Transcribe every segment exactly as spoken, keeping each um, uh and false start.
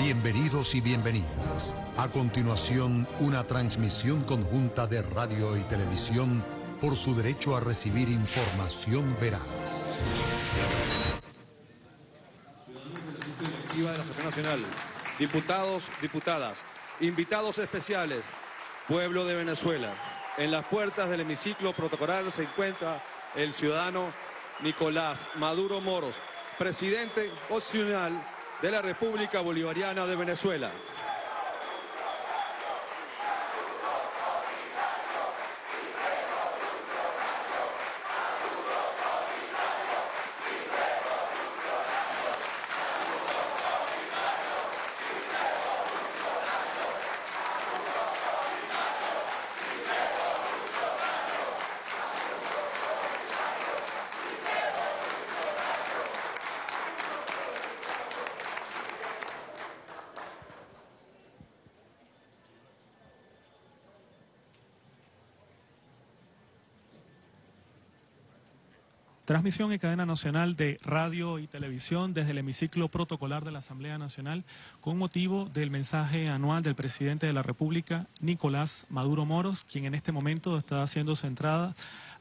Bienvenidos y bienvenidas. A continuación, una transmisión conjunta de radio y televisión por su derecho a recibir información veraz. Directiva de la Asamblea Nacional, diputados, diputadas, invitados especiales, pueblo de Venezuela. En las puertas del hemiciclo protocolar se encuentra el ciudadano Nicolás Maduro Moros, presidente constitucional de la República Bolivariana de Venezuela. Transmisión en cadena nacional de radio y televisión desde el hemiciclo protocolar de la Asamblea Nacional con motivo del mensaje anual del presidente de la República, Nicolás Maduro Moros, quien en este momento está haciendo su entrada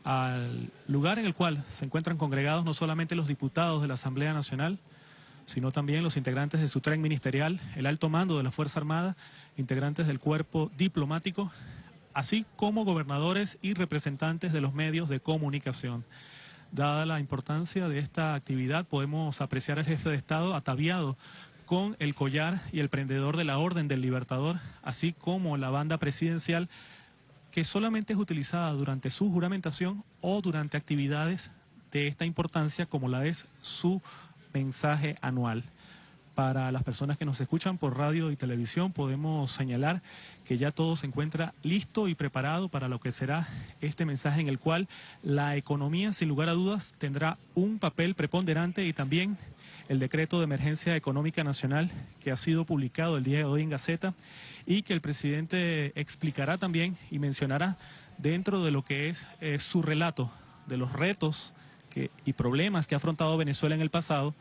al lugar en el cual se encuentran congregados no solamente los diputados de la Asamblea Nacional, sino también los integrantes de su tren ministerial, el alto mando de la Fuerza Armada, integrantes del cuerpo diplomático, así como gobernadores y representantes de los medios de comunicación. Dada la importancia de esta actividad, podemos apreciar al jefe de Estado ataviado con el collar y el prendedor de la Orden del Libertador, así como la banda presidencial, que solamente es utilizada durante su juramentación o durante actividades de esta importancia, como la es su mensaje anual. Para las personas que nos escuchan por radio y televisión, podemos señalar que ya todo se encuentra listo y preparado para lo que será este mensaje, en el cual la economía, sin lugar a dudas, tendrá un papel preponderante, y también el decreto de emergencia económica nacional que ha sido publicado el día de hoy en Gaceta, y que el presidente explicará también y mencionará dentro de lo que es eh, su relato de los retos que, y problemas que ha afrontado Venezuela en el pasado,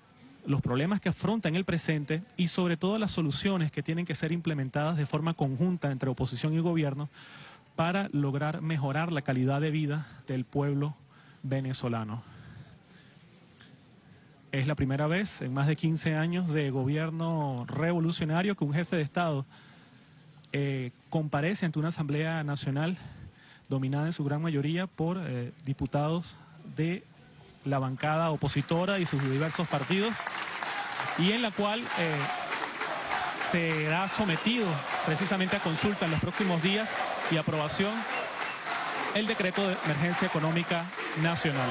los problemas que afronta en el presente y sobre todo las soluciones que tienen que ser implementadas de forma conjunta entre oposición y gobierno para lograr mejorar la calidad de vida del pueblo venezolano. Es la primera vez en más de quince años de gobierno revolucionario que un jefe de Estado eh, comparece ante una Asamblea Nacional dominada en su gran mayoría por eh, diputados de la bancada opositora y sus diversos partidos, y en la cual eh, será sometido precisamente a consulta en los próximos días y aprobación el decreto de emergencia económica nacional.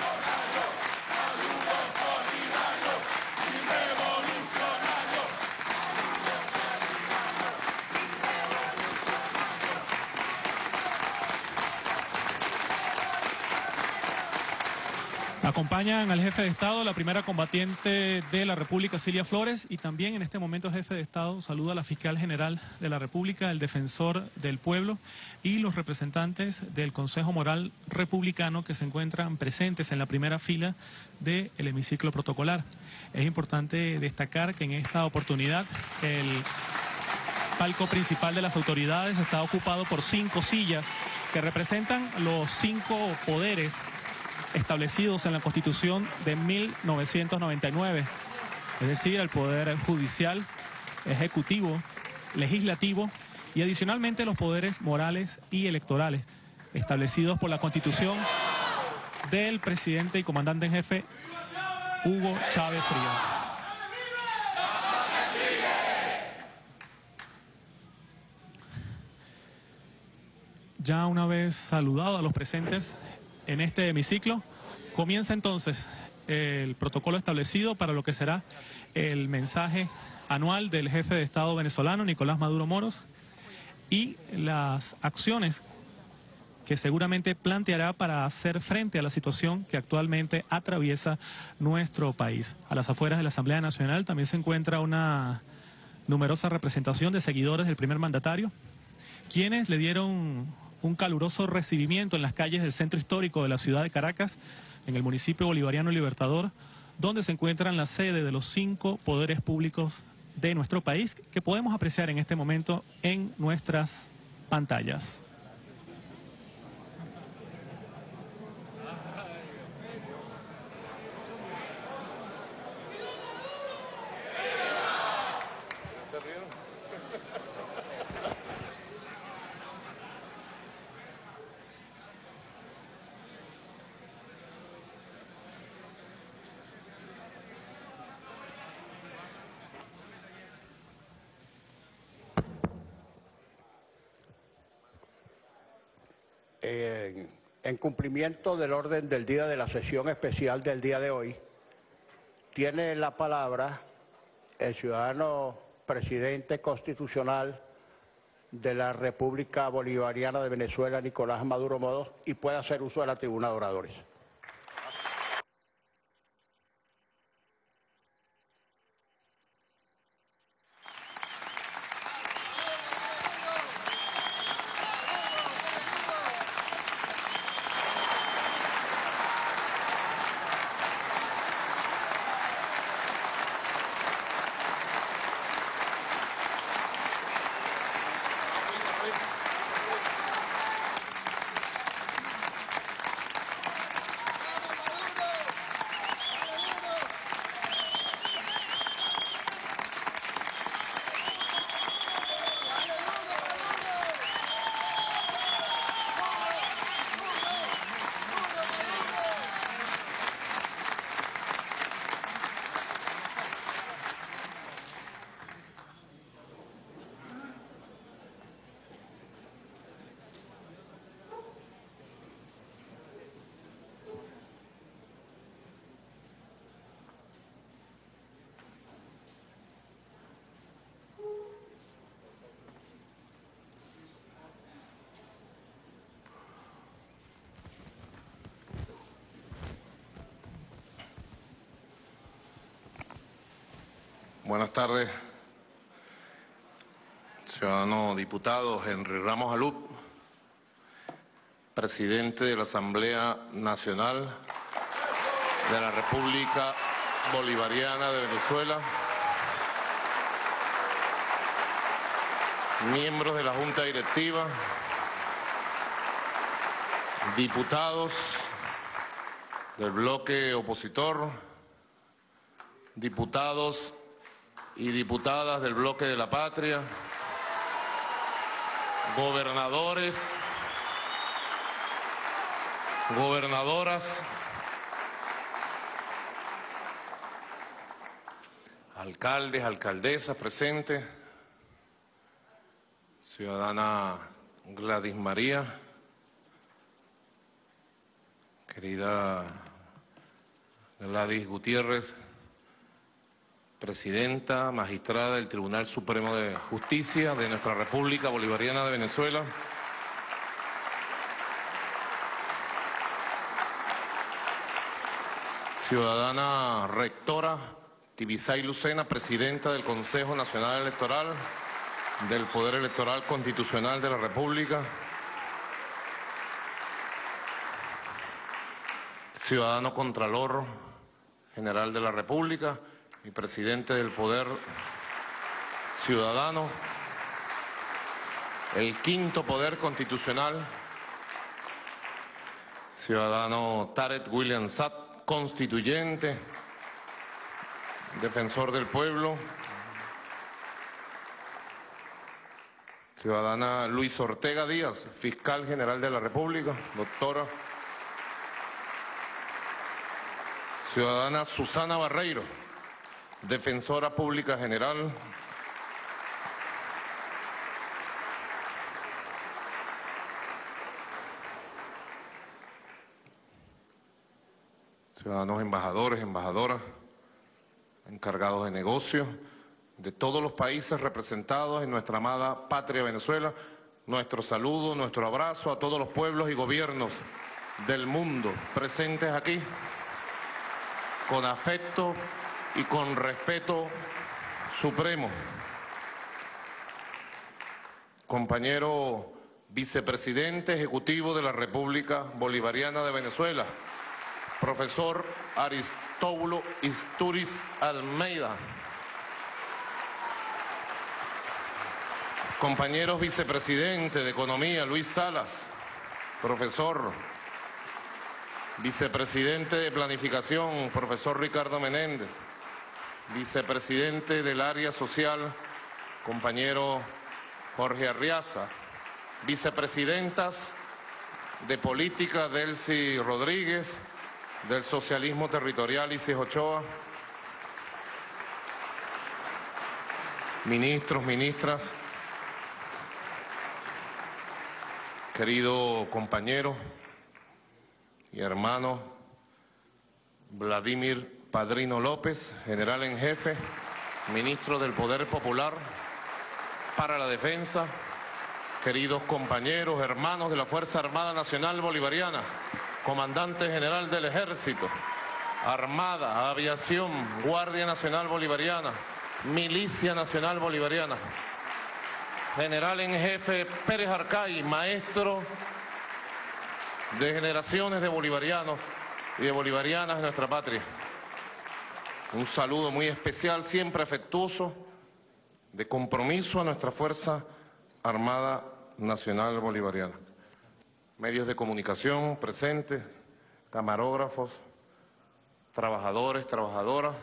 Acompañan al jefe de Estado, la primera combatiente de la República, Cilia Flores, y también en este momento el jefe de Estado saluda a la fiscal general de la República, el defensor del pueblo y los representantes del Consejo Moral Republicano que se encuentran presentes en la primera fila del hemiciclo protocolar. Es importante destacar que en esta oportunidad el palco principal de las autoridades está ocupado por cinco sillas que representan los cinco poderes establecidos en la Constitución de mil novecientos noventa y nueve, es decir, el poder judicial, ejecutivo, legislativo y adicionalmente los poderes morales y electorales establecidos por la Constitución del presidente y comandante en jefe Hugo Chávez Frías. Ya una vez saludado a los presentes en este hemiciclo, comienza entonces el protocolo establecido para lo que será el mensaje anual del jefe de Estado venezolano, Nicolás Maduro Moros, y las acciones que seguramente planteará para hacer frente a la situación que actualmente atraviesa nuestro país. A las afueras de la Asamblea Nacional también se encuentra una numerosa representación de seguidores del primer mandatario, quienes le dieron un caluroso recibimiento en las calles del centro histórico de la ciudad de Caracas, en el municipio bolivariano Libertador, donde se encuentran la sede de los cinco poderes públicos de nuestro país que podemos apreciar en este momento en nuestras pantallas. En, en cumplimiento del orden del día de la sesión especial del día de hoy, tiene la palabra el ciudadano presidente constitucional de la República Bolivariana de Venezuela, Nicolás Maduro Moros, y puede hacer uso de la tribuna de oradores. Buenas tardes, ciudadano diputado Henry Ramos Alup, presidente de la Asamblea Nacional de la República Bolivariana de Venezuela, miembros de la Junta Directiva, diputados del bloque opositor, diputados y diputadas del Bloque de la Patria, gobernadores, gobernadoras, alcaldes, alcaldesas presentes, ciudadana Gladys María, querida Gladys Gutiérrez, presidenta, magistrada del Tribunal Supremo de Justicia de nuestra República Bolivariana de Venezuela, ciudadana rectora Tibisay Lucena, presidenta del Consejo Nacional Electoral del Poder Electoral Constitucional de la República, ciudadano Contralor General de la República y presidente del Poder Ciudadano, el quinto Poder Constitucional, ciudadano Tarek William Saab, constituyente, defensor del pueblo, ciudadana Luis Ortega Díaz, fiscal general de la República, doctora, ciudadana Susana Barreiro, defensora pública general, ciudadanos embajadores, embajadoras, encargados de negocios, de todos los países representados en nuestra amada patria Venezuela, nuestro saludo, nuestro abrazo a todos los pueblos y gobiernos del mundo presentes aquí, con afecto y con respeto supremo. Compañero vicepresidente ejecutivo de la República Bolivariana de Venezuela, profesor Aristóbulo Istúriz Almeida, compañeros vicepresidentes de Economía, Luis Salas, profesor, vicepresidente de Planificación, profesor Ricardo Menéndez, vicepresidente del área social, compañero Jorge Arriaza, vicepresidentas de Política, Delcy Rodríguez, del Socialismo Territorial, Isis Ochoa, ministros, ministras, querido compañero y hermano Vladimir Padrino López, general en jefe, ministro del Poder Popular para la Defensa, queridos compañeros, hermanos de la Fuerza Armada Nacional Bolivariana, comandante general del Ejército, Armada, Aviación, Guardia Nacional Bolivariana, Milicia Nacional Bolivariana, general en jefe Pérez Arcay, maestro de generaciones de bolivarianos y de bolivarianas de nuestra patria. Un saludo muy especial, siempre afectuoso, de compromiso a nuestra Fuerza Armada Nacional Bolivariana. Medios de comunicación presentes, camarógrafos, trabajadores, trabajadoras,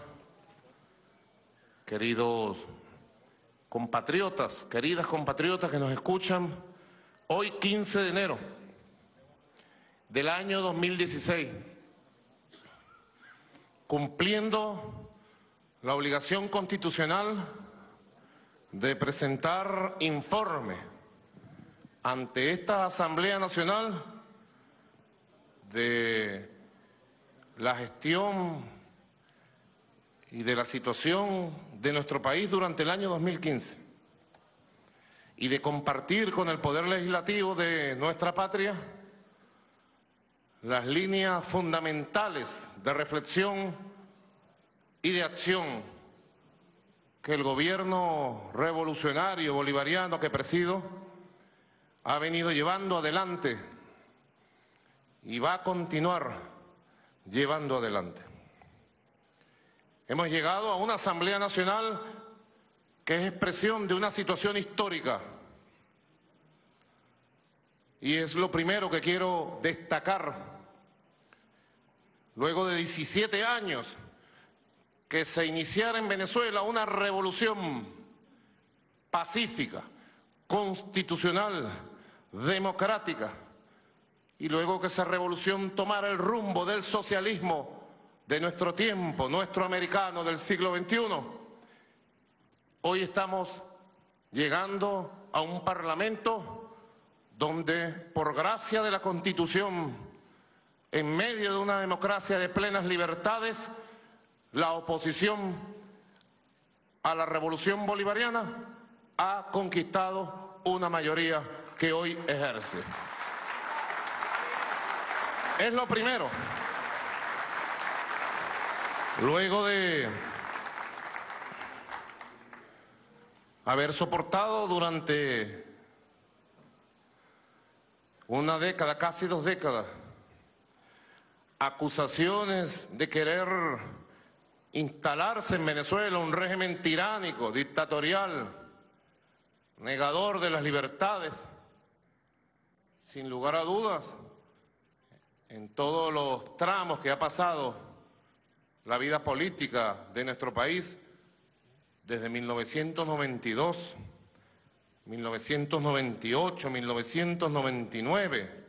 queridos compatriotas, queridas compatriotas que nos escuchan, hoy quince de enero del año dos mil dieciséis, cumpliendo la obligación constitucional de presentar informe ante esta Asamblea Nacional de la gestión y de la situación de nuestro país durante el año dos mil quince y de compartir con el Poder Legislativo de nuestra patria las líneas fundamentales de reflexión y de acción que el gobierno revolucionario bolivariano que presido ha venido llevando adelante y va a continuar llevando adelante. Hemos llegado a una Asamblea Nacional que es expresión de una situación histórica. Y es lo primero que quiero destacar. Luego de diecisiete años que se iniciara en Venezuela una revolución pacífica, constitucional, democrática, y luego que esa revolución tomara el rumbo del socialismo de nuestro tiempo, nuestro americano del siglo veintiuno, hoy estamos llegando a un parlamento donde, por gracia de la Constitución, en medio de una democracia de plenas libertades, la oposición a la revolución bolivariana ha conquistado una mayoría que hoy ejerce. Es lo primero. Luego de haber soportado durante una década, casi dos décadas, acusaciones de querer instalarse en Venezuela un régimen tiránico, dictatorial, negador de las libertades, sin lugar a dudas, en todos los tramos que ha pasado la vida política de nuestro país, desde mil novecientos noventa y dos, mil novecientos noventa y ocho, mil novecientos noventa y nueve,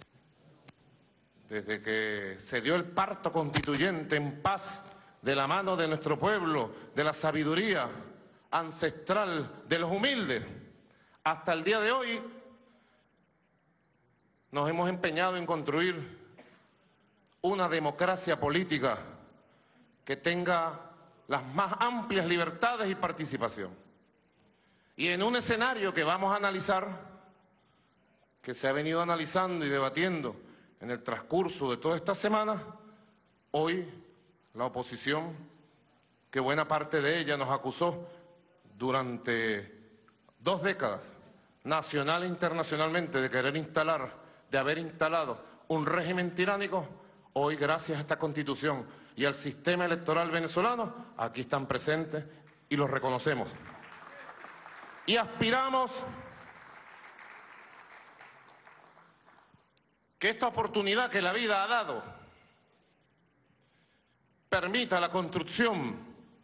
desde que se dio el parto constituyente en paz de la mano de nuestro pueblo, de la sabiduría ancestral de los humildes, hasta el día de hoy nos hemos empeñado en construir una democracia política que tenga las más amplias libertades y participación. Y en un escenario que vamos a analizar, que se ha venido analizando y debatiendo en el transcurso de toda esta semana, hoy la oposición, que buena parte de ella nos acusó durante dos décadas, nacional e internacionalmente, de querer instalar, de haber instalado un régimen tiránico, hoy, gracias a esta Constitución y al sistema electoral venezolano, aquí están presentes y los reconocemos. y aspiramos que esta oportunidad que la vida ha dado permita la construcción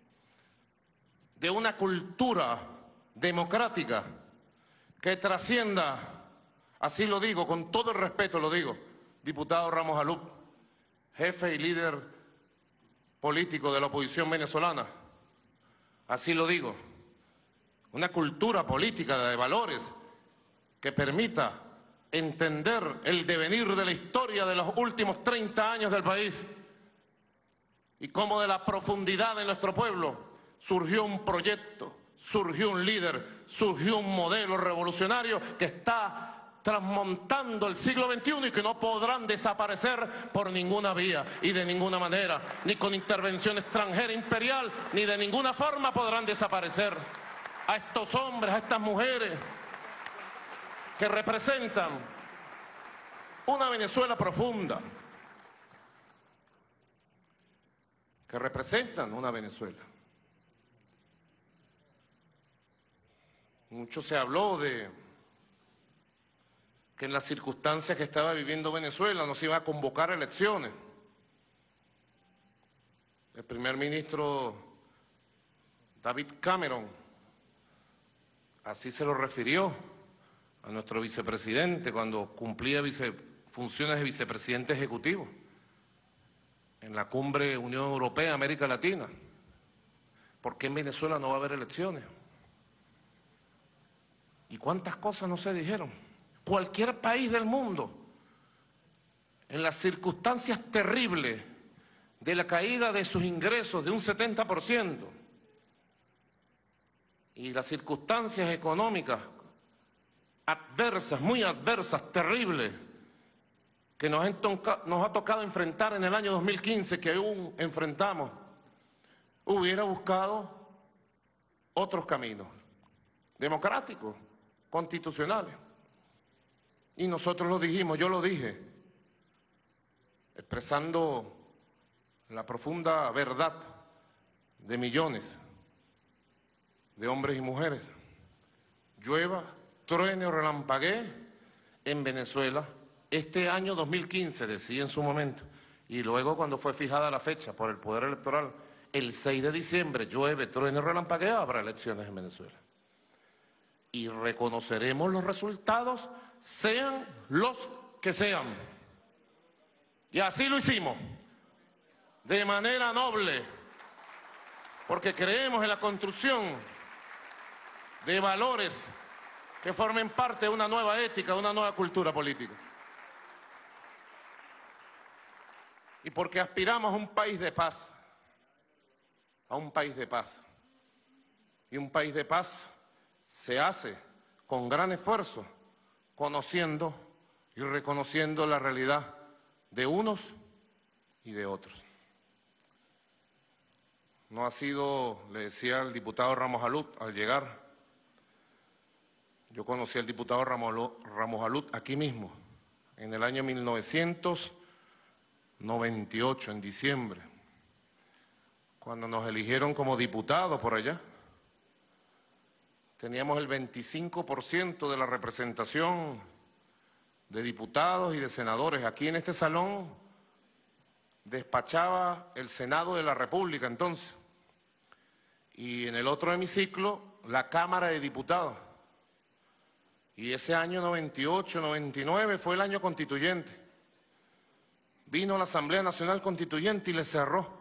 de una cultura democrática que trascienda, así lo digo, con todo el respeto lo digo, diputado Ramos Alup, jefe y líder político de la oposición venezolana, así lo digo, una cultura política de valores que permita entender el devenir de la historia de los últimos treinta años del país y cómo de la profundidad de nuestro pueblo surgió un proyecto, surgió un líder, surgió un modelo revolucionario que está transmontando el siglo veintiuno y que no podrán desaparecer por ninguna vía y de ninguna manera, ni con intervención extranjera imperial, ni de ninguna forma podrán desaparecer a estos hombres, a estas mujeres que representan una Venezuela profunda, que representan una Venezuela. Mucho se habló de que en las circunstancias que estaba viviendo Venezuela no se iba a convocar elecciones. El primer ministro David Cameron así se lo refirió a nuestro vicepresidente cuando cumplía vice, funciones de vicepresidente ejecutivo en la cumbre Unión Europea-América Latina. ¿Por qué en Venezuela no va a haber elecciones? ¿Y cuántas cosas no se dijeron? Cualquier país del mundo, en las circunstancias terribles de la caída de sus ingresos de un setenta por ciento y las circunstancias económicas adversas, muy adversas, terribles, que nos, nos ha tocado enfrentar en el año dos mil quince, que aún enfrentamos, hubiera buscado otros caminos, democráticos, constitucionales. Y nosotros lo dijimos, yo lo dije, expresando la profunda verdad de millones de hombres y mujeres. Llueva, truene o relampaguee en Venezuela, este año dos mil quince, decía en su momento, y luego cuando fue fijada la fecha por el Poder Electoral, el seis de diciembre, llueve, truene o relampaguee, habrá elecciones en Venezuela. Y reconoceremos los resultados, sean los que sean. Y así lo hicimos, de manera noble, porque creemos en la construcción de valores que formen parte de una nueva ética, de una nueva cultura política. Y porque aspiramos a un país de paz, a un país de paz. Y un país de paz se hace con gran esfuerzo, conociendo y reconociendo la realidad de unos y de otros. No ha sido, le decía el diputado Ramos Alup al llegar, yo conocí al diputado Ramos Alup aquí mismo, en el año mil novecientos noventa y ocho, en diciembre, cuando nos eligieron como diputados por allá. Teníamos el veinticinco por ciento de la representación de diputados y de senadores. Aquí en este salón despachaba el Senado de la República entonces, y en el otro hemiciclo la Cámara de Diputados. Y ese año noventa y ocho, noventa y nueve fue el año constituyente. Vino la Asamblea Nacional Constituyente y le cerró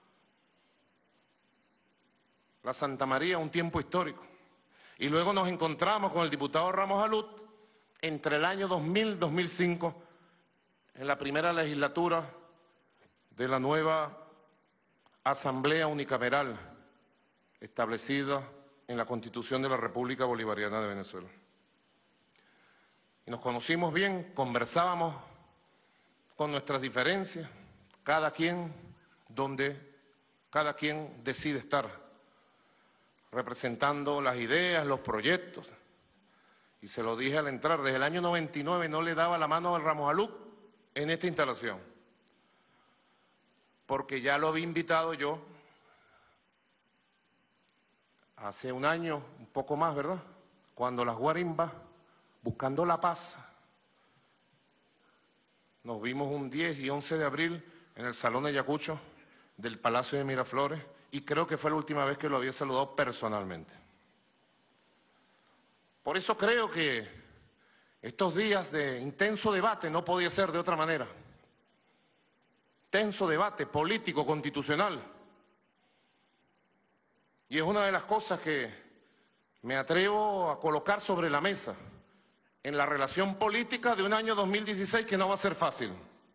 la Santa María un tiempo histórico. Y luego nos encontramos con el diputado Ramos Alup entre el año dos mil y dos mil cinco, en la primera legislatura de la nueva Asamblea Unicameral establecida en la Constitución de la República Bolivariana de Venezuela. Y nos conocimos bien, conversábamos con nuestras diferencias, cada quien donde cada quien decide estar, representando las ideas, los proyectos. Y se lo dije al entrar, desde el año noventa y nueve no le daba la mano al Ramos Alup en esta instalación, porque ya lo había invitado yo hace un año, un poco más, ¿verdad?, cuando las guarimbas, buscando la paz, nos vimos un diez y once de abril en el Salón de Ayacucho del Palacio de Miraflores, y creo que fue la última vez que lo había saludado personalmente. Por eso creo que estos días de intenso debate no podía ser de otra manera. Intenso debate político, constitucional. Y es una de las cosas que me atrevo a colocar sobre la mesa en la relación política de un año dos mil dieciséis que no va a ser fácil.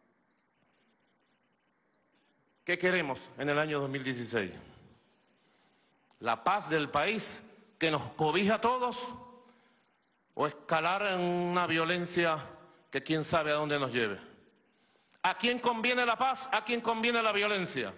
¿Qué queremos en el año dos mil dieciséis? ¿La paz del país que nos cobija a todos o escalar en una violencia que quién sabe a dónde nos lleve? ¿A quién conviene la paz? ¿A quién conviene la violencia?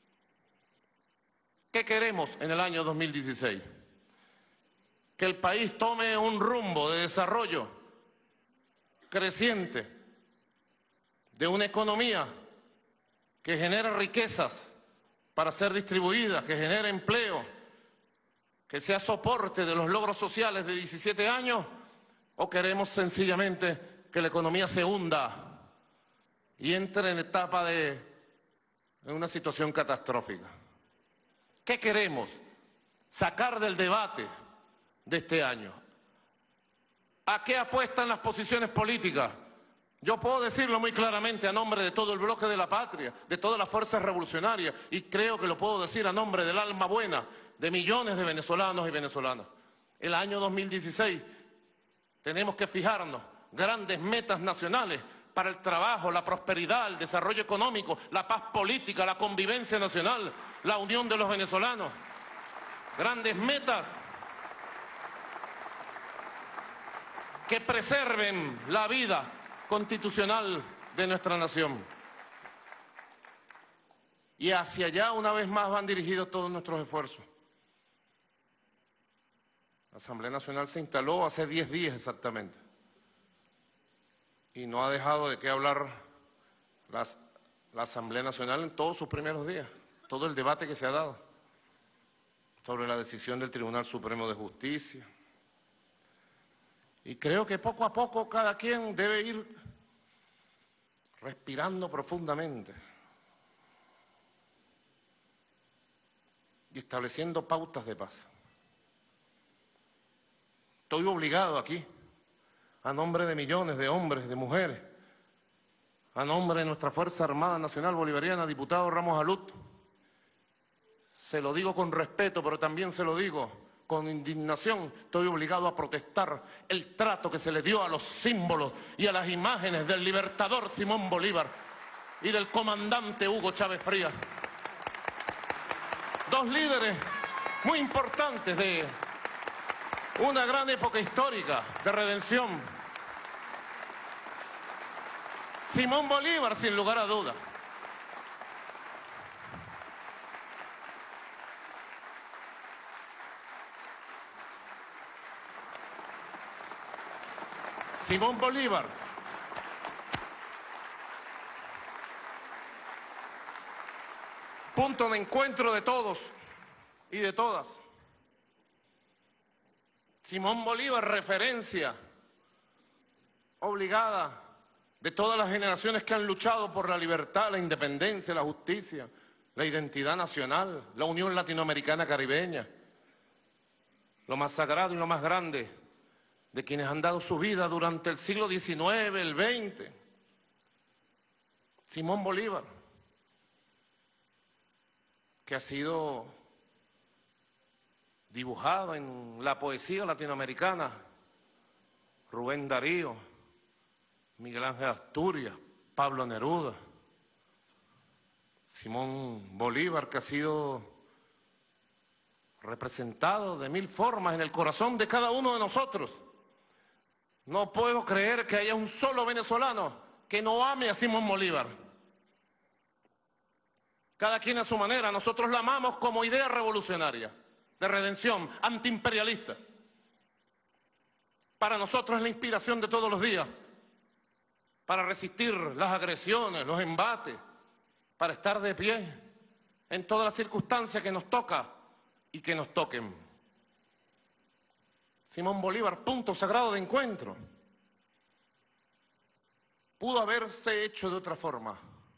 ¿Qué queremos en el año dos mil dieciséis? Que el país tome un rumbo de desarrollo creciente, de una economía que genere riquezas para ser distribuidas, que genere empleo, que sea soporte de los logros sociales de diecisiete años, o queremos sencillamente que la economía se hunda y entre en etapa de en una situación catastrófica. ¿Qué queremos? Sacar del debate de este año. ¿A qué apuestan las posiciones políticas? Yo puedo decirlo muy claramente a nombre de todo el bloque de la patria, de todas las fuerzas revolucionarias, y creo que lo puedo decir a nombre del alma buena de millones de venezolanos y venezolanas. El año dos mil dieciséis tenemos que fijarnos grandes metas nacionales para el trabajo, la prosperidad, el desarrollo económico, la paz política, la convivencia nacional, la unión de los venezolanos. Grandes metas que preserven la vida constitucional de nuestra nación. Y hacia allá una vez más van dirigidos todos nuestros esfuerzos. La Asamblea Nacional se instaló hace diez días exactamente y no ha dejado de qué hablar las, la Asamblea Nacional en todos sus primeros días, todo el debate que se ha dado sobre la decisión del Tribunal Supremo de Justicia. Y creo que poco a poco cada quien debe ir respirando profundamente y estableciendo pautas de paz. Estoy obligado aquí, a nombre de millones de hombres, de mujeres, a nombre de nuestra Fuerza Armada Nacional Bolivariana, diputado Ramos Alut, se lo digo con respeto, pero también se lo digo con indignación, estoy obligado a protestar el trato que se le dio a los símbolos y a las imágenes del libertador Simón Bolívar y del comandante Hugo Chávez Frías. Dos líderes muy importantes de una gran época histórica de redención. Simón Bolívar, sin lugar a dudas. Simón Bolívar punto de encuentro de todos y de todas. Simón Bolívar, referencia obligada de todas las generaciones que han luchado por la libertad, la independencia, la justicia, la identidad nacional, la unión latinoamericana caribeña, lo más sagrado y lo más grande de quienes han dado su vida durante el siglo diecinueve, el veinte. Simón Bolívar, que ha sido dibujado en la poesía latinoamericana, Rubén Darío, Miguel Ángel Asturias, Pablo Neruda. Simón Bolívar, que ha sido representado de mil formas en el corazón de cada uno de nosotros. No puedo creer que haya un solo venezolano que no ame a Simón Bolívar. Cada quien a su manera. Nosotros la amamos como idea revolucionaria, de redención, antiimperialista. Para nosotros es la inspiración de todos los días, para resistir las agresiones, los embates, para estar de pie en todas las circunstancias que nos toca y que nos toquen. Simón Bolívar, punto sagrado de encuentro. Pudo haberse hecho de otra forma.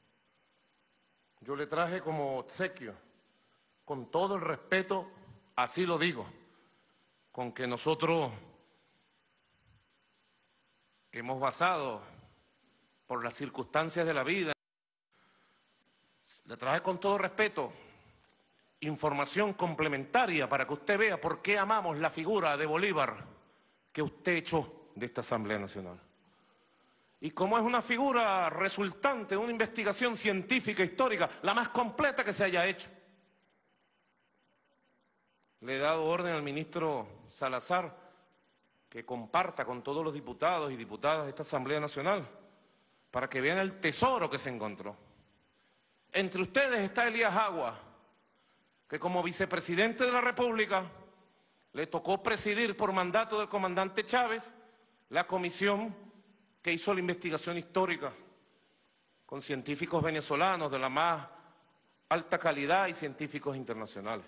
Yo le traje como obsequio, con todo el respeto, así lo digo, con que nosotros hemos basado por las circunstancias de la vida. Le traje con todo respeto información complementaria para que usted vea por qué amamos la figura de Bolívar que usted echó de esta Asamblea Nacional. Y como es una figura resultante de una investigación científica histórica, la más completa que se haya hecho. Le he dado orden al ministro Salazar que comparta con todos los diputados y diputadas de esta Asamblea Nacional para que vean el tesoro que se encontró. Entre ustedes está Elías Agua, que como vicepresidente de la República le tocó presidir por mandato del comandante Chávez la comisión que hizo la investigación histórica con científicos venezolanos de la más alta calidad y científicos internacionales.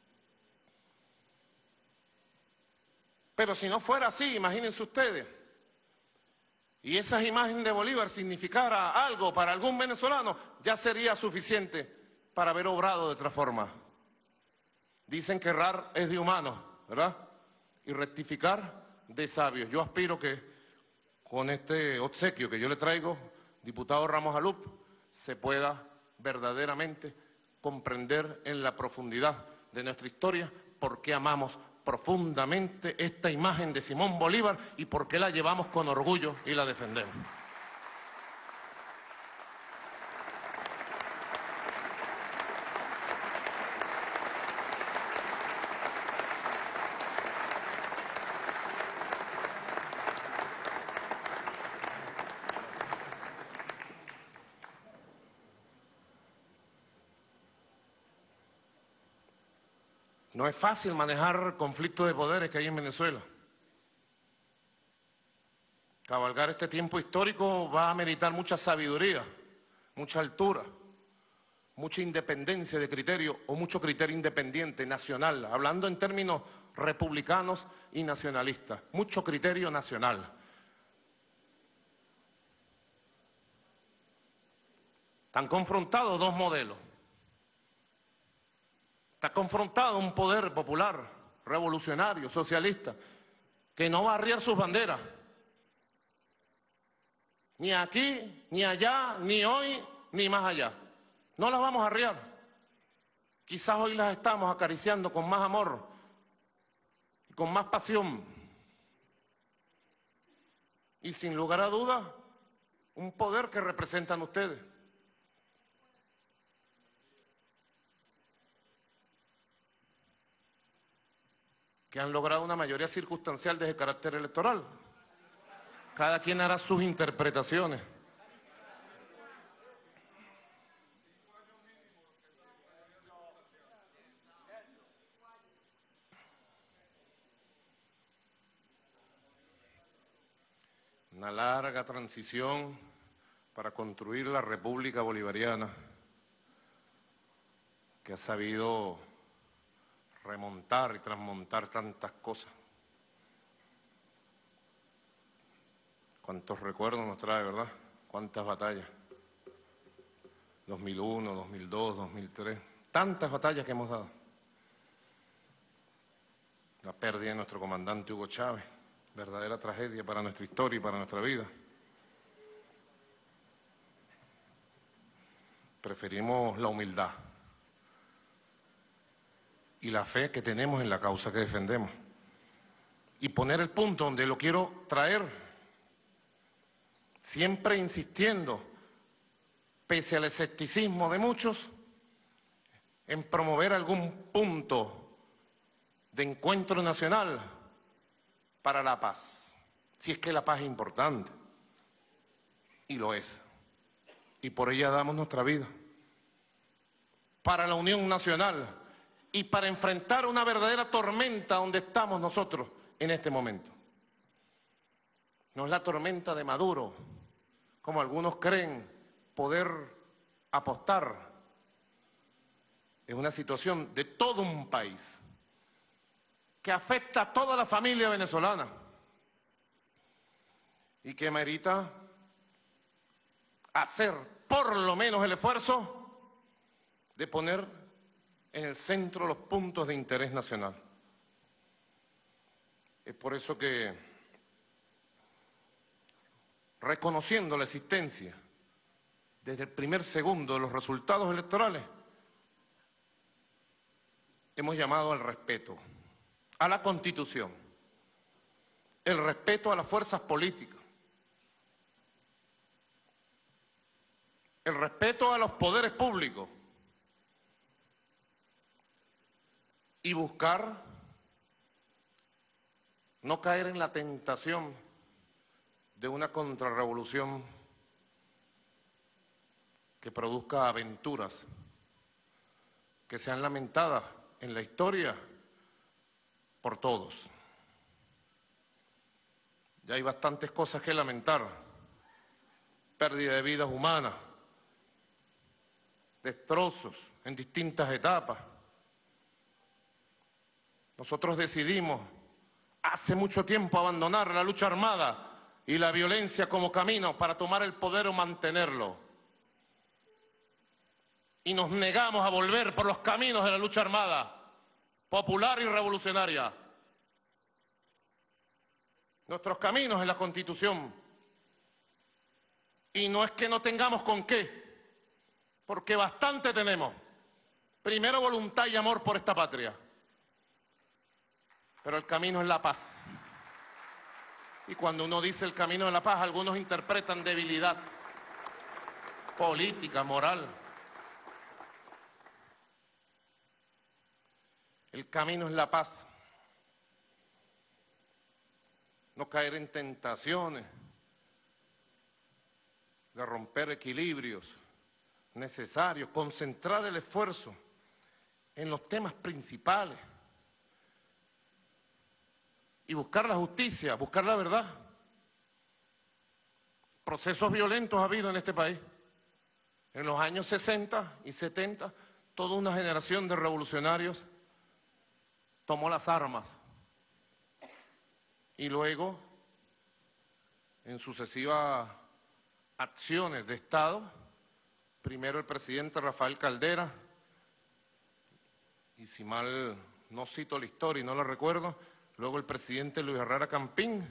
Pero si no fuera así, imagínense ustedes, y esas imágenes de Bolívar significara algo para algún venezolano, ya sería suficiente para haber obrado de otra forma. Dicen que errar es de humanos, ¿verdad? Y rectificar de sabios. Yo aspiro que con este obsequio que yo le traigo, diputado Ramos Alup, se pueda verdaderamente comprender en la profundidad de nuestra historia por qué amamos profundamente esta imagen de Simón Bolívar y por qué la llevamos con orgullo y la defendemos. No es fácil manejar conflictos de poderes que hay en Venezuela. Cabalgar este tiempo histórico va a meritar mucha sabiduría, mucha altura, mucha independencia de criterio o mucho criterio independiente, nacional, hablando en términos republicanos y nacionalistas, mucho criterio nacional. Están confrontados dos modelos. Está confrontado un poder popular, revolucionario, socialista, que no va a arriar sus banderas. Ni aquí, ni allá, ni hoy, ni más allá. No las vamos a arriar. Quizás hoy las estamos acariciando con más amor, con más pasión. Y sin lugar a dudas, un poder que representan ustedes. Que han logrado una mayoría circunstancial de carácter electoral. Cada quien hará sus interpretaciones. Una larga transición para construir la República Bolivariana que ha sabido remontar y transmontar tantas cosas. Cuántos recuerdos nos trae, ¿verdad? Cuántas batallas. dos mil uno, dos mil dos, dos mil tres. Tantas batallas que hemos dado. La pérdida de nuestro comandante Hugo Chávez. Verdadera tragedia para nuestra historia y para nuestra vida. Preferimos la humildad y la fe que tenemos en la causa que defendemos. Y poner el punto donde lo quiero traer, siempre insistiendo, pese al escepticismo de muchos, en promover algún punto de encuentro nacional para la paz, si es que la paz es importante, y lo es, y por ella damos nuestra vida, para la unión nacional, y para enfrentar una verdadera tormenta donde estamos nosotros en este momento. No es la tormenta de Maduro, como algunos creen poder apostar. Es una situación de todo un país, que afecta a toda la familia venezolana y que merita hacer por lo menos el esfuerzo de poner en el centro los puntos de interés nacional. Es por eso que, reconociendo la existencia desde el primer segundo de los resultados electorales, hemos llamado al respeto a la Constitución, el respeto a las fuerzas políticas, el respeto a los poderes públicos y buscar no caer en la tentación de una contrarrevolución que produzca aventuras que sean lamentadas en la historia por todos. Ya hay bastantes cosas que lamentar: pérdida de vidas humanas, destrozos en distintas etapas. Nosotros decidimos hace mucho tiempo abandonar la lucha armada y la violencia como camino para tomar el poder o mantenerlo. Y nos negamos a volver por los caminos de la lucha armada, popular y revolucionaria. Nuestros caminos en la Constitución. Y no es que no tengamos con qué, porque bastante tenemos. Primero, voluntad y amor por esta patria. Pero el camino es la paz. Y cuando uno dice el camino de la paz, algunos interpretan debilidad política, moral. El camino es la paz. No caer en tentaciones de romper equilibrios necesarios, concentrar el esfuerzo en los temas principales y buscar la justicia, buscar la verdad. Procesos violentos ha habido en este país. En los años sesenta y setenta, toda una generación de revolucionarios tomó las armas y luego, en sucesivas acciones de Estado, primero el presidente Rafael Caldera, y si mal no cito la historia y no la recuerdo, luego el presidente Luis Herrera Campín,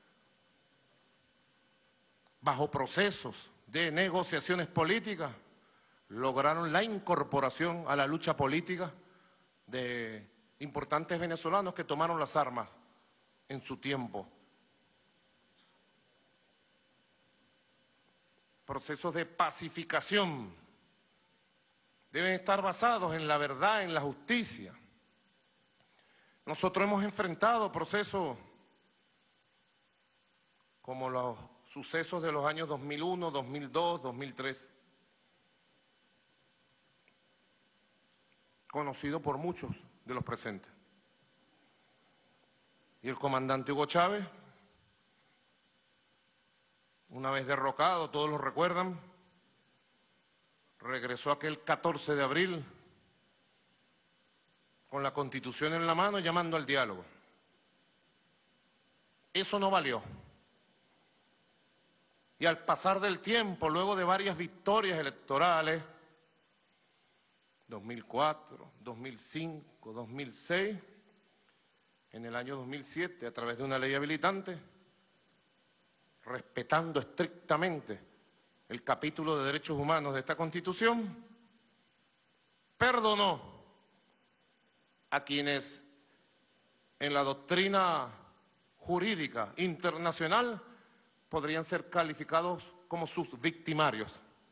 bajo procesos de negociaciones políticas, lograron la incorporación a la lucha política de importantes venezolanos que tomaron las armas en su tiempo. Procesos de pacificación deben estar basados en la verdad, en la justicia. Nosotros hemos enfrentado procesos como los sucesos de los años dos mil uno, dos mil dos, dos mil tres, conocidos por muchos de los presentes. Y el comandante Hugo Chávez, una vez derrocado, todos lo recuerdan, regresó aquel catorce de abril con la Constitución en la mano llamando al diálogo. Eso no valió. Y al pasar del tiempo, luego de varias victorias electorales, dos mil cuatro, dos mil cinco, dos mil seis, en el año dos mil siete, a través de una ley habilitante, respetando estrictamente el capítulo de derechos humanos de esta Constitución, perdonó a quienes en la doctrina jurídica internacional podrían ser calificados como sus victimarios.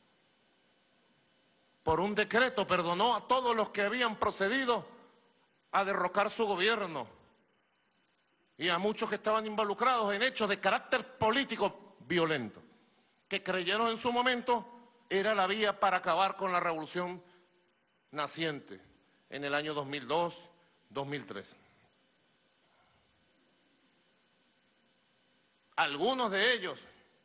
Por un decreto perdonó a todos los que habían procedido a derrocar su gobierno y a muchos que estaban involucrados en hechos de carácter político violento, que creyeron en su momento era la vía para acabar con la revolución naciente en el año dos mil dos, dos mil tres. Algunos de ellos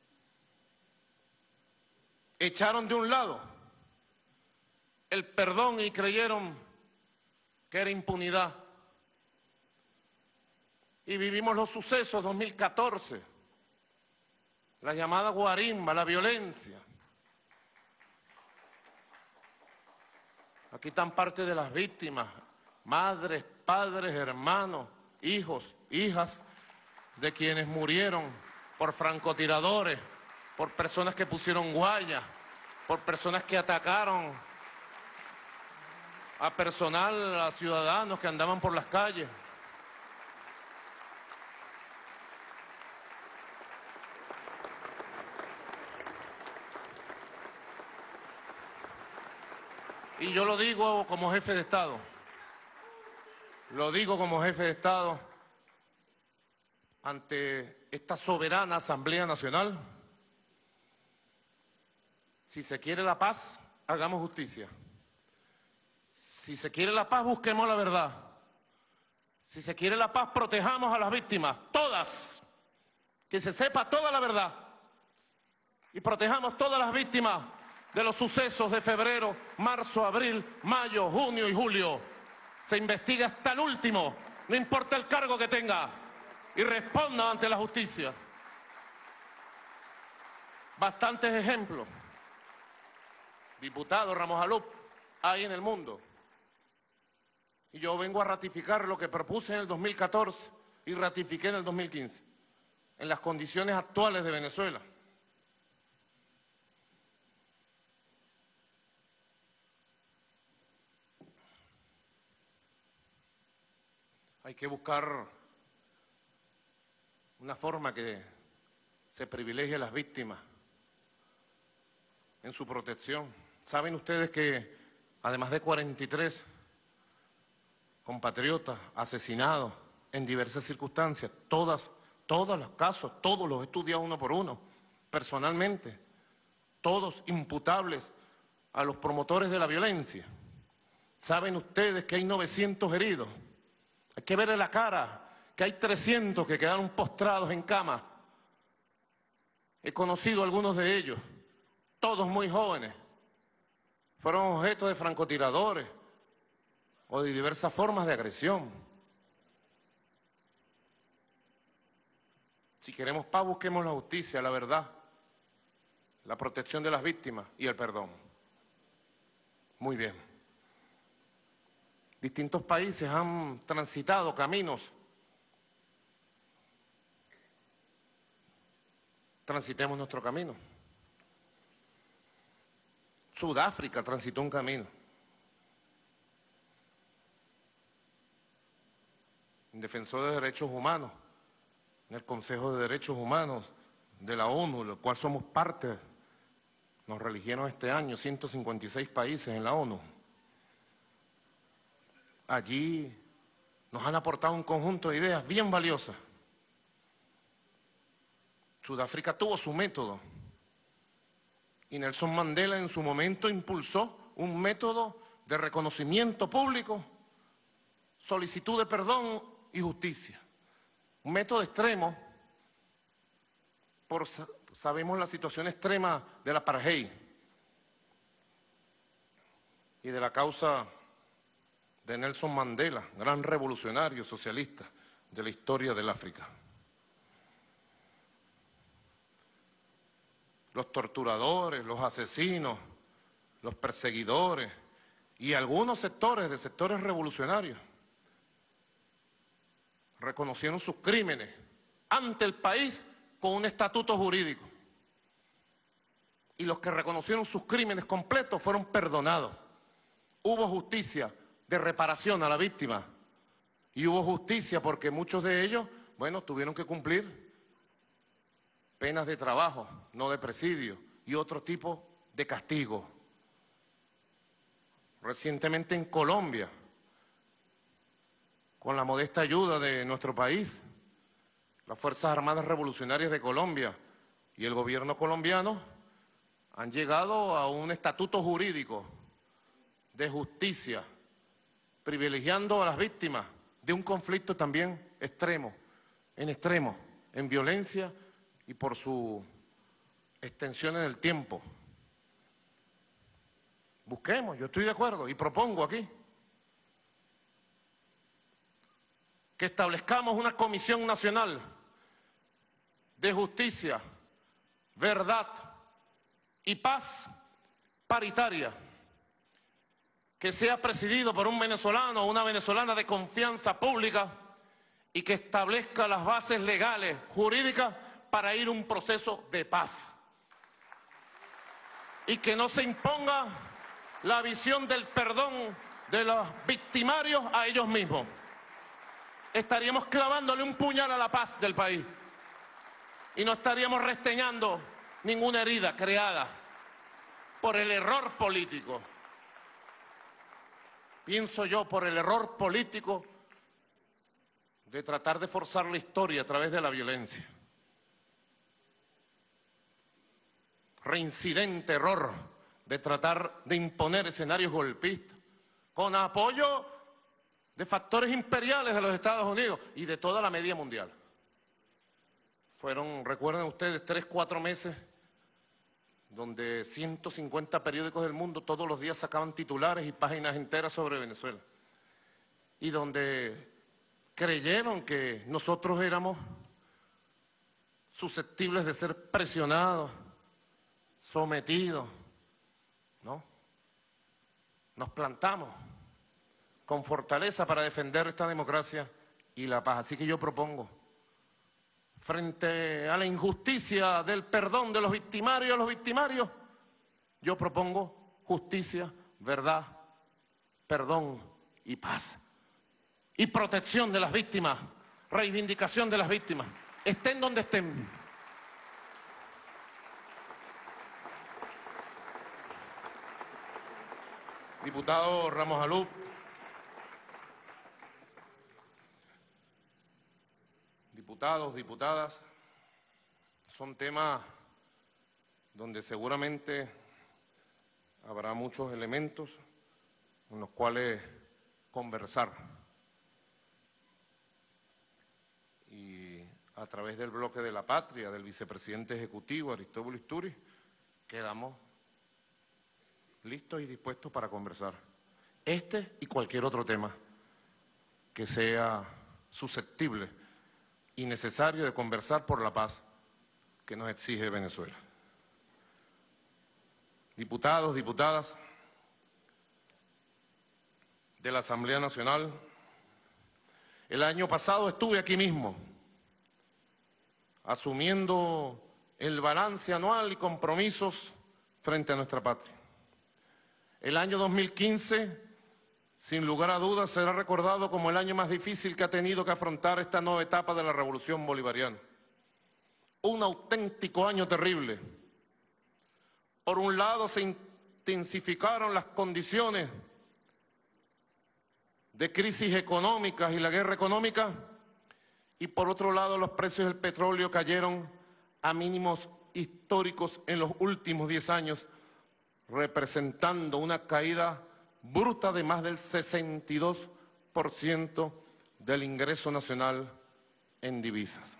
echaron de un lado el perdón y creyeron que era impunidad. y vivimos los sucesos dos mil catorce, la llamada guarimba, la violencia. Aquí están parte de las víctimas, madres, padres, hermanos, hijos, hijas de quienes murieron por francotiradores, por personas que pusieron guayas, por personas que atacaron a personal, a ciudadanos que andaban por las calles. Y yo lo digo como jefe de Estado, lo digo como jefe de Estado ante esta soberana Asamblea Nacional. Si se quiere la paz, hagamos justicia. Si se quiere la paz, busquemos la verdad. Si se quiere la paz, protejamos a las víctimas, todas, que se sepa toda la verdad. Y protejamos todas las víctimas de los sucesos de febrero, marzo, abril, mayo, junio y julio. Se investiga hasta el último, no importa el cargo que tenga, y responda ante la justicia. Bastantes ejemplos. Diputado Ramos Alup, hay en el mundo. Y yo vengo a ratificar lo que propuse en el dos mil catorce y ratifiqué en el dos mil quince, en las condiciones actuales de Venezuela. Hay que buscar una forma que se privilegie a las víctimas en su protección. Saben ustedes que además de cuarenta y tres compatriotas asesinados en diversas circunstancias, todas, todos los casos, todos los he estudiado uno por uno, personalmente, todos imputables a los promotores de la violencia. Saben ustedes que hay novecientos heridos. Hay que verle la cara, que hay trescientos que quedaron postrados en cama. He conocido a algunos de ellos, todos muy jóvenes. Fueron objeto de francotiradores o de diversas formas de agresión. Si queremos paz, busquemos la justicia, la verdad, la protección de las víctimas y el perdón. Muy bien. Distintos países han transitado caminos. Transitemos nuestro camino. Sudáfrica transitó un camino. Un defensor de derechos humanos, en el Consejo de Derechos Humanos de la ONU, del cual somos parte, nos reeligieron este año ciento cincuenta y seis países en la ONU. Allí nos han aportado un conjunto de ideas bien valiosas. Sudáfrica tuvo su método y Nelson Mandela en su momento impulsó un método de reconocimiento público, solicitud de perdón y justicia. Un método extremo, por, sabemos la situación extrema del apartheid y de la causa de Nelson Mandela, gran revolucionario socialista de la historia del África. Los torturadores, los asesinos, los perseguidores y algunos sectores de sectores revolucionarios reconocieron sus crímenes ante el país con un estatuto jurídico. Y los que reconocieron sus crímenes completos fueron perdonados. Hubo justicia de reparación a la víctima y hubo justicia porque muchos de ellos, bueno, tuvieron que cumplir penas de trabajo, no de presidio, y otro tipo de castigo. Recientemente en Colombia, con la modesta ayuda de nuestro país, las Fuerzas Armadas Revolucionarias de Colombia y el gobierno colombiano han llegado a un estatuto jurídico de justicia, privilegiando a las víctimas de un conflicto también extremo, en extremo, en violencia y por su extensión en el tiempo. Busquemos, yo estoy de acuerdo y propongo aquí que establezcamos una Comisión Nacional de Justicia, Verdad y Paz paritaria, que sea presidido por un venezolano o una venezolana de confianza pública y que establezca las bases legales, jurídicas, para ir a un proceso de paz. Y que no se imponga la visión del perdón de los victimarios a ellos mismos. Estaríamos clavándole un puñal a la paz del país y no estaríamos resteñando ninguna herida creada por el error político. Pienso yo, por el error político de tratar de forzar la historia a través de la violencia. Reincidente error de tratar de imponer escenarios golpistas con apoyo de factores imperiales de los Estados Unidos y de toda la media mundial. Fueron, recuerden ustedes, tres, cuatro meses donde ciento cincuenta periódicos del mundo todos los días sacaban titulares y páginas enteras sobre Venezuela. Y donde creyeron que nosotros éramos susceptibles de ser presionados, sometidos, ¿no? Nos plantamos con fortaleza para defender esta democracia y la paz. Así que yo propongo, frente a la injusticia del perdón de los victimarios a los victimarios, yo propongo justicia, verdad, perdón y paz. Y protección de las víctimas, reivindicación de las víctimas, estén donde estén. Diputado Ramos Alú, diputados, diputadas, son temas donde seguramente habrá muchos elementos en los cuales conversar. Y a través del bloque de la patria, del vicepresidente ejecutivo Aristóbulo Istúriz, quedamos listos y dispuestos para conversar este y cualquier otro tema que sea susceptible y necesario de conversar por la paz que nos exige Venezuela. Diputados, diputadas de la Asamblea Nacional, el año pasado estuve aquí mismo asumiendo el balance anual y compromisos frente a nuestra patria. El año dos mil quince, sin lugar a dudas, será recordado como el año más difícil que ha tenido que afrontar esta nueva etapa de la Revolución Bolivariana. Un auténtico año terrible. Por un lado, se intensificaron las condiciones de crisis económicas y la guerra económica, y por otro lado, los precios del petróleo cayeron a mínimos históricos en los últimos diez años, representando una caída bruta de más del sesenta y dos por ciento del ingreso nacional en divisas.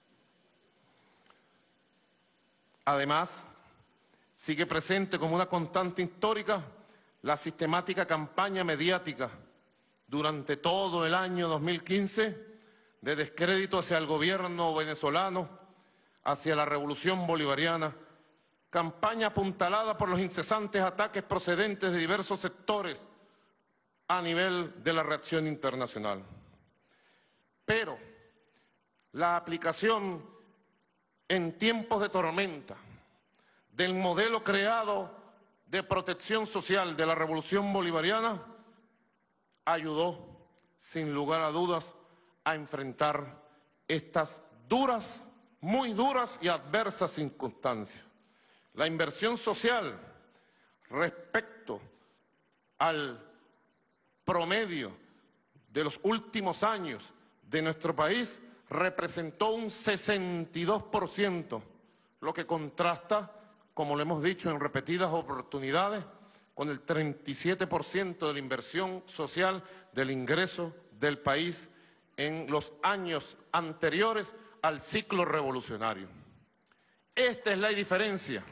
Además, sigue presente como una constante histórica la sistemática campaña mediática durante todo el año dos mil quince de descrédito hacia el gobierno venezolano, hacia la revolución bolivariana, campaña apuntalada por los incesantes ataques procedentes de diversos sectores a nivel de la reacción internacional. Pero la aplicación en tiempos de tormenta del modelo creado de protección social de la revolución bolivariana ayudó, sin lugar a dudas, a enfrentar estas duras, muy duras y adversas circunstancias. La inversión social respecto al promedio de los últimos años de nuestro país representó un sesenta y dos por ciento, lo que contrasta, como lo hemos dicho en repetidas oportunidades, con el treinta y siete por ciento de la inversión social del ingreso del país en los años anteriores al ciclo revolucionario. Esta es la diferencia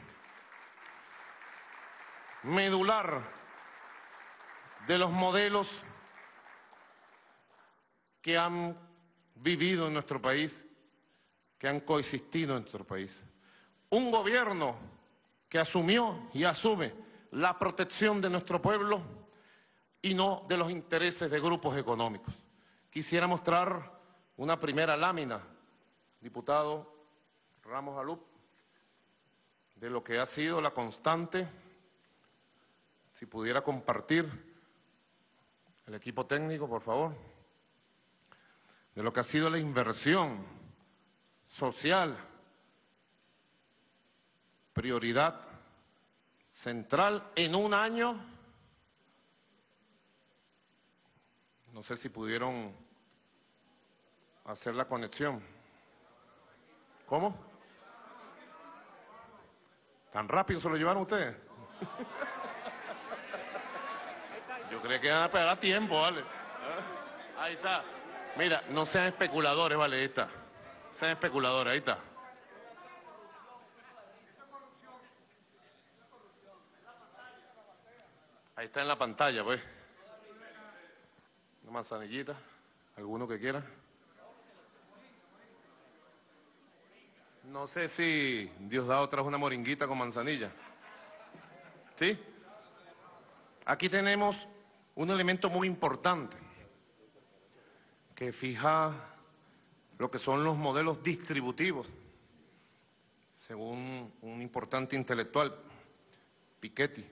medular de los modelos que han vivido en nuestro país, que han coexistido en nuestro país. Un gobierno que asumió y asume la protección de nuestro pueblo y no de los intereses de grupos económicos. Quisiera mostrar una primera lámina, diputado Ramos Alup, de lo que ha sido la constante, si pudiera compartir el equipo técnico, por favor, de lo que ha sido la inversión social, prioridad central en un año. No sé si pudieron hacer la conexión. ¿Cómo? ¿Tan rápido se lo llevaron ustedes? Yo creía que iban a pegar a tiempo, ¿vale? Ahí está. Mira, no sean especuladores, ¿vale? Ahí está. Sean especuladores, ahí está. Ahí está en la pantalla, pues. Una manzanillita. ¿Alguno que quiera? No sé si Diosdado trajo una moringuita con manzanilla. ¿Sí? Aquí tenemos un elemento muy importante que fija lo que son los modelos distributivos, según un importante intelectual, Piketty,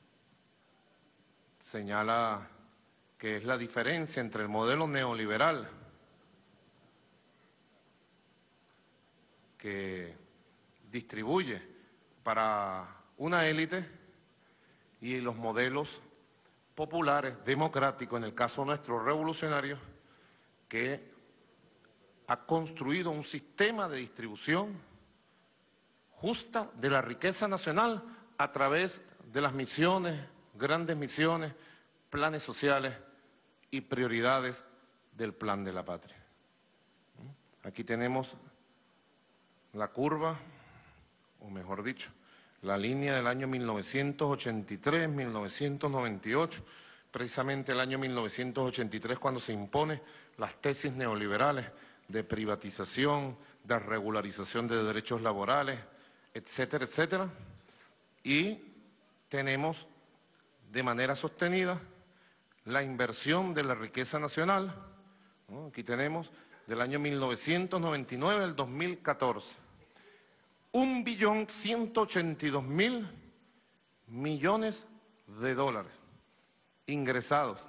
señala que es la diferencia entre el modelo neoliberal, que distribuye para una élite, y los modelos populares, democráticos, en el caso nuestro revolucionario, que ha construido un sistema de distribución justa de la riqueza nacional a través de las misiones, grandes misiones, planes sociales y prioridades del Plan de la Patria. Aquí tenemos la curva, o mejor dicho, la línea del año mil novecientos ochenta y tres, mil novecientos noventa y ocho, precisamente el año mil novecientos ochenta y tres cuando se impone las tesis neoliberales de privatización, de regularización de derechos laborales, etcétera, etcétera. Y tenemos de manera sostenida la inversión de la riqueza nacional, ¿no? Aquí tenemos del año mil novecientos noventa y nueve al dos mil catorce. Un billón ciento ochenta y dos mil millones de dólares ingresados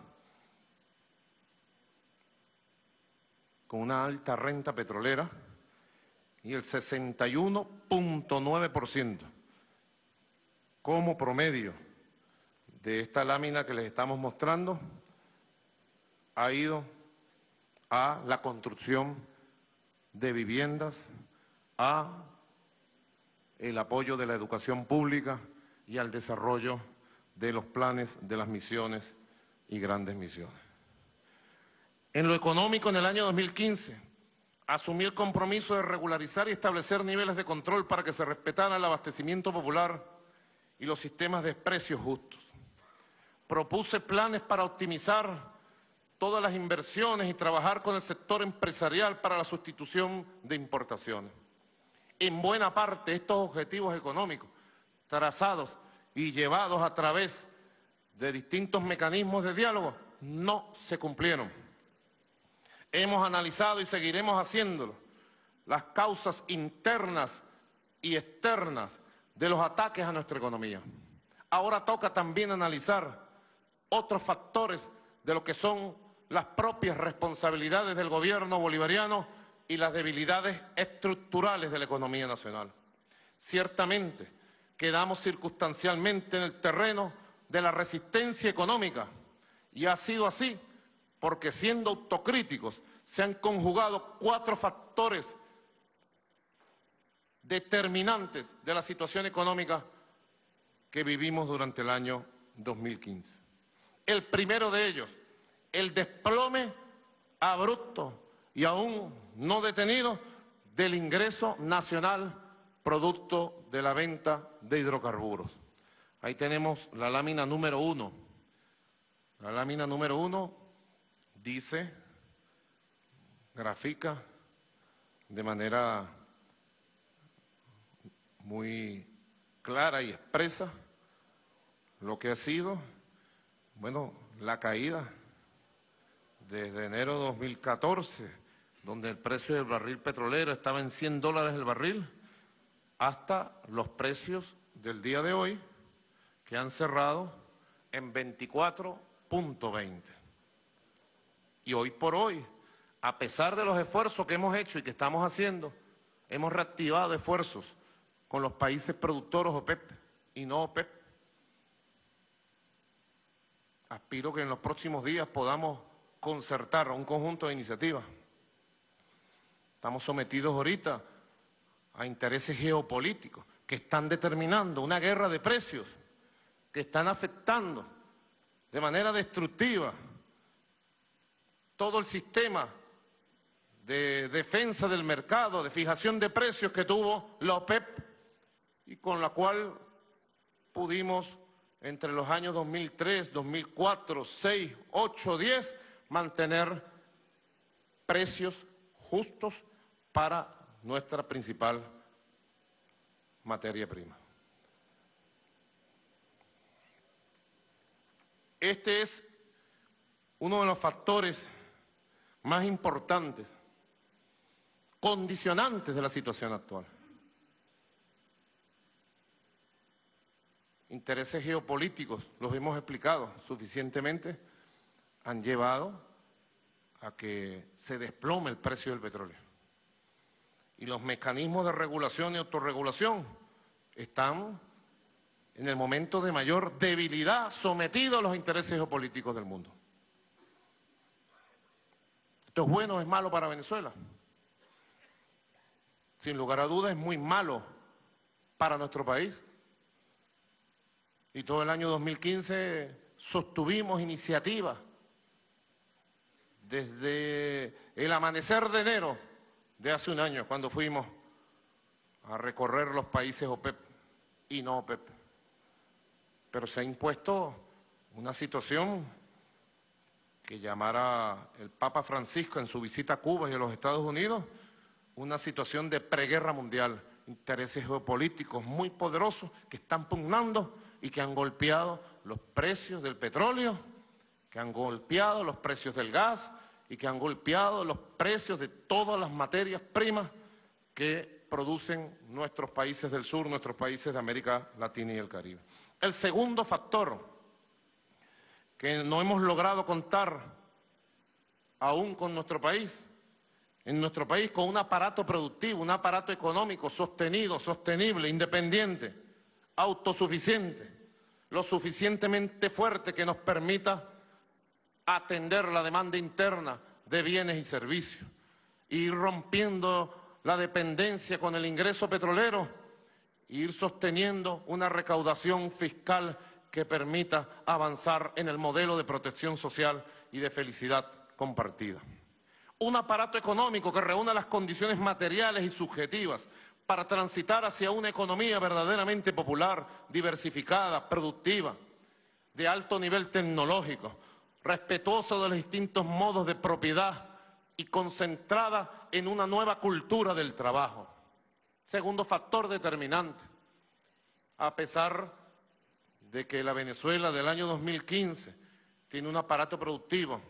con una alta renta petrolera y el sesenta y uno punto nueve por ciento como promedio de esta lámina que les estamos mostrando ha ido a la construcción de viviendas, a el apoyo de la educación pública y al desarrollo de los planes de las misiones y grandes misiones. En lo económico, en el año dos mil quince, asumí el compromiso de regularizar y establecer niveles de control para que se respetara el abastecimiento popular y los sistemas de precios justos. Propuse planes para optimizar todas las inversiones y trabajar con el sector empresarial para la sustitución de importaciones. En buena parte, estos objetivos económicos trazados y llevados a través de distintos mecanismos de diálogo no se cumplieron. Hemos analizado y seguiremos haciéndolo las causas internas y externas de los ataques a nuestra economía. Ahora toca también analizar otros factores de lo que son las propias responsabilidades del gobierno bolivariano y las debilidades estructurales de la economía nacional. Ciertamente, quedamos circunstancialmente en el terreno de la resistencia económica, y ha sido así porque, siendo autocríticos, se han conjugado cuatro factores determinantes de la situación económica que vivimos durante el año dos mil quince. El primero de ellos, el desplome abrupto y aún no detenido del ingreso nacional producto de la venta de hidrocarburos. Ahí tenemos la lámina número uno. La lámina número uno dice grafica de manera muy clara y expresa lo que ha sido, bueno, la caída desde enero de dos mil catorce, donde el precio del barril petrolero estaba en cien dólares el barril, hasta los precios del día de hoy, que han cerrado en veinticuatro punto veinte. Y hoy por hoy, a pesar de los esfuerzos que hemos hecho y que estamos haciendo, hemos reactivado esfuerzos con los países productores OPEP y no OPEP. Aspiro que en los próximos días podamos concertar un conjunto de iniciativas. Estamos sometidos ahorita a intereses geopolíticos que están determinando una guerra de precios, que están afectando de manera destructiva todo el sistema de defensa del mercado, de fijación de precios que tuvo la OPEP y con la cual pudimos entre los años dos mil tres, dos mil cuatro, seis, ocho, diez mantener precios justos para nuestra principal materia prima. Este es uno de los factores más importantes, condicionantes de la situación actual. Intereses geopolíticos, los hemos explicado suficientemente, han llevado a que se desplome el precio del petróleo. Y los mecanismos de regulación y autorregulación están en el momento de mayor debilidad, sometidos a los intereses geopolíticos del mundo. ¿Esto es bueno o es malo para Venezuela? Sin lugar a dudas es muy malo para nuestro país. Y todo el año dos mil quince sostuvimos iniciativas desde el amanecer de enero de hace un año, cuando fuimos a recorrer los países OPEP y no OPEP. Pero se ha impuesto una situación que llamara el Papa Francisco en su visita a Cuba y a los Estados Unidos, una situación de preguerra mundial, intereses geopolíticos muy poderosos que están pugnando y que han golpeado los precios del petróleo, que han golpeado los precios del gas y que han golpeado los precios de todas las materias primas que producen nuestros países del sur, nuestros países de América Latina y el Caribe. El segundo factor que no hemos logrado contar aún con nuestro país, en nuestro país con un aparato productivo, un aparato económico sostenido, sostenible, independiente, autosuficiente, lo suficientemente fuerte que nos permita atender la demanda interna de bienes y servicios, ir rompiendo la dependencia con el ingreso petrolero e ir sosteniendo una recaudación fiscal que permita avanzar en el modelo de protección social y de felicidad compartida. Un aparato económico que reúna las condiciones materiales y subjetivas para transitar hacia una economía verdaderamente popular, diversificada, productiva, de alto nivel tecnológico, respetuosa de los distintos modos de propiedad y concentrada en una nueva cultura del trabajo. Segundo factor determinante, a pesar de que la Venezuela del año dos mil quince tiene un aparato productivo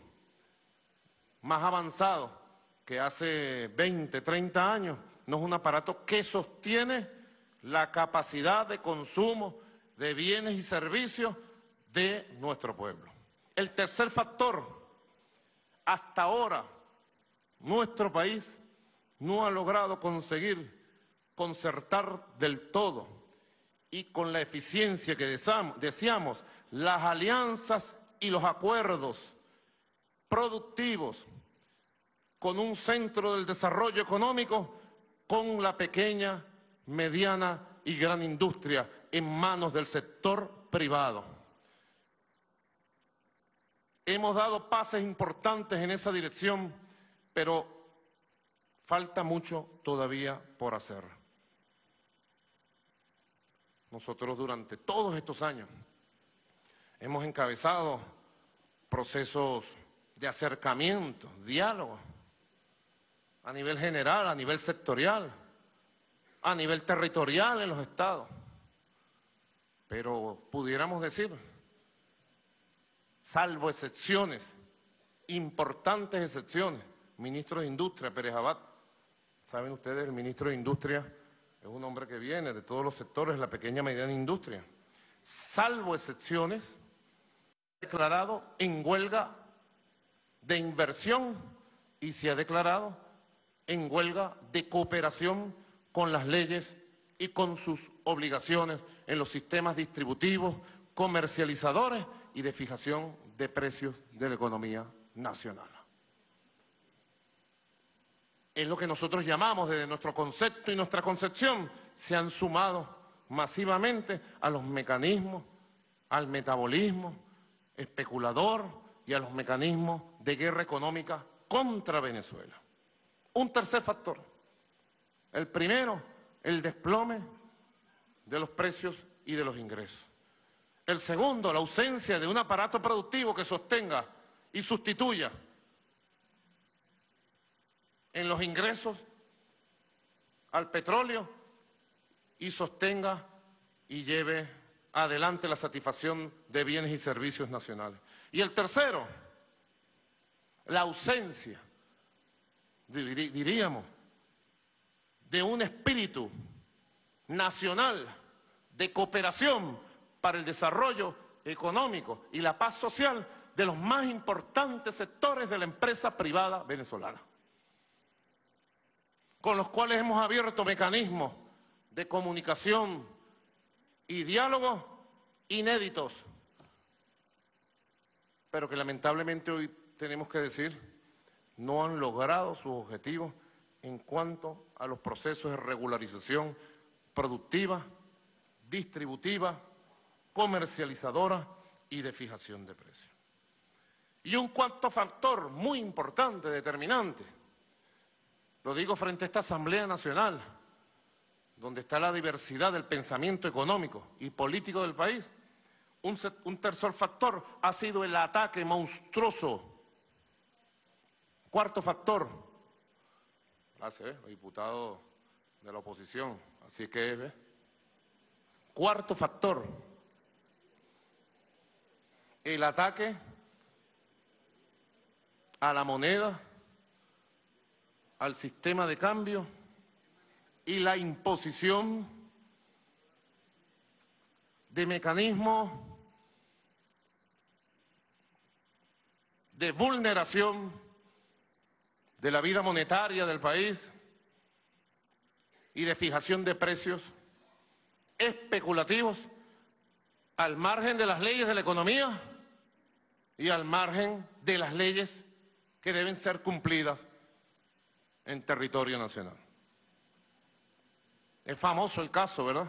más avanzado que hace veinte, treinta años, no es un aparato que sostiene la capacidad de consumo de bienes y servicios de nuestro pueblo. El tercer factor, hasta ahora nuestro país no ha logrado conseguir concertar del todo y con la eficiencia que deseamos las alianzas y los acuerdos productivos con un centro del desarrollo económico con la pequeña, mediana y gran industria en manos del sector privado. Hemos dado pasos importantes en esa dirección, pero falta mucho todavía por hacer. Nosotros durante todos estos años hemos encabezado procesos de acercamiento, diálogo, a nivel general, a nivel sectorial, a nivel territorial en los estados. Pero pudiéramos decir, salvo excepciones, importantes excepciones, ministro de Industria, Pérez Abad, saben ustedes, el ministro de Industria es un hombre que viene de todos los sectores de la pequeña y mediana industria. Salvo excepciones, ha declarado en huelga de inversión y se ha declarado en huelga de cooperación con las leyes y con sus obligaciones en los sistemas distributivos, comercializadores y de fijación de precios de la economía nacional. Es lo que nosotros llamamos desde nuestro concepto y nuestra concepción, se han sumado masivamente a los mecanismos, al metabolismo especulador y a los mecanismos de guerra económica contra Venezuela. Un tercer factor, el primero, el desplome de los precios y de los ingresos. El segundo, la ausencia de un aparato productivo que sostenga y sustituya en los ingresos al petróleo y sostenga y lleve adelante la satisfacción de bienes y servicios nacionales. Y el tercero, la ausencia, diríamos, de un espíritu nacional de cooperación para el desarrollo económico y la paz social de los más importantes sectores de la empresa privada venezolana, con los cuales hemos abierto mecanismos de comunicación y diálogo inéditos, pero que lamentablemente hoy tenemos que decir no han logrado sus objetivos en cuanto a los procesos de regularización productiva, distributiva, comercializadora y de fijación de precios. Y un cuarto factor muy importante, determinante, lo digo frente a esta Asamblea Nacional, donde está la diversidad del pensamiento económico y político del país, un, un tercer factor ha sido el ataque monstruoso. Cuarto factor, gracias, ¿eh? Los diputados de la oposición, así que, ¿eh? Cuarto factor, el ataque a la moneda, al sistema de cambio y la imposición de mecanismos de vulneración de la vida monetaria del país y de fijación de precios especulativos al margen de las leyes de la economía y al margen de las leyes que deben ser cumplidas en territorio nacional. Es famoso el caso, ¿verdad?,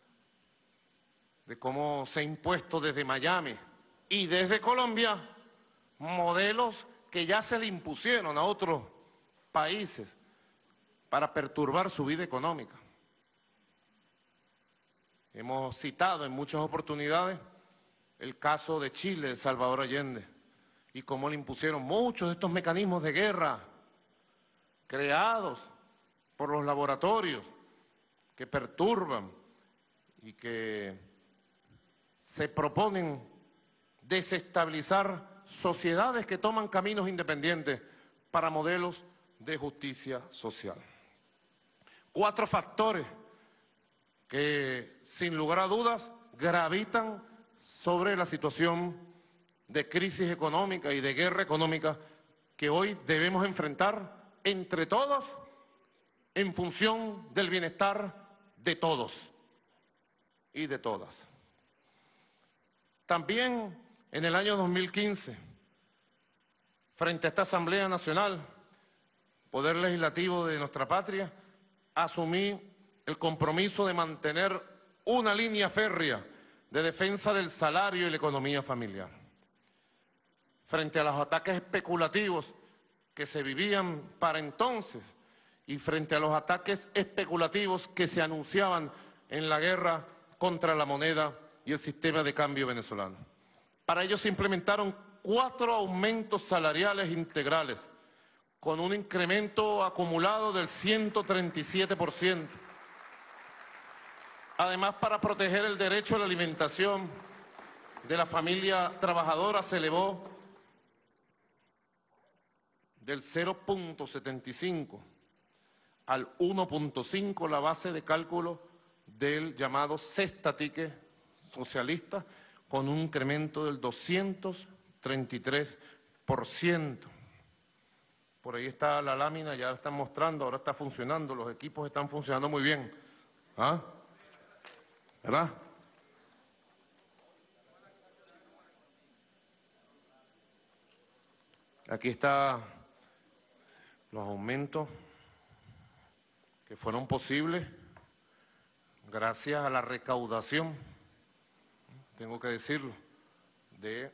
de cómo se ha impuesto desde Miami y desde Colombia modelos que ya se le impusieron a otros países para perturbar su vida económica. Hemos citado en muchas oportunidades el caso de Chile, de Salvador Allende, y cómo le impusieron muchos de estos mecanismos de guerra creados por los laboratorios que perturban y que se proponen desestabilizar sociedades que toman caminos independientes para modelos de justicia social. Cuatro factores que, sin lugar a dudas, gravitan sobre la situación de crisis económica y de guerra económica que hoy debemos enfrentar entre todos en función del bienestar de todos y de todas. También en el año dos mil quince, frente a esta Asamblea Nacional, Poder Legislativo de nuestra patria, asumí el compromiso de mantener una línea férrea de defensa del salario y la economía familiar. Frente a los ataques especulativos que se vivían para entonces y frente a los ataques especulativos que se anunciaban en la guerra contra la moneda y el sistema de cambio venezolano. Para ello se implementaron cuatro aumentos salariales integrales, con un incremento acumulado del ciento treinta y siete por ciento. Además, para proteger el derecho a la alimentación de la familia trabajadora se elevó del cero punto setenta y cinco al uno punto cinco la base de cálculo del llamado cesta-tique socialista, con un incremento del doscientos treinta y tres por ciento. Por ahí está la lámina, ya la están mostrando, ahora está funcionando, los equipos están funcionando muy bien. ¿Ah? ¿Verdad? Aquí está los aumentos que fueron posibles gracias a la recaudación, tengo que decirlo, de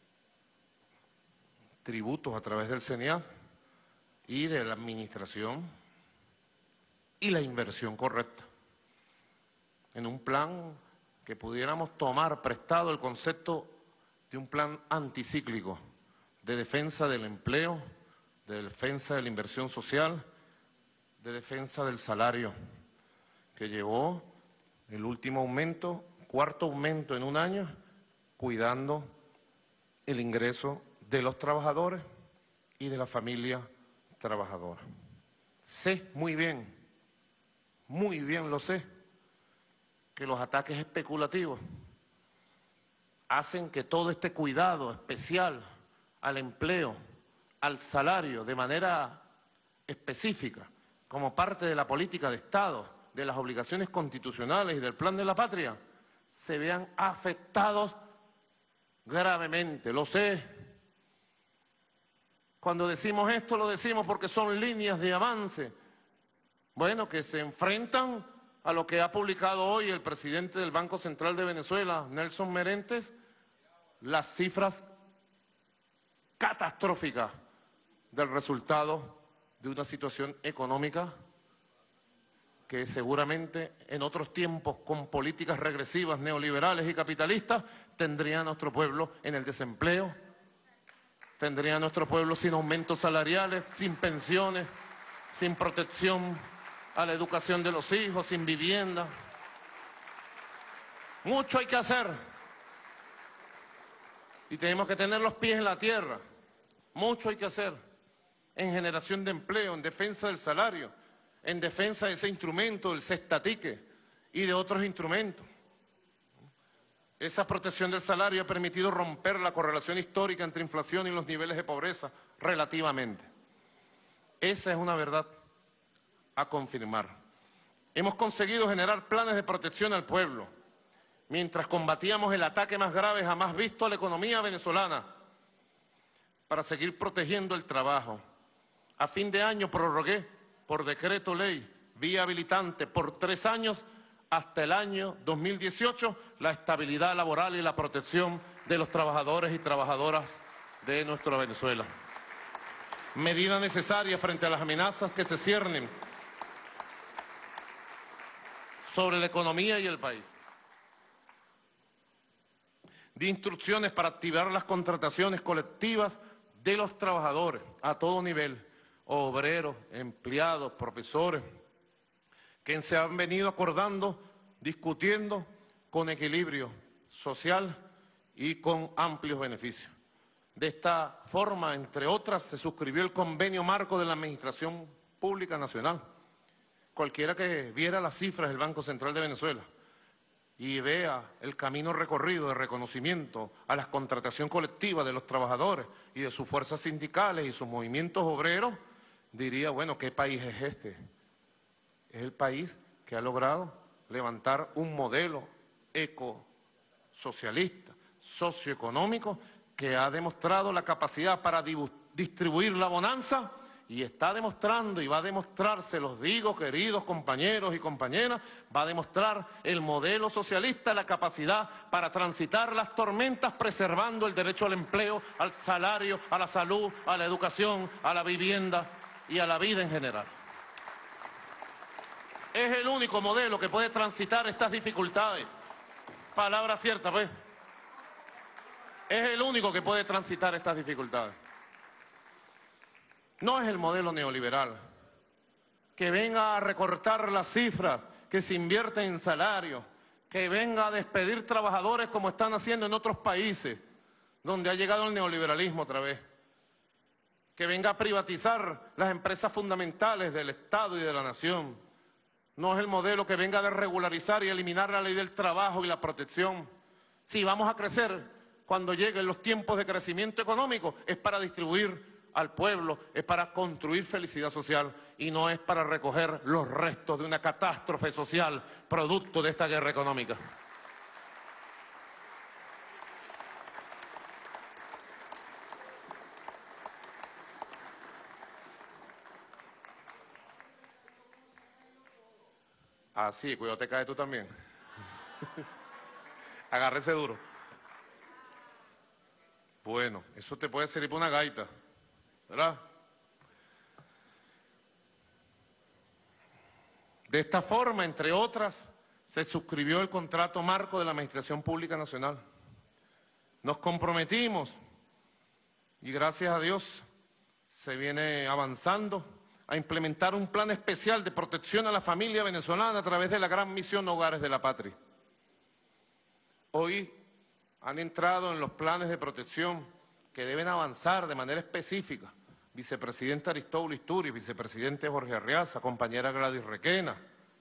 tributos a través del CENIAF y de la administración y la inversión correcta, en un plan que pudiéramos tomar prestado el concepto de un plan anticíclico, de defensa del empleo, de defensa de la inversión social, de defensa del salario, que llevó el último aumento, cuarto aumento en un año, cuidando el ingreso de los trabajadores y de la familia trabajadora. Sé muy bien, muy bien lo sé, que los ataques especulativos hacen que todo este cuidado especial al empleo, al salario, de manera específica, como parte de la política de Estado, de las obligaciones constitucionales y del plan de la patria, se vean afectados gravemente. Lo sé. Cuando decimos esto, lo decimos porque son líneas de avance, bueno, que se enfrentan a lo que ha publicado hoy el presidente del Banco Central de Venezuela, Nelson Merentes, las cifras catastróficas del resultado de una situación económica que seguramente en otros tiempos, con políticas regresivas, neoliberales y capitalistas, tendría a nuestro pueblo en el desempleo, tendría a nuestro pueblo sin aumentos salariales, sin pensiones, sin protección a la educación de los hijos, sin vivienda. Mucho hay que hacer y tenemos que tener los pies en la tierra. Mucho hay que hacer en generación de empleo, en defensa del salario, en defensa de ese instrumento, del cesta-tique y de otros instrumentos. Esa protección del salario ha permitido romper la correlación histórica entre inflación y los niveles de pobreza relativamente. Esa es una verdad a confirmar. Hemos conseguido generar planes de protección al pueblo, mientras combatíamos el ataque más grave jamás visto a la economía venezolana, para seguir protegiendo el trabajo. A fin de año prorrogué por decreto ley, vía habilitante, por tres años hasta el año dos mil dieciocho, la estabilidad laboral y la protección de los trabajadores y trabajadoras de nuestra Venezuela. Medida necesaria frente a las amenazas que se ciernen sobre la economía y el país. De instrucciones para activar las contrataciones colectivas de los trabajadores a todo nivel, obreros, empleados, profesores, que se han venido acordando, discutiendo con equilibrio social y con amplios beneficios. De esta forma, entre otras, se suscribió el convenio marco de la Administración Pública Nacional. Cualquiera que viera las cifras del Banco Central de Venezuela y vea el camino recorrido de reconocimiento a la contratación colectiva de los trabajadores y de sus fuerzas sindicales y sus movimientos obreros, diría, bueno, ¿qué país es este? Es el país que ha logrado levantar un modelo ecosocialista, socioeconómico, que ha demostrado la capacidad para distribuir la bonanza y está demostrando y va a demostrar, se los digo, queridos compañeros y compañeras, va a demostrar el modelo socialista la capacidad para transitar las tormentas preservando el derecho al empleo, al salario, a la salud, a la educación, a la vivienda y a la vida en general. Es el único modelo que puede transitar estas dificultades. Palabra cierta, pues. Es el único que puede transitar estas dificultades. no es el modelo neoliberal, que venga a recortar las cifras, que se invierte en salarios, que venga a despedir trabajadores como están haciendo en otros países, donde ha llegado el neoliberalismo otra vez, que venga a privatizar las empresas fundamentales del Estado y de la nación. No es el modelo que venga a desregularizar y eliminar la ley del trabajo y la protección. Si vamos a crecer, cuando lleguen los tiempos de crecimiento económico, es para distribuir al pueblo, es para construir felicidad social y no es para recoger los restos de una catástrofe social producto de esta guerra económica. Ah, sí, cuidado, te cae tú también. Agárrese duro. Bueno, eso te puede servir para una gaita, ¿verdad? De esta forma, entre otras, se suscribió el contrato marco de la Administración Pública Nacional. Nos comprometimos y gracias a Dios se viene avanzando a implementar un plan especial de protección a la familia venezolana a través de la gran misión Hogares de la Patria. Hoy han entrado en los planes de protección que deben avanzar de manera específica vicepresidente Aristóbulo Isturiz, vicepresidente Jorge Arriaza, compañera Gladys Requena.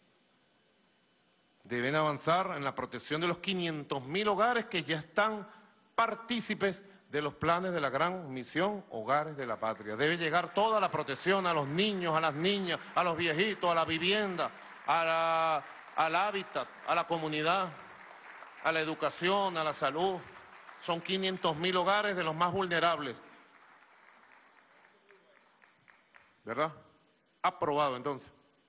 Deben avanzar en la protección de los quinientos mil hogares que ya están partícipes de los planes de la gran misión Hogares de la Patria. Debe llegar toda la protección a los niños, a las niñas, a los viejitos, a la vivienda, a la, al hábitat, a la comunidad, a la educación, a la salud. Son quinientos mil hogares de los más vulnerables. ¿Verdad? Aprobado, entonces.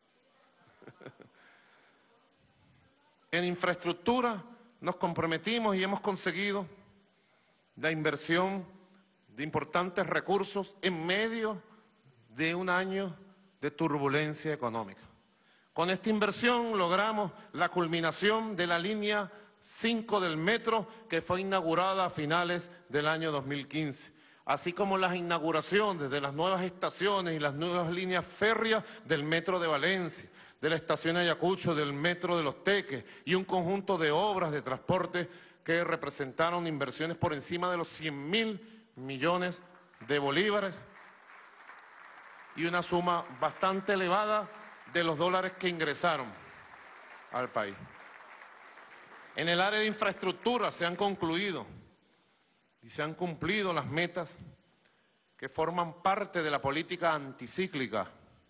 En infraestructura nos comprometimos y hemos conseguido la inversión de importantes recursos en medio de un año de turbulencia económica. Con esta inversión logramos la culminación de la línea cinco del metro que fue inaugurada a finales del año dos mil quince, así como las inauguraciones de las nuevas estaciones y las nuevas líneas férreas del metro de Valencia, de la estación Ayacucho, del metro de Los Teques y un conjunto de obras de transporte que representaron inversiones por encima de los cien mil millones de bolívares y una suma bastante elevada de los dólares que ingresaron al país. En el área de infraestructura se han concluido y se han cumplido las metas que forman parte de la política anticíclica,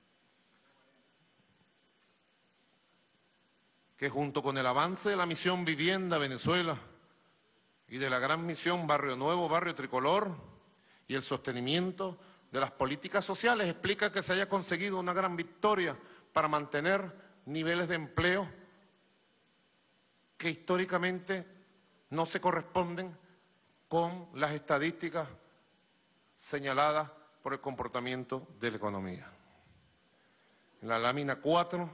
que junto con el avance de la misión Vivienda Venezuela y de la gran misión Barrio Nuevo, Barrio Tricolor y el sostenimiento de las políticas sociales explica que se haya conseguido una gran victoria para mantener niveles de empleo que históricamente no se corresponden con las estadísticas señaladas por el comportamiento de la economía. En la lámina cuatro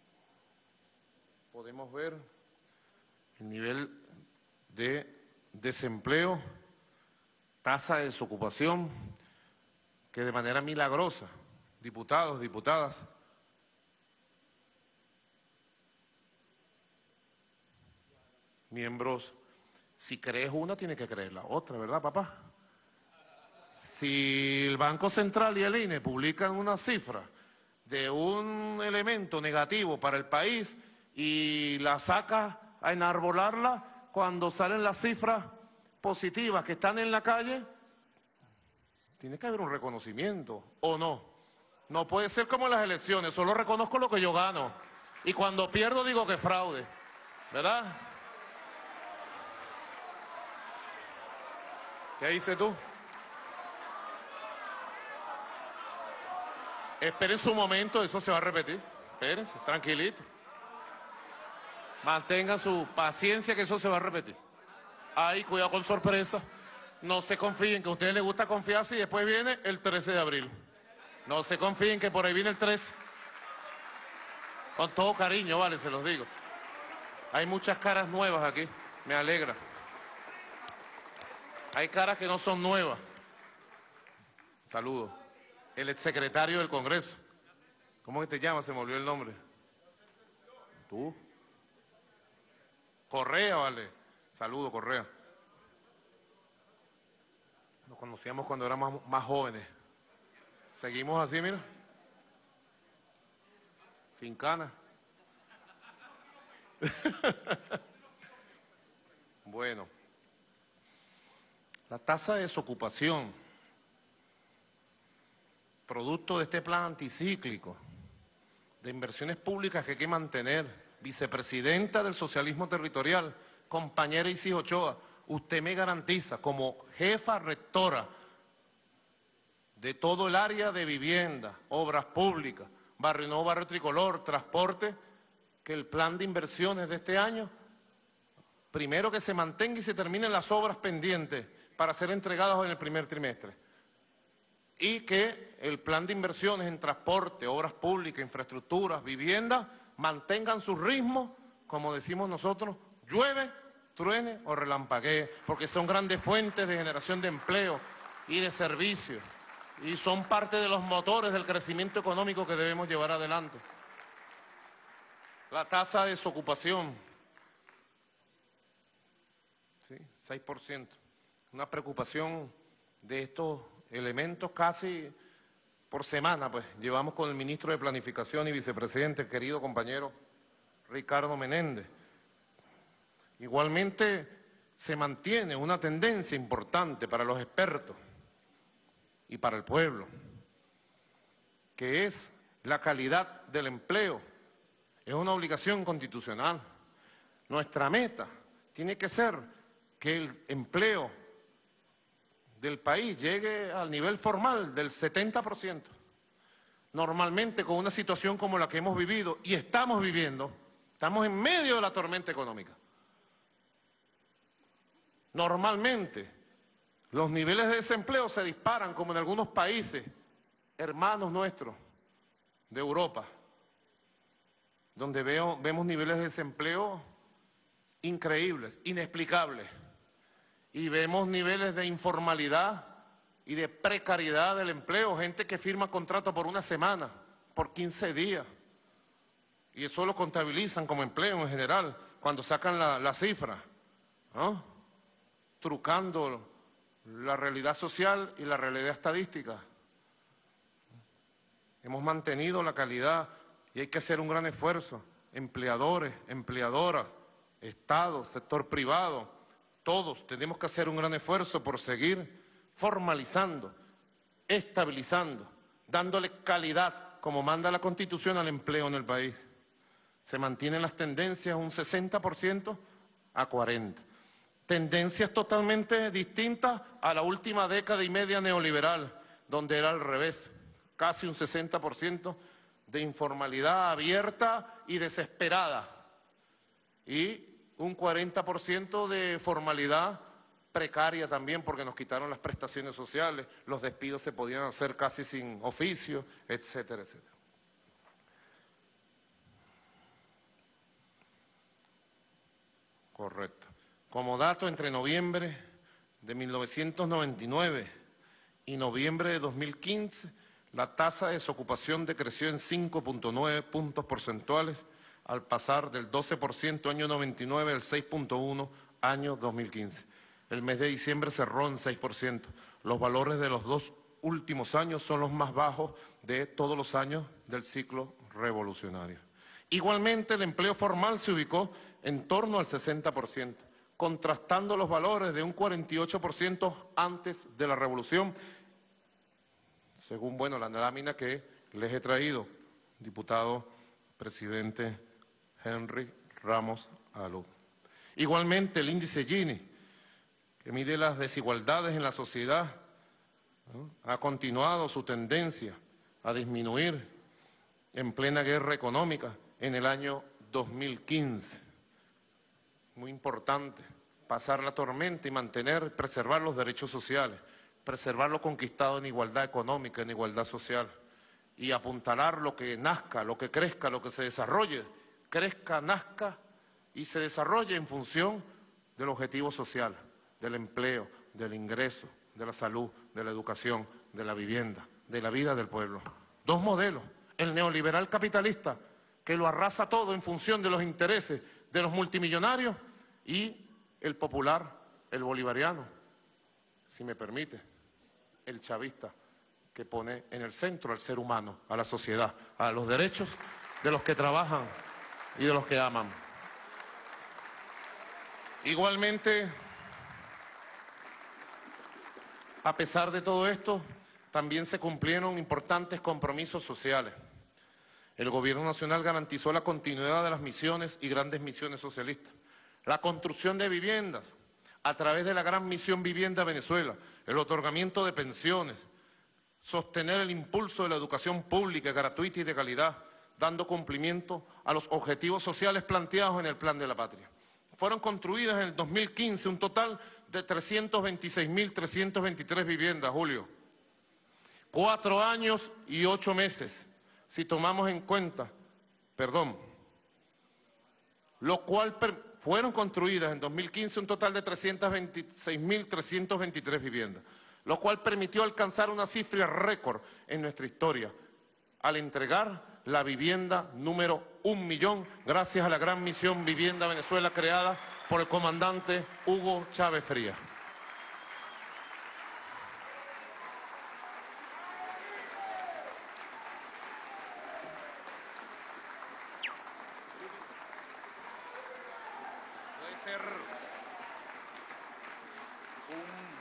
podemos ver el nivel de desempleo, tasa de desocupación, que de manera milagrosa, diputados, diputadas, miembros, si crees una, tiene que creer la otra, ¿verdad, papá? Si el Banco Central y el I N E publican una cifra de un elemento negativo para el país y la saca a enarbolarla cuando salen las cifras positivas que están en la calle, tiene que haber un reconocimiento, ¿o no? No puede ser como en las elecciones, solo reconozco lo que yo gano y cuando pierdo digo que fraude, ¿verdad? ¿Qué dices tú? Esperen su momento, eso se va a repetir. Espérense, tranquilito. Mantengan su paciencia que eso se va a repetir. Ay, cuidado con sorpresa. No se confíen, que a ustedes les gusta confiarse y después viene el trece de abril. No se confíen que por ahí viene el trece. Con todo cariño, vale, se los digo. Hay muchas caras nuevas aquí, me alegra. Hay caras que no son nuevas. Saludos. el exsecretario del Congreso. ¿Cómo que te llamas? Se me olvidó el nombre. ¿Tú? Correa, vale. Saludo, Correa. Nos conocíamos cuando éramos más jóvenes. Seguimos así, mira. Sin canas. Bueno. La tasa de desocupación, producto de este plan anticíclico, de inversiones públicas que hay que mantener, vicepresidenta del socialismo territorial, compañera Isis Ochoa, usted me garantiza como jefa rectora de todo el área de vivienda, obras públicas, Barrio Nuevo, Barrio Tricolor, transporte, que el plan de inversiones de este año, primero que se mantenga y se terminen las obras pendientes para ser entregadas en el primer trimestre, y que el plan de inversiones en transporte, obras públicas, infraestructuras, vivienda, mantengan su ritmo, como decimos nosotros, llueve, truene o relampaguee, porque son grandes fuentes de generación de empleo y de servicios, y son parte de los motores del crecimiento económico que debemos llevar adelante. La tasa de desocupación, ¿sí? seis por ciento. Una preocupación de estos elementos casi por semana, pues llevamos con el ministro de Planificación y vicepresidente, el querido compañero Ricardo Menéndez. Igualmente se mantiene una tendencia importante para los expertos y para el pueblo, que es la calidad del empleo. Es una obligación constitucional. Nuestra meta tiene que ser que el empleo del país llegue al nivel formal del setenta por ciento. Normalmente con una situación como la que hemos vivido y estamos viviendo, estamos en medio de la tormenta económica. Normalmente los niveles de desempleo se disparan como en algunos países, hermanos nuestros, de Europa, donde veo, vemos niveles de desempleo increíbles, inexplicables. Y vemos niveles de informalidad y de precariedad del empleo, gente que firma contrato por una semana, por quince días, y eso lo contabilizan como empleo en general, cuando sacan la, la cifra, ¿no? Trucando la realidad social y la realidad estadística. Hemos mantenido la calidad y hay que hacer un gran esfuerzo, empleadores, empleadoras, Estado, sector privado. Todos tenemos que hacer un gran esfuerzo por seguir formalizando, estabilizando, dándole calidad, como manda la Constitución, al empleo en el país. Se mantienen las tendencias un sesenta por ciento a cuarenta por ciento. Tendencias totalmente distintas a la última década y media neoliberal, donde era al revés, casi un sesenta por ciento de informalidad abierta y desesperada, y un cuarenta por ciento de formalidad precaria también, porque nos quitaron las prestaciones sociales, los despidos se podían hacer casi sin oficio, etcétera, etcétera. Correcto. Como dato, entre noviembre de mil novecientos noventa y nueve y noviembre de dos mil quince, la tasa de desocupación decreció en cinco punto nueve puntos porcentuales, al pasar del doce por ciento año noventa y nueve al seis punto uno año dos mil quince. El mes de diciembre cerró en seis por ciento. Los valores de los dos últimos años son los más bajos de todos los años del ciclo revolucionario. Igualmente, el empleo formal se ubicó en torno al sesenta por ciento, contrastando los valores de un cuarenta y ocho por ciento antes de la revolución, según bueno la lámina que les he traído, diputado presidente Henry Ramos Alú. Igualmente, el índice Gini, que mide las desigualdades en la sociedad, ¿no?, ha continuado su tendencia a disminuir en plena guerra económica en el año dos mil quince. Muy importante pasar la tormenta y mantener, preservar los derechos sociales, preservar lo conquistado en igualdad económica, en igualdad social, y apuntalar lo que nazca, lo que crezca, lo que se desarrolle, crezca, nazca y se desarrolle en función del objetivo social, del empleo, del ingreso, de la salud, de la educación, de la vivienda, de la vida del pueblo. Dos modelos, el neoliberal capitalista, que lo arrasa todo en función de los intereses de los multimillonarios, y el popular, el bolivariano, si me permite, el chavista, que pone en el centro al ser humano, a la sociedad, a los derechos de los que trabajan y de los que aman. Igualmente, a pesar de todo esto, también se cumplieron importantes compromisos sociales. El Gobierno Nacional garantizó la continuidad de las misiones y grandes misiones socialistas, la construcción de viviendas a través de la Gran Misión Vivienda Venezuela, el otorgamiento de pensiones, sostener el impulso de la educación pública, gratuita y de calidad, dando cumplimiento a los objetivos sociales planteados en el Plan de la Patria. Fueron construidas en el dos mil quince un total de trescientas veintiséis mil trescientas veintitrés viviendas, Julio. Cuatro años y ocho meses, si tomamos en cuenta, perdón, lo cual fueron construidas en dos mil quince un total de trescientas veintiséis mil trescientas veintitrés viviendas, lo cual permitió alcanzar una cifra récord en nuestra historia, al entregar la vivienda número un millón, gracias a la Gran Misión Vivienda Venezuela creada por el comandante Hugo Chávez Frías. Puede ser un...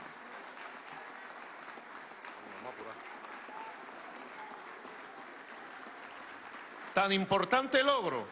Vamos a apurar. Tan importante logro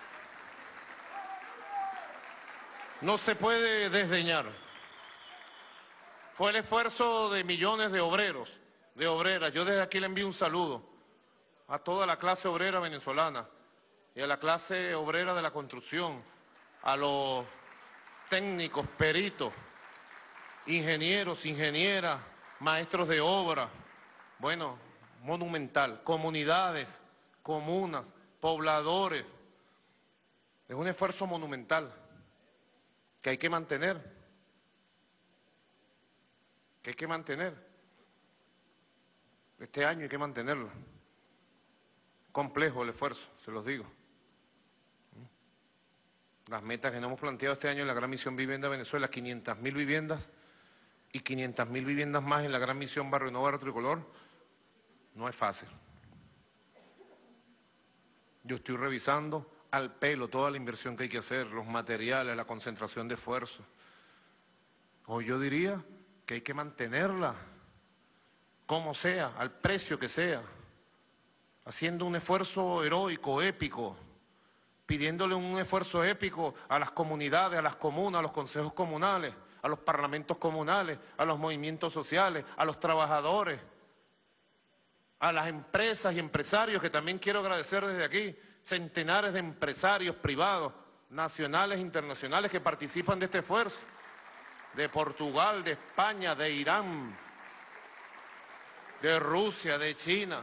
no se puede desdeñar. Fue el esfuerzo de millones de obreros, de obreras. Yo desde aquí le envío un saludo a toda la clase obrera venezolana y a la clase obrera de la construcción, a los técnicos, peritos, ingenieros, ingenieras, maestros de obra, bueno, monumental, comunidades, comunas, pobladores. Es un esfuerzo monumental que hay que mantener, que hay que mantener. Este año hay que mantenerlo. Complejo el esfuerzo, se los digo. Las metas que nos hemos planteado este año en la Gran Misión Vivienda Venezuela, quinientas mil viviendas y quinientas mil viviendas más en la Gran Misión Barrio Nuevo, Barrio Tricolor, no es fácil. Yo estoy revisando al pelo toda la inversión que hay que hacer, los materiales, la concentración de esfuerzos. Hoy yo diría que hay que mantenerla, como sea, al precio que sea, haciendo un esfuerzo heroico, épico, pidiéndole un esfuerzo épico a las comunidades, a las comunas, a los consejos comunales, a los parlamentos comunales, a los movimientos sociales, a los trabajadores, a las empresas y empresarios, que también quiero agradecer desde aquí, centenares de empresarios privados, nacionales e internacionales que participan de este esfuerzo, de Portugal, de España, de Irán, de Rusia, de China.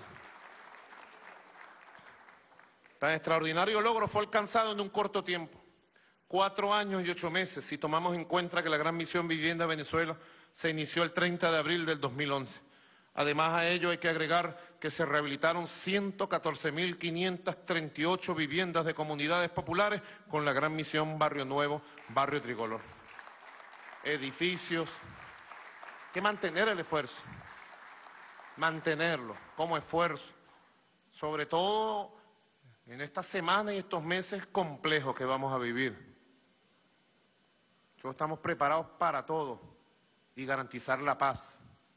Tan extraordinario logro fue alcanzado en un corto tiempo, cuatro años y ocho meses, si tomamos en cuenta que la Gran Misión Vivienda Venezuela se inició el treinta de abril del dos mil once. Además a ello hay que agregar que se rehabilitaron ciento catorce mil quinientas treinta y ocho viviendas de comunidades populares con la Gran Misión Barrio Nuevo, Barrio Tricolor. Edificios. Hay que mantener el esfuerzo, mantenerlo como esfuerzo, sobre todo en estas semanas y estos meses complejos que vamos a vivir. Nosotros estamos preparados para todo y garantizar la paz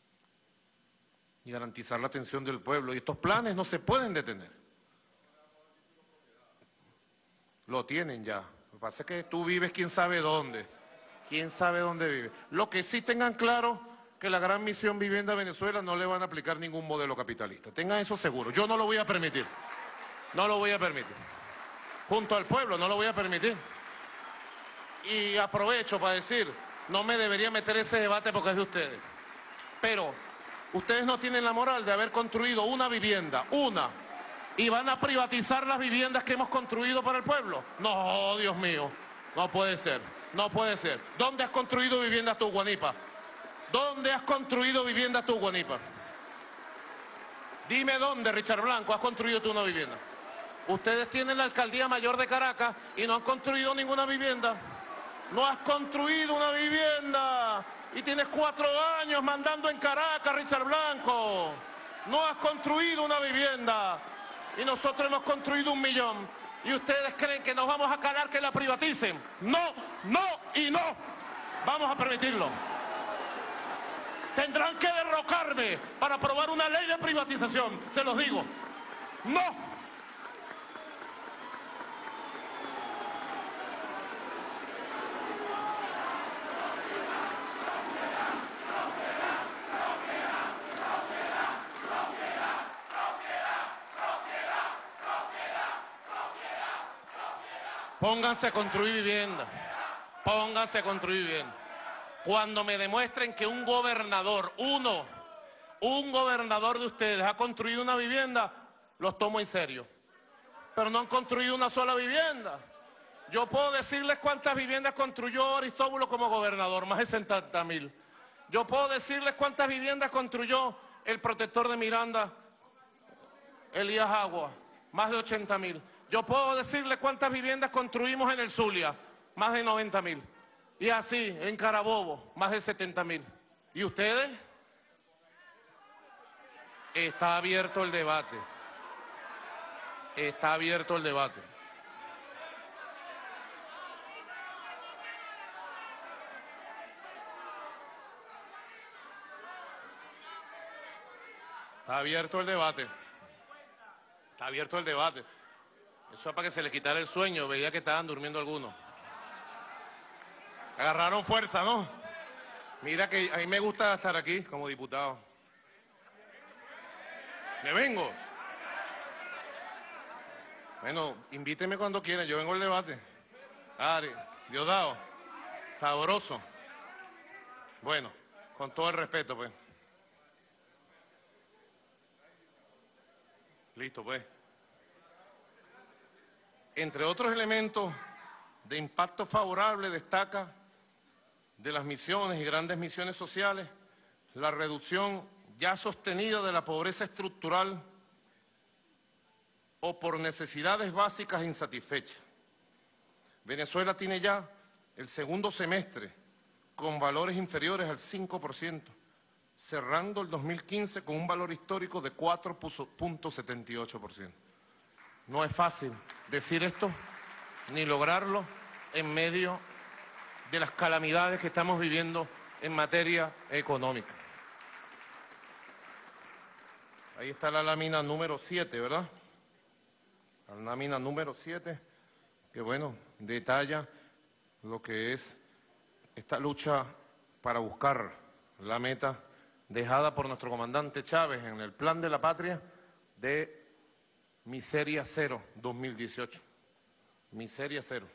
y garantizar la atención del pueblo. Y estos planes no se pueden detener. Lo tienen ya. Lo que pasa es que tú vives quién sabe dónde. Quién sabe dónde vive. Lo que sí tengan claro, que la Gran Misión Vivienda Venezuela no le van a aplicar ningún modelo capitalista. Tengan eso seguro. Yo no lo voy a permitir. No lo voy a permitir. Junto al pueblo no lo voy a permitir. Y aprovecho para decir, no me debería meter ese debate porque es de ustedes. Pero ustedes no tienen la moral de haber construido una vivienda, una, y van a privatizar las viviendas que hemos construido para el pueblo. No, Dios mío, no puede ser, no puede ser. ¿Dónde has construido viviendas tú, Guanipa? ¿Dónde has construido viviendas tú, Guanipa? Dime dónde, Richard Blanco, has construido tú una vivienda. Ustedes tienen la alcaldía mayor de Caracas y no han construido ninguna vivienda. No has construido una vivienda y tienes cuatro años mandando en Caracas, Richard Blanco. No has construido una vivienda y nosotros hemos construido un millón. ¿Y ustedes creen que nos vamos a calar que la privaticen? No, no y no. Vamos a permitirlo. Tendrán que derrocarme para aprobar una ley de privatización, se los digo. No. Pónganse a construir vivienda. Pónganse a construir vivienda. Cuando me demuestren que un gobernador, uno, un gobernador de ustedes ha construido una vivienda, los tomo en serio. Pero no han construido una sola vivienda. Yo puedo decirles cuántas viviendas construyó Aristóbulo como gobernador, más de setenta mil. Yo puedo decirles cuántas viviendas construyó el protector de Miranda, Elías Agua, más de ochenta mil. Yo puedo decirles cuántas viviendas construimos en el Zulia, más de noventa mil. Y así, en Carabobo, más de setenta mil. ¿Y ustedes? Está abierto el debate. Está abierto el debate. Está abierto el debate. Está abierto el debate. Eso es para que se les quitara el sueño. Veía que estaban durmiendo algunos. Agarraron fuerza, ¿no? Mira que a mí me gusta estar aquí como diputado. ¿Me vengo? Bueno, invíteme cuando quieran, yo vengo al debate. Ari, Diosdado, sabroso. Bueno, con todo el respeto, pues. Listo, pues. Entre otros elementos de impacto favorable destaca de las misiones y grandes misiones sociales la reducción ya sostenida de la pobreza estructural o por necesidades básicas insatisfechas. Venezuela tiene ya el segundo semestre con valores inferiores al cinco por ciento, cerrando el dos mil quince con un valor histórico de cuatro punto setenta y ocho por ciento. No es fácil decir esto ni lograrlo en medio de las calamidades que estamos viviendo en materia económica. Ahí está la lámina número siete, ¿verdad? La lámina número siete, que bueno, detalla lo que es esta lucha para buscar la meta dejada por nuestro comandante Chávez en el Plan de la Patria de Miseria Cero dos mil dieciocho. Miseria cero.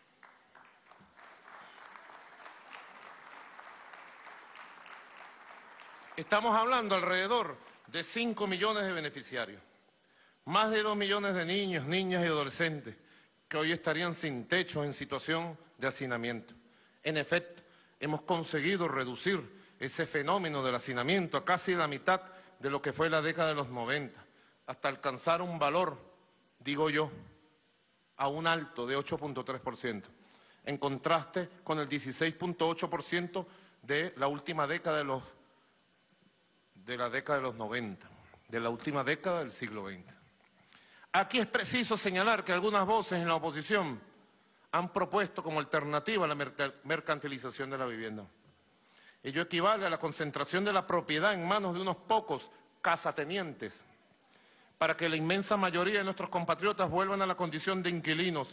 Estamos hablando alrededor de cinco millones de beneficiarios, más de dos millones de niños, niñas y adolescentes que hoy estarían sin techo en situación de hacinamiento. En efecto, hemos conseguido reducir ese fenómeno del hacinamiento a casi la mitad de lo que fue la década de los noventa, hasta alcanzar un valor, digo yo, aún alto de ocho punto tres por ciento, en contraste con el dieciséis punto ocho por ciento de la última década de los de la década de los noventa, de la última década del siglo veinte. Aquí es preciso señalar que algunas voces en la oposición han propuesto como alternativa la mercantilización de la vivienda. Ello equivale a la concentración de la propiedad en manos de unos pocos casatenientes, para que la inmensa mayoría de nuestros compatriotas vuelvan a la condición de inquilinos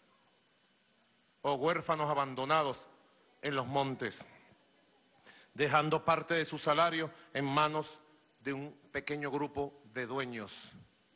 o huérfanos abandonados en los montes, dejando parte de su salario en manos de un pequeño grupo de dueños.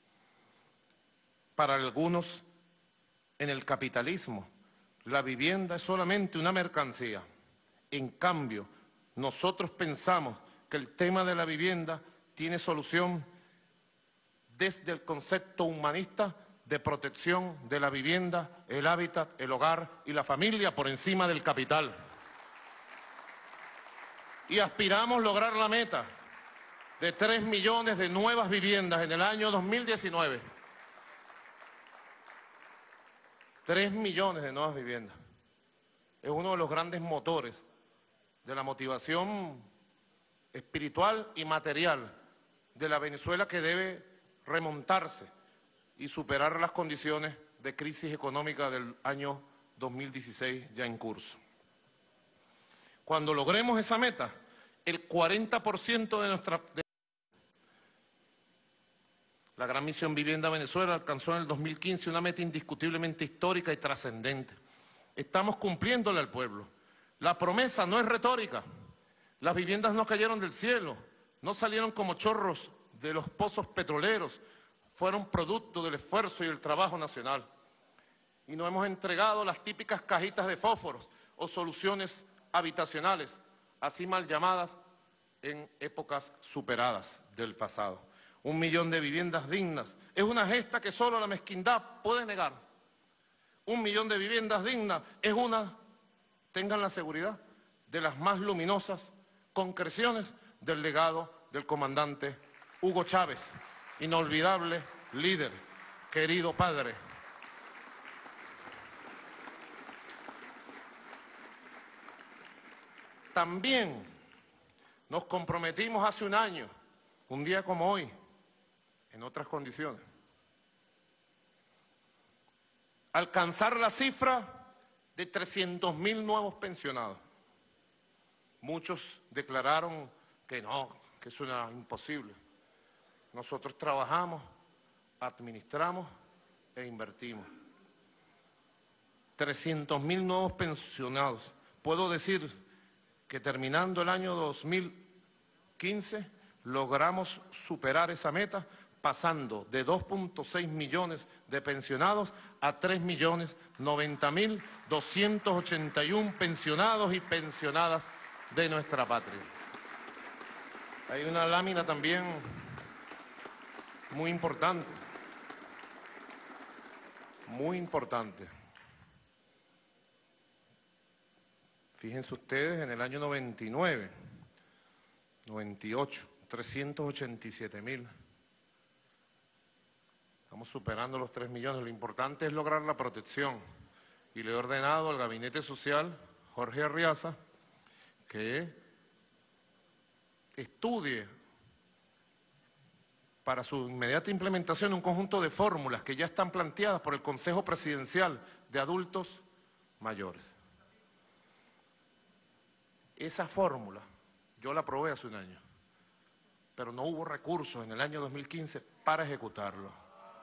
Para algunos, en el capitalismo, la vivienda es solamente una mercancía. En cambio, nosotros pensamos que el tema de la vivienda tiene solución desde el concepto humanista de protección de la vivienda, el hábitat, el hogar y la familia por encima del capital. Y aspiramos lograr la meta de tres millones de nuevas viviendas en el año dos mil diecinueve. tres millones de nuevas viviendas. Es uno de los grandes motores de la motivación espiritual y material de la Venezuela, que debe remontarse y superar las condiciones de crisis económica del año dos mil dieciséis ya en curso. Cuando logremos esa meta, el cuarenta por ciento de nuestra... De la Gran Misión Vivienda Venezuela alcanzó en el dos mil quince una meta indiscutiblemente histórica y trascendente. Estamos cumpliéndole al pueblo. La promesa no es retórica. Las viviendas no cayeron del cielo, no salieron como chorros de los pozos petroleros, fueron producto del esfuerzo y el trabajo nacional. Y no hemos entregado las típicas cajitas de fósforos o soluciones habitacionales, así mal llamadas en épocas superadas del pasado. Un millón de viviendas dignas es una gesta que solo la mezquindad puede negar. Un millón de viviendas dignas es una, tengan la seguridad, de las más luminosas concreciones del legado del comandante Hugo Chávez, inolvidable líder, querido padre. También nos comprometimos hace un año, un día como hoy, en otras condiciones, alcanzar la cifra de trescientos mil nuevos pensionados. Muchos declararon que no, que eso era imposible. Nosotros trabajamos, administramos e invertimos. trescientos mil nuevos pensionados. Puedo decir que terminando el año dos mil quince logramos superar esa meta, pasando de dos punto seis millones de pensionados a tres millones noventa mil doscientos ochenta y uno pensionados y pensionadas de nuestra patria. Hay una lámina también muy importante, muy importante. Fíjense ustedes, en el año noventa y nueve, noventa y ocho, trescientos ochenta y siete mil. Estamos superando los tres millones. Lo importante es lograr la protección. Y le he ordenado al Gabinete Social, Jorge Arriaza, que estudie para su inmediata implementación un conjunto de fórmulas que ya están planteadas por el Consejo Presidencial de Adultos Mayores. Esa fórmula yo la aprobé hace un año, pero no hubo recursos en el año dos mil quince para ejecutarlo.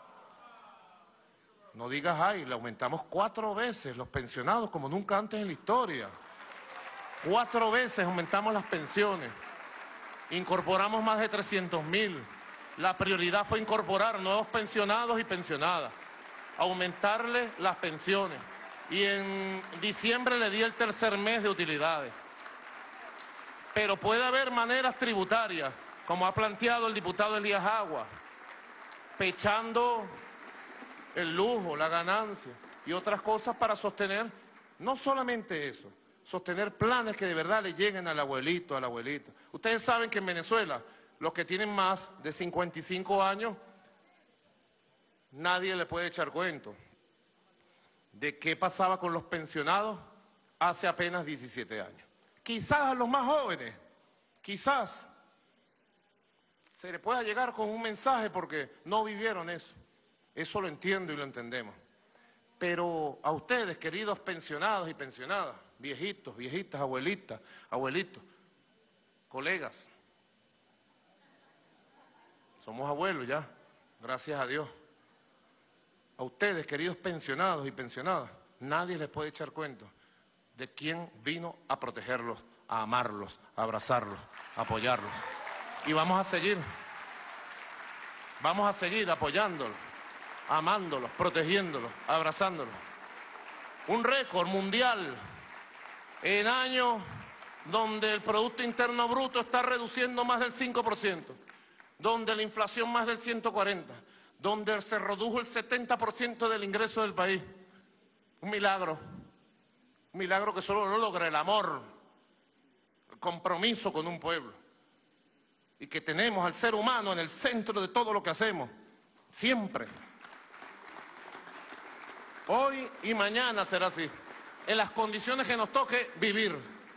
No digas, ay, le aumentamos cuatro veces los pensionados como nunca antes en la historia. Cuatro veces aumentamos las pensiones. Incorporamos más de trescientos mil. La prioridad fue incorporar nuevos pensionados y pensionadas, aumentarle las pensiones. Y en diciembre le di el tercer mes de utilidades. Pero puede haber maneras tributarias, como ha planteado el diputado Elías Agua, pechando el lujo, la ganancia y otras cosas para sostener, no solamente eso, sostener planes que de verdad le lleguen al abuelito, a la abuelita. Ustedes saben que en Venezuela, los que tienen más de cincuenta y cinco años, nadie le puede echar cuento de qué pasaba con los pensionados hace apenas diecisiete años. Quizás a los más jóvenes, quizás se le pueda llegar con un mensaje porque no vivieron eso. Eso lo entiendo y lo entendemos. Pero a ustedes, queridos pensionados y pensionadas, viejitos, viejitas, abuelitas, abuelitos, colegas, somos abuelos ya, gracias a Dios. A ustedes, queridos pensionados y pensionadas, nadie les puede echar cuento de quién vino a protegerlos, a amarlos, a abrazarlos, a apoyarlos. Y vamos a seguir, vamos a seguir apoyándolos, amándolos, protegiéndolos, abrazándolos. Un récord mundial en años donde el Producto Interno Bruto está reduciendo más del cinco por ciento, donde la inflación más del ciento cuarenta por ciento, donde se redujo el setenta por ciento del ingreso del país. Un milagro, un milagro que solo lo logra el amor, el compromiso con un pueblo. y que tenemos al ser humano en el centro de todo lo que hacemos, siempre. Hoy y mañana será así, en las condiciones que nos toque vivir.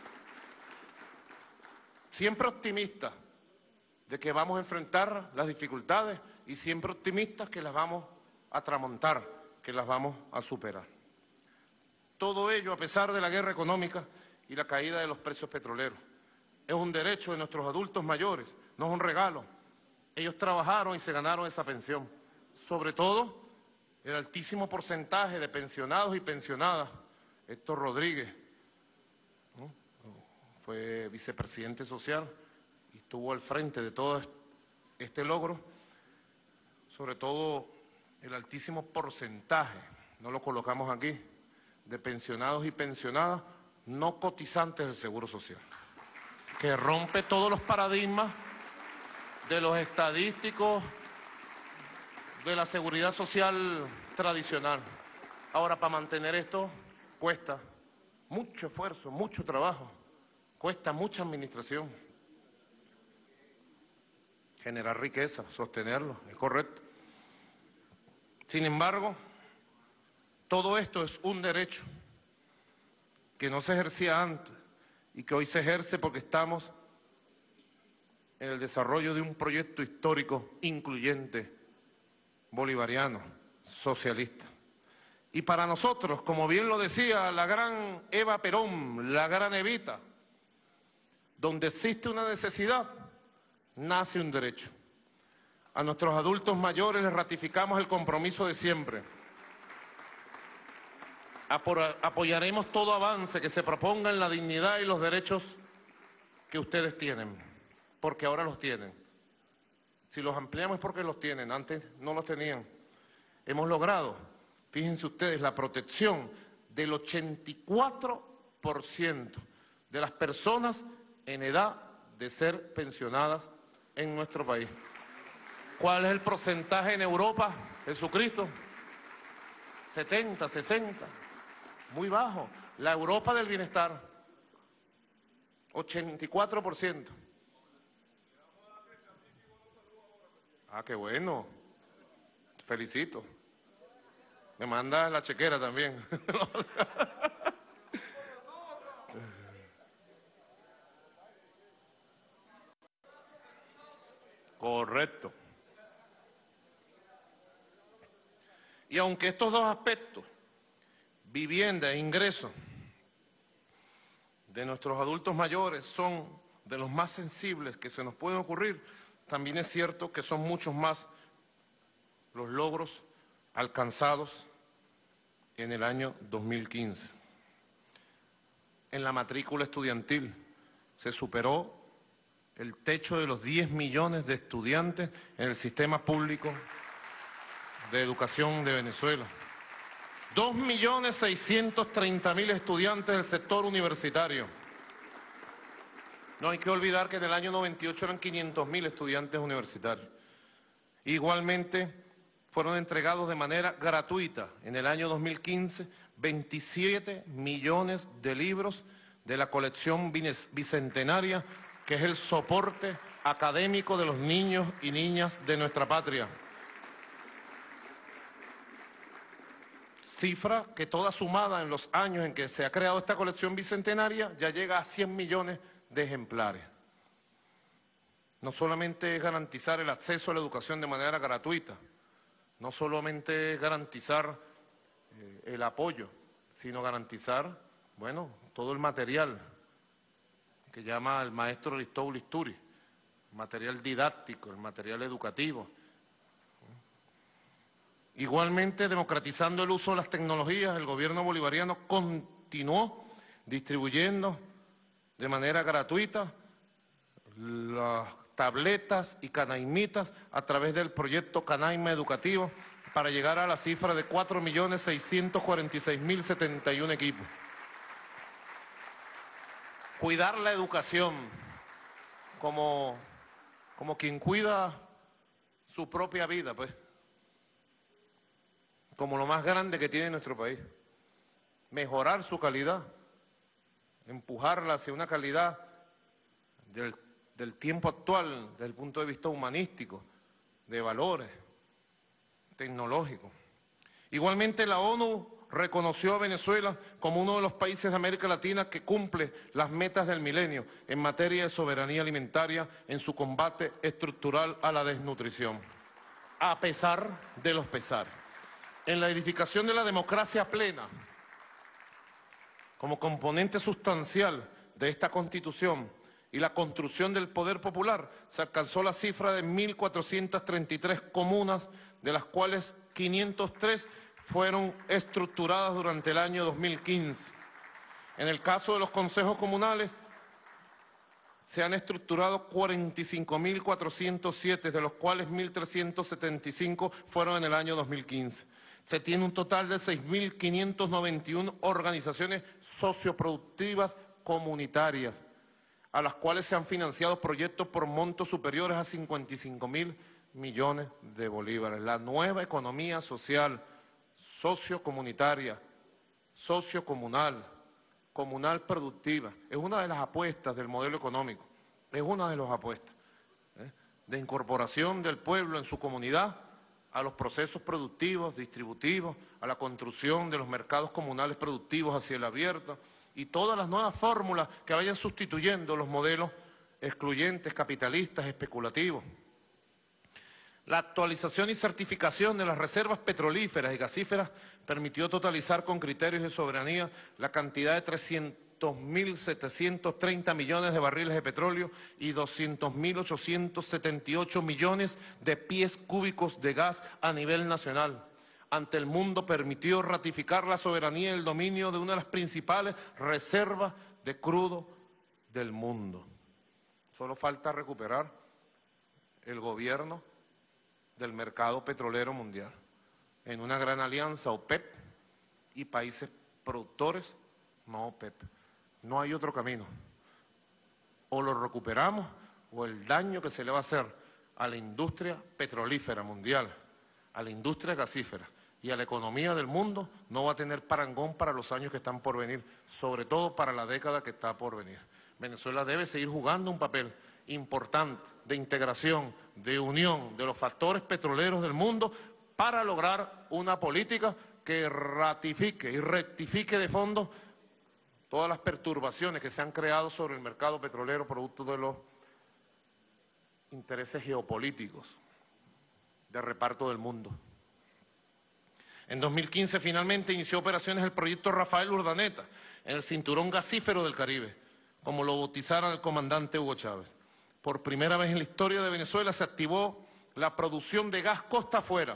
Siempre optimistas de que vamos a enfrentar las dificultades y siempre optimistas que las vamos a tramontar, que las vamos a superar. Todo ello a pesar de la guerra económica y la caída de los precios petroleros. Es un derecho de nuestros adultos mayores, no es un regalo. Ellos trabajaron y se ganaron esa pensión. Sobre todo, el altísimo porcentaje de pensionados y pensionadas. Héctor Rodríguez, ¿no?, fue vicepresidente social y estuvo al frente de todo este logro. Sobre todo, el altísimo porcentaje, no lo colocamos aquí, de pensionados y pensionadas no cotizantes del Seguro Social, que rompe todos los paradigmas de los estadísticos de la seguridad social tradicional. Ahora, para mantener esto cuesta mucho esfuerzo, mucho trabajo, cuesta mucha administración. Generar riqueza, sostenerlo, es correcto. Sin embargo, todo esto es un derecho que no se ejercía antes y que hoy se ejerce porque estamos en el desarrollo de un proyecto histórico incluyente, bolivariano, socialista. Y para nosotros, como bien lo decía la gran Eva Perón, la gran Evita, donde existe una necesidad, nace un derecho. A nuestros adultos mayores les ratificamos el compromiso de siempre. Apoyaremos todo avance que se proponga en la dignidad y los derechos que ustedes tienen, porque ahora los tienen. Si los ampliamos es porque los tienen, antes no los tenían. Hemos logrado, fíjense ustedes, la protección del ochenta y cuatro por ciento de las personas en edad de ser pensionadas en nuestro país. ¿Cuál es el porcentaje en Europa, Jesucristo? setenta, sesenta, muy bajo. La Europa del bienestar, ochenta y cuatro por ciento. Ah, qué bueno. Felicito. Me manda la chequera también. Correcto. Y aunque estos dos aspectos, vivienda e ingresos, de nuestros adultos mayores son de los más sensibles que se nos pueden ocurrir, también es cierto que son muchos más los logros alcanzados en el año dos mil quince. En la matrícula estudiantil se superó el techo de los diez millones de estudiantes en el sistema público de educación de Venezuela. dos millones seiscientos treinta mil estudiantes del sector universitario. No hay que olvidar que en el año noventa y ocho eran quinientos mil estudiantes universitarios. Igualmente, fueron entregados de manera gratuita en el año dos mil quince veintisiete millones de libros de la colección bicentenaria, que es el soporte académico de los niños y niñas de nuestra patria. Cifra que toda sumada en los años en que se ha creado esta colección bicentenaria ya llega a cien millones de ejemplares. No solamente es garantizar el acceso a la educación de manera gratuita, no solamente es garantizar eh, el apoyo, sino garantizar, bueno, todo el material que llama el maestro Listó Listuri, el material didáctico, el material educativo. Igualmente, democratizando el uso de las tecnologías, el gobierno bolivariano continuó distribuyendo de manera gratuita las tabletas y canaimitas a través del proyecto Canaima Educativo para llegar a la cifra de cuatro millones seiscientos cuarenta y seis mil setenta y uno equipos. Cuidar la educación como, como quien cuida su propia vida, pues, como lo más grande que tiene nuestro país. Mejorar su calidad, empujarla hacia una calidad del del tiempo actual, desde el punto de vista humanístico, de valores, tecnológicos. Igualmente, la ONU reconoció a Venezuela como uno de los países de América Latina que cumple las metas del milenio en materia de soberanía alimentaria en su combate estructural a la desnutrición, a pesar de los pesares. En la edificación de la democracia plena, como componente sustancial de esta Constitución y la construcción del poder popular, se alcanzó la cifra de mil cuatrocientas treinta y tres comunas, de las cuales quinientas tres fueron estructuradas durante el año dos mil quince. En el caso de los consejos comunales, se han estructurado cuarenta y cinco mil cuatrocientos siete, de los cuales mil trescientos setenta y cinco fueron en el año dos mil quince. Se tiene un total de seis mil quinientas noventa y una organizaciones socioproductivas comunitarias, a las cuales se han financiado proyectos por montos superiores a cincuenta y cinco mil millones de bolívares. La nueva economía social, sociocomunitaria, sociocomunal, comunal productiva, es una de las apuestas del modelo económico, es una de las apuestas ¿eh? de incorporación del pueblo en su comunidad a los procesos productivos, distributivos, a la construcción de los mercados comunales productivos hacia el abierto y todas las nuevas fórmulas que vayan sustituyendo los modelos excluyentes, capitalistas, especulativos. La actualización y certificación de las reservas petrolíferas y gasíferas permitió totalizar con criterios de soberanía la cantidad de trescientos mil setecientos treinta millones de barriles de petróleo y doscientos mil ochocientos setenta y ocho millones de pies cúbicos de gas a nivel nacional. Ante el mundo permitió ratificar la soberanía y el dominio de una de las principales reservas de crudo del mundo. Solo falta recuperar el gobierno del mercado petrolero mundial, en una gran alianza OPEP y países productores no OPEP. No hay otro camino. O lo recuperamos o el daño que se le va a hacer a la industria petrolífera mundial, a la industria gasífera y a la economía del mundo no va a tener parangón para los años que están por venir, sobre todo para la década que está por venir. Venezuela debe seguir jugando un papel importante de integración, de unión de los factores petroleros del mundo para lograr una política que ratifique y rectifique de fondo todas las perturbaciones que se han creado sobre el mercado petrolero producto de los intereses geopolíticos de reparto del mundo. En dos mil quince finalmente inició operaciones el proyecto Rafael Urdaneta en el cinturón gasífero del Caribe, como lo bautizara el comandante Hugo Chávez. Por primera vez en la historia de Venezuela se activó la producción de gas costa afuera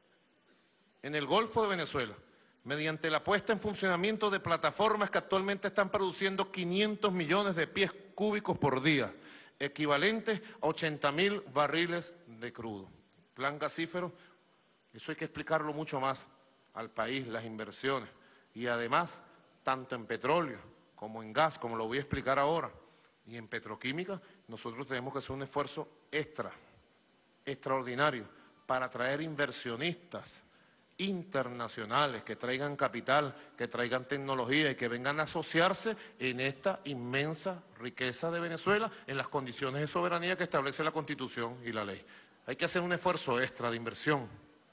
en el Golfo de Venezuela, mediante la puesta en funcionamiento de plataformas que actualmente están produciendo quinientos millones de pies cúbicos por día, equivalentes a ochenta mil barriles de crudo. Plan gasífero, eso hay que explicarlo mucho más al país, las inversiones, y además, tanto en petróleo como en gas, como lo voy a explicar ahora, y en petroquímica, nosotros tenemos que hacer un esfuerzo extra, extraordinario, para atraer inversionistas internacionales que traigan capital, que traigan tecnología y que vengan a asociarse en esta inmensa riqueza de Venezuela en las condiciones de soberanía que establece la Constitución y la ley. Hay que hacer un esfuerzo extra de inversión.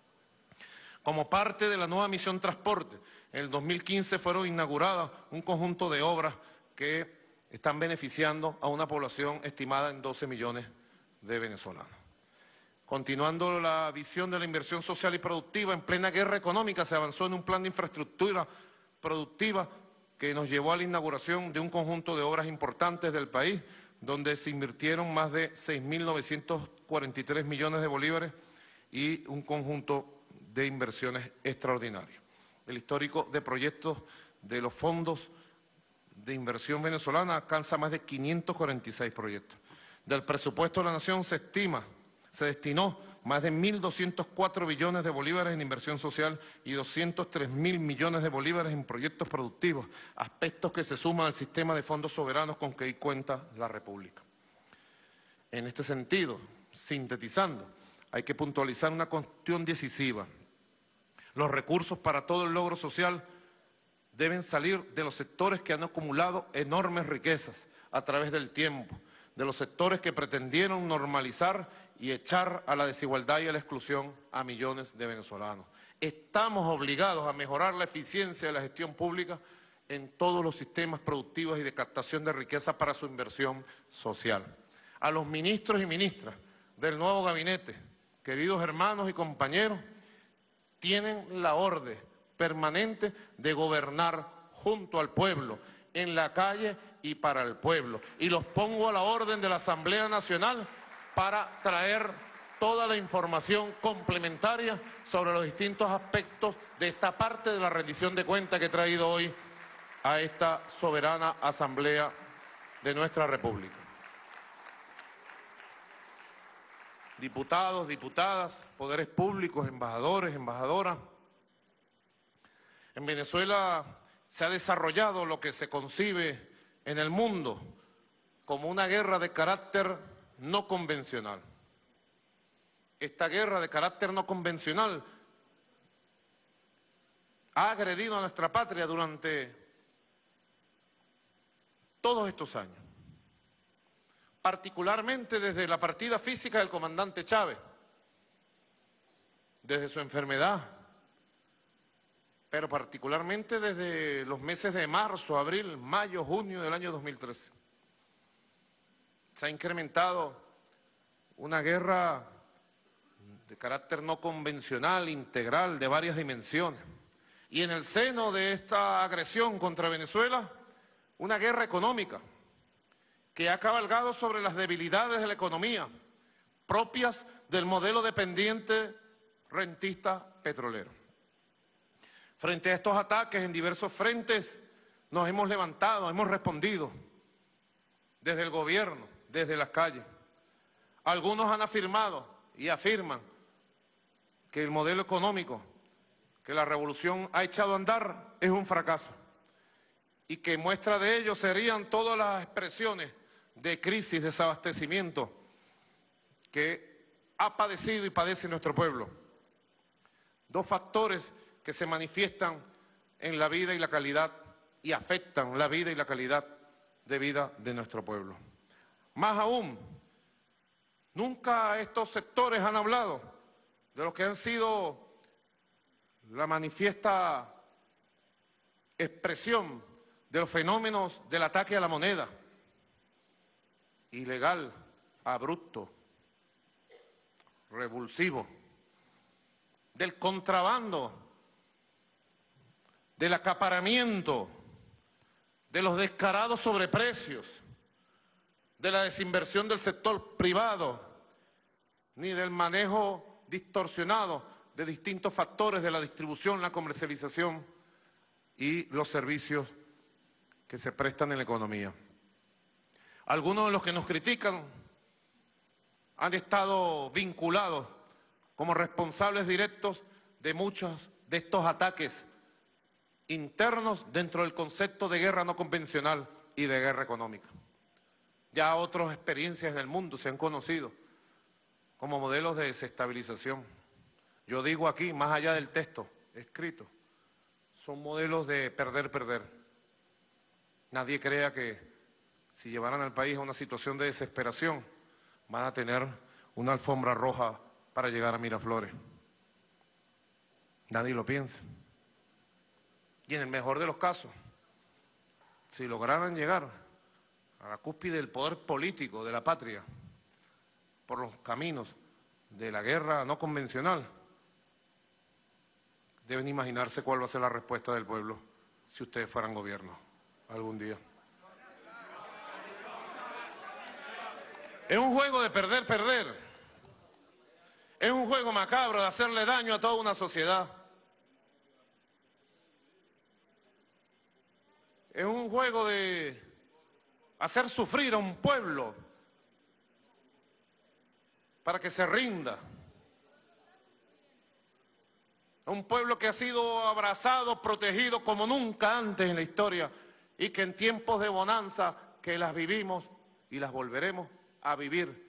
Como parte de la nueva misión Transporte, en el dos mil quince fueron inauguradas un conjunto de obras que están beneficiando a una población estimada en doce millones de venezolanos. Continuando la visión de la inversión social y productiva, en plena guerra económica se avanzó en un plan de infraestructura productiva que nos llevó a la inauguración de un conjunto de obras importantes del país, donde se invirtieron más de seis mil novecientos cuarenta y tres millones de bolívares y un conjunto de inversiones extraordinarias. El histórico de proyectos de los fondos de inversión venezolana alcanza más de quinientos cuarenta y seis proyectos. Del presupuesto de la Nación se estima, se destinó más de mil doscientos cuatro billones de bolívares en inversión social y doscientos tres mil millones de bolívares en proyectos productivos, aspectos que se suman al sistema de fondos soberanos con que cuenta la República. En este sentido, sintetizando, hay que puntualizar una cuestión decisiva. Los recursos para todo el logro social deben salir de los sectores que han acumulado enormes riquezas a través del tiempo, de los sectores que pretendieron normalizar y echar a la desigualdad y a la exclusión a millones de venezolanos. Estamos obligados a mejorar la eficiencia de la gestión pública en todos los sistemas productivos y de captación de riqueza para su inversión social. A los ministros y ministras del nuevo gabinete, queridos hermanos y compañeros, tienen la orden permanente de gobernar junto al pueblo, en la calle y para el pueblo. Y los pongo a la orden de la Asamblea Nacional para traer toda la información complementaria sobre los distintos aspectos de esta parte de la rendición de cuentas que he traído hoy a esta soberana Asamblea de nuestra República. Diputados, diputadas, poderes públicos, embajadores, embajadoras. En Venezuela se ha desarrollado lo que se concibe en el mundo como una guerra de carácter no convencional. Esta guerra de carácter no convencional ha agredido a nuestra patria durante todos estos años, particularmente desde la partida física del comandante Chávez, desde su enfermedad, pero particularmente desde los meses de marzo, abril, mayo, junio del año dos mil trece. Se ha incrementado una guerra de carácter no convencional, integral, de varias dimensiones. Y en el seno de esta agresión contra Venezuela, una guerra económica que ha cabalgado sobre las debilidades de la economía propias del modelo dependiente rentista petrolero. Frente a estos ataques en diversos frentes nos hemos levantado, hemos respondido desde el gobierno, desde las calles. Algunos han afirmado y afirman que el modelo económico que la revolución ha echado a andar es un fracaso y que muestra de ello serían todas las expresiones de crisis, desabastecimiento que ha padecido y padece nuestro pueblo. Dos factores que se manifiestan en la vida y la calidad y afectan la vida y la calidad de vida de nuestro pueblo. Más aún, nunca estos sectores han hablado de lo que han sido la manifiesta expresión de los fenómenos del ataque a la moneda, ilegal, abrupto, revulsivo, del contrabando, del acaparamiento, de los descarados sobreprecios, de la desinversión del sector privado, ni del manejo distorsionado de distintos factores de la distribución, la comercialización y los servicios que se prestan en la economía. Algunos de los que nos critican han estado vinculados como responsables directos de muchos de estos ataques internos dentro del concepto de guerra no convencional y de guerra económica. Ya otras experiencias en el mundo se han conocido como modelos de desestabilización. Yo digo aquí, más allá del texto escrito, son modelos de perder, perder. Nadie crea que si llevaran al país a una situación de desesperación, van a tener una alfombra roja para llegar a Miraflores. Nadie lo piensa. Y en el mejor de los casos, si lograran llegar a la cúspide del poder político de la patria por los caminos de la guerra no convencional, deben imaginarse cuál va a ser la respuesta del pueblo si ustedes fueran gobierno algún día. Es un juego de perder, perder. Es un juego macabro de hacerle daño a toda una sociedad. Es un juego de hacer sufrir a un pueblo para que se rinda. Un pueblo que ha sido abrazado, protegido como nunca antes en la historia y que en tiempos de bonanza que las vivimos y las volveremos a vivir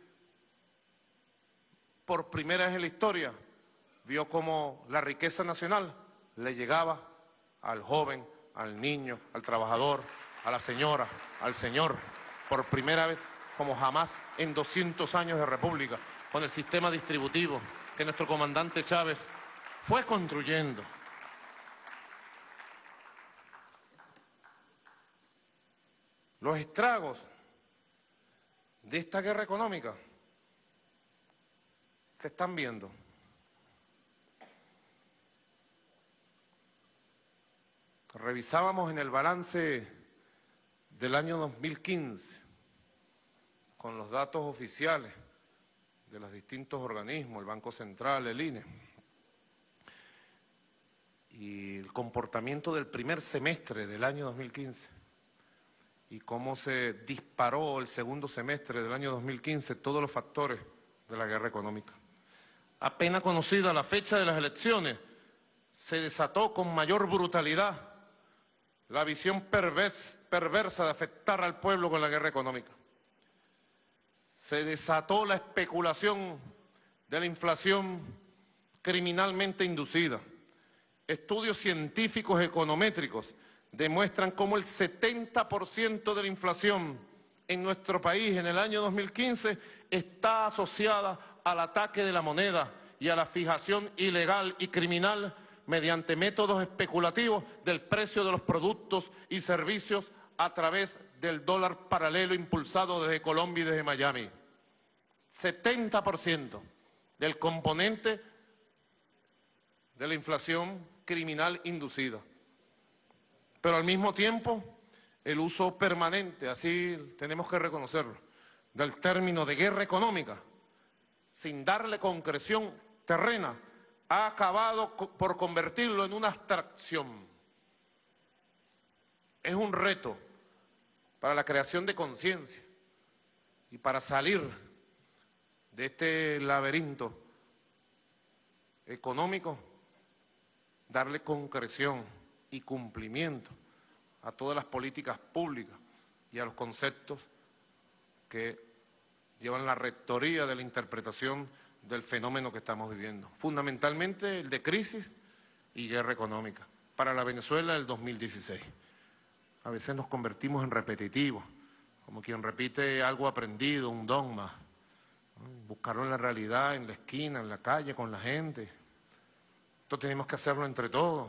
por primera vez en la historia, vio cómo la riqueza nacional le llegaba al joven, al niño, al trabajador, a la señora, al señor. Por primera vez como jamás en doscientos años de república, con el sistema distributivo que nuestro comandante Chávez fue construyendo. Los estragos de esta guerra económica se están viendo. Revisábamos en el balance del año dos mil quince, con los datos oficiales de los distintos organismos, el Banco Central, el I N E, y el comportamiento del primer semestre del año dos mil quince, y cómo se disparó el segundo semestre del año dos mil quince, todos los factores de la guerra económica. Apenas conocida la fecha de las elecciones, se desató con mayor brutalidad la visión pervers, perversa de afectar al pueblo con la guerra económica. Se desató la especulación de la inflación criminalmente inducida. Estudios científicos econométricos demuestran cómo el setenta por ciento de la inflación en nuestro país en el año dos mil quince está asociada al ataque de la moneda y a la fijación ilegal y criminal mediante métodos especulativos del precio de los productos y servicios a través del dólar paralelo impulsado desde Colombia y desde Miami. setenta por ciento del componente de la inflación criminal inducida. Pero al mismo tiempo, el uso permanente, así tenemos que reconocerlo, del término de guerra económica, sin darle concreción terrena, ha acabado por convertirlo en una abstracción. Es un reto para la creación de conciencia y para salir de este laberinto económico, darle concreción y cumplimiento a todas las políticas públicas y a los conceptos que llevan la rectoría de la interpretación del fenómeno que estamos viviendo. Fundamentalmente el de crisis y guerra económica. Para la Venezuela del dos mil dieciséis. A veces nos convertimos en repetitivos, como quien repite algo aprendido, un dogma. Buscarlo en la realidad, en la esquina, en la calle, con la gente. Esto tenemos que hacerlo entre todos.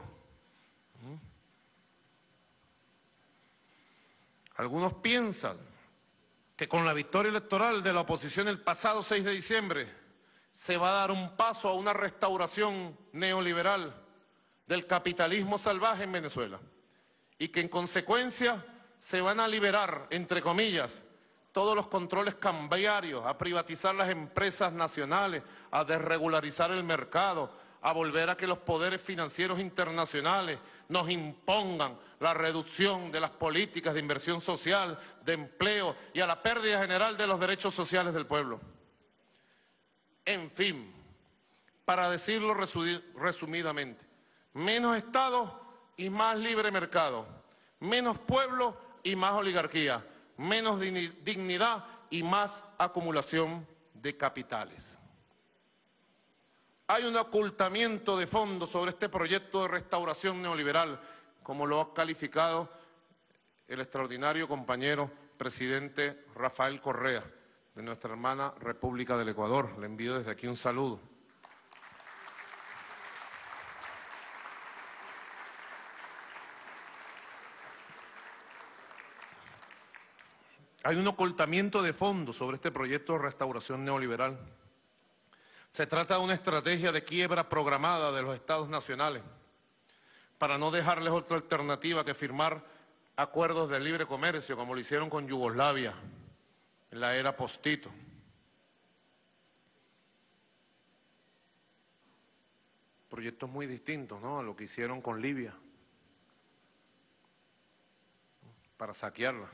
Algunos piensan que con la victoria electoral de la oposición el pasado seis de diciembre se va a dar un paso a una restauración neoliberal del capitalismo salvaje en Venezuela y que en consecuencia se van a liberar, entre comillas, todos los controles cambiarios, a privatizar las empresas nacionales, a desregularizar el mercado, a volver a que los poderes financieros internacionales nos impongan la reducción de las políticas de inversión social, de empleo y a la pérdida general de los derechos sociales del pueblo. En fin, para decirlo resumidamente, menos Estado y más libre mercado, menos pueblo y más oligarquía, menos dignidad y más acumulación de capitales. Hay un ocultamiento de fondo sobre este proyecto de restauración neoliberal, como lo ha calificado el extraordinario compañero presidente Rafael Correa, de nuestra hermana República del Ecuador. Le envío desde aquí un saludo. Hay un ocultamiento de fondo sobre este proyecto de restauración neoliberal. Se trata de una estrategia de quiebra programada de los estados nacionales para no dejarles otra alternativa que firmar acuerdos de libre comercio, como lo hicieron con Yugoslavia en la era post-Tito. Proyectos muy distintos, ¿no?, a lo que hicieron con Libia para saquearla.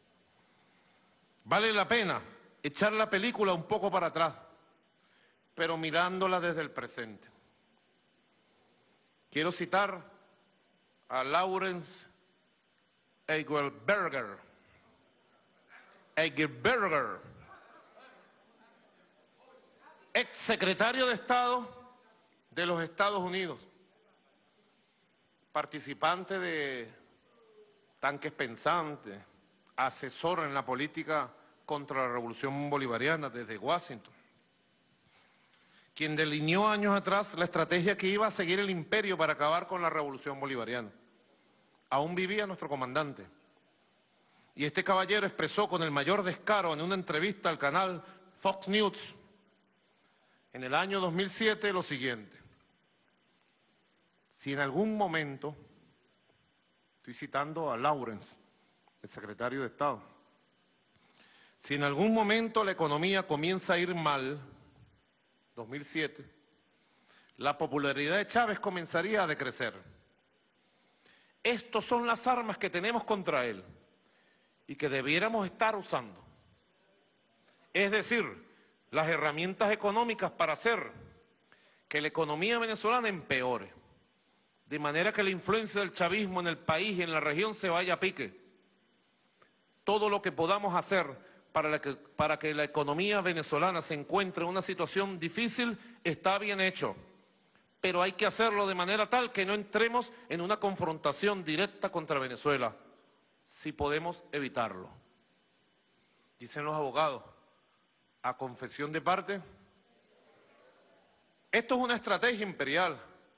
Vale la pena echar la película un poco para atrás, pero mirándola desde el presente. Quiero citar a Lawrence Egelberger, Egelberger, ex secretario de Estado de los Estados Unidos, participante de Tanques Pensantes, asesor en la política contra la revolución bolivariana desde Washington, quien delineó años atrás la estrategia que iba a seguir el imperio para acabar con la revolución bolivariana. Aún vivía nuestro comandante. Y este caballero expresó con el mayor descaro en una entrevista al canal Fox News en el año dos mil siete lo siguiente: si en algún momento, estoy citando a Lawrence, el secretario de Estado, si en algún momento la economía comienza a ir mal, dos mil siete, la popularidad de Chávez comenzaría a decrecer. Estas son las armas que tenemos contra él y que debiéramos estar usando. Es decir, las herramientas económicas para hacer que la economía venezolana empeore, de manera que la influencia del chavismo en el país y en la región se vaya a pique. Todo lo que podamos hacer para, la que, para que la economía venezolana se encuentre en una situación difícil está bien hecho, pero hay que hacerlo de manera tal que no entremos en una confrontación directa contra Venezuela, si podemos evitarlo. Dicen los abogados, a confesión de parte, esto es una estrategia imperial,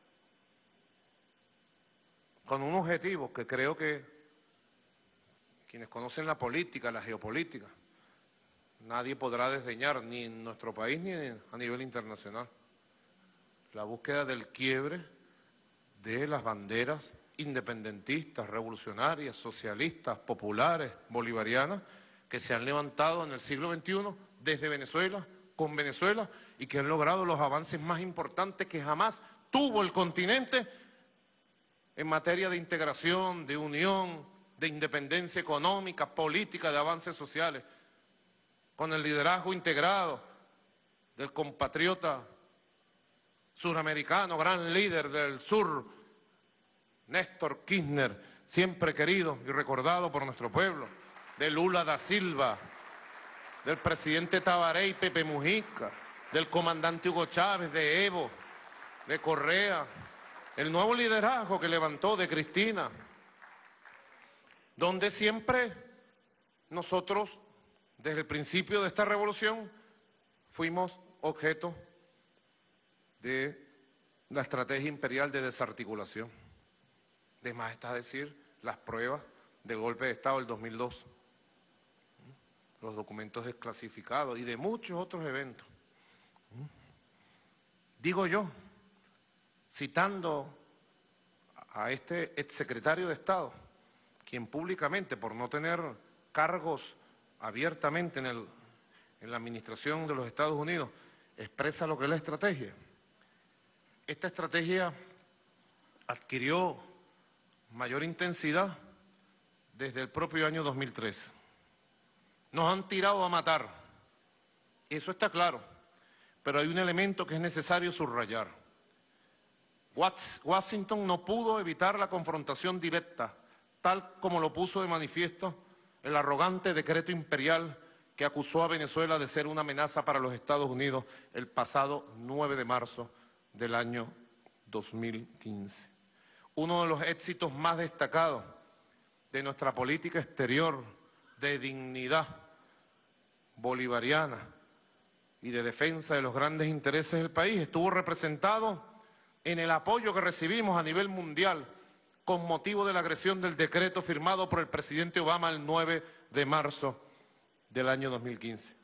con un objetivo que creo que quienes conocen la política, la geopolítica, nadie podrá desdeñar, ni en nuestro país ni a nivel internacional. La búsqueda del quiebre de las banderas independentistas, revolucionarias, socialistas, populares, bolivarianas, que se han levantado en el siglo veintiuno desde Venezuela, con Venezuela, y que han logrado los avances más importantes que jamás tuvo el continente en materia de integración, de unión, de independencia económica, política, de avances sociales, con el liderazgo integrado del compatriota suramericano, gran líder del sur, Néstor Kirchner, siempre querido y recordado por nuestro pueblo, de Lula da Silva, del presidente Tabaré y Pepe Mujica, del comandante Hugo Chávez, de Evo, de Correa, el nuevo liderazgo que levantó de Cristina, donde siempre nosotros, desde el principio de esta revolución, fuimos objeto de la estrategia imperial de desarticulación. De más está decir las pruebas del golpe de Estado del dos mil dos, los documentos desclasificados y de muchos otros eventos. Digo yo, citando a este exsecretario de Estado, quien públicamente, por no tener cargos abiertamente en, el, en la administración de los Estados Unidos, expresa lo que es la estrategia. Esta estrategia adquirió mayor intensidad desde el propio año dos mil trece. Nos han tirado a matar, eso está claro, pero hay un elemento que es necesario subrayar. Washington no pudo evitar la confrontación directa, tal como lo puso de manifiesto el arrogante decreto imperial que acusó a Venezuela de ser una amenaza para los Estados Unidos el pasado nueve de marzo del año dos mil quince. Uno de los éxitos más destacados de nuestra política exterior de dignidad bolivariana y de defensa de los grandes intereses del país estuvo representado en el apoyo que recibimos a nivel mundial con motivo de la agresión del decreto firmado por el presidente Obama el nueve de marzo del año dos mil quince.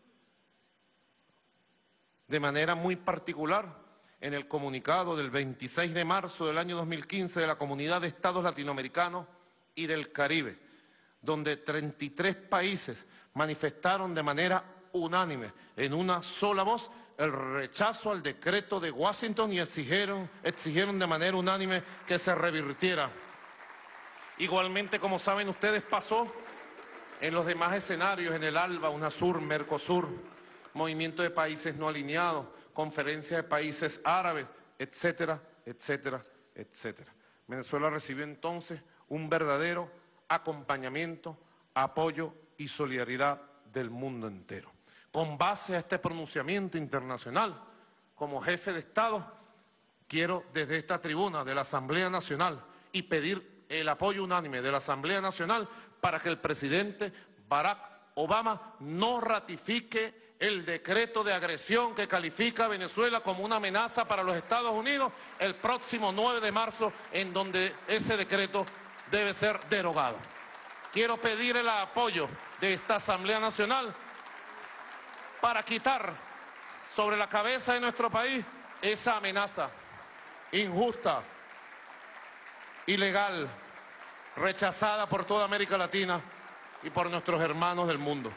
De manera muy particular, en el comunicado del veintiséis de marzo del año dos mil quince de la Comunidad de Estados Latinoamericanos y del Caribe, donde treinta y tres países manifestaron de manera unánime, en una sola voz, el rechazo al decreto de Washington y exigieron, exigieron de manera unánime que se revirtiera. Igualmente, como saben ustedes, pasó en los demás escenarios, en el ALBA, UNASUR, Mercosur, Movimiento de Países No Alineados, Conferencia de Países Árabes, etcétera, etcétera, etcétera. Venezuela recibió entonces un verdadero acompañamiento, apoyo y solidaridad del mundo entero. Con base a este pronunciamiento internacional, como jefe de Estado, quiero desde esta tribuna de la Asamblea Nacional y pedir el apoyo unánime de la Asamblea Nacional para que el presidente Barack Obama no ratifique el decreto de agresión que califica a Venezuela como una amenaza para los Estados Unidos el próximo nueve de marzo, en donde ese decreto debe ser derogado. Quiero pedir el apoyo de esta Asamblea Nacional para quitar sobre la cabeza de nuestro país esa amenaza injusta, ilegal, rechazada por toda América Latina y por nuestros hermanos del mundo.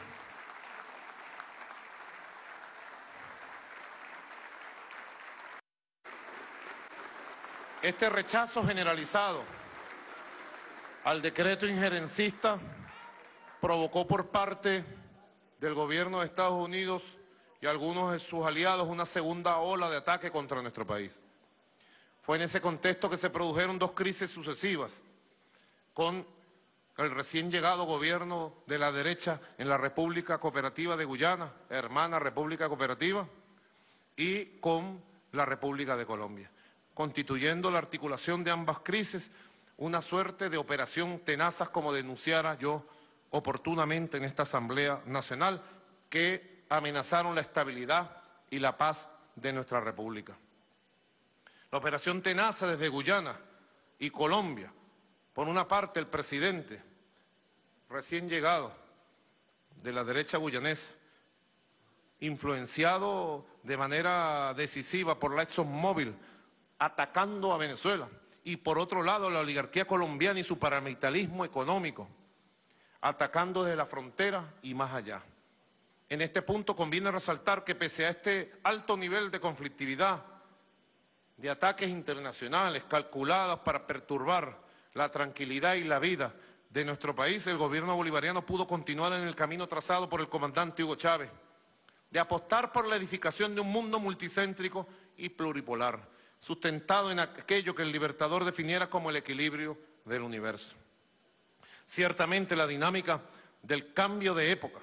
Este rechazo generalizado al decreto injerencista provocó por parte del gobierno de Estados Unidos y algunos de sus aliados una segunda ola de ataque contra nuestro país. Fue en ese contexto que se produjeron dos crisis sucesivas con el recién llegado gobierno de la derecha en la República Cooperativa de Guyana, hermana República Cooperativa, y con la República de Colombia, constituyendo la articulación de ambas crisis una suerte de operación tenazas, como denunciara yo oportunamente en esta Asamblea Nacional, que amenazaron la estabilidad y la paz de nuestra República. La operación tenaza desde Guyana y Colombia, por una parte el presidente recién llegado de la derecha guyanesa, influenciado de manera decisiva por la ExxonMobil, atacando a Venezuela, y por otro lado la oligarquía colombiana y su paramilitarismo económico, atacando desde la frontera y más allá. En este punto conviene resaltar que pese a este alto nivel de conflictividad, de ataques internacionales calculados para perturbar la tranquilidad y la vida de nuestro país, el gobierno bolivariano pudo continuar en el camino trazado por el comandante Hugo Chávez, de apostar por la edificación de un mundo multicéntrico y pluripolar, sustentado en aquello que el Libertador definiera como el equilibrio del universo. Ciertamente la dinámica del cambio de época,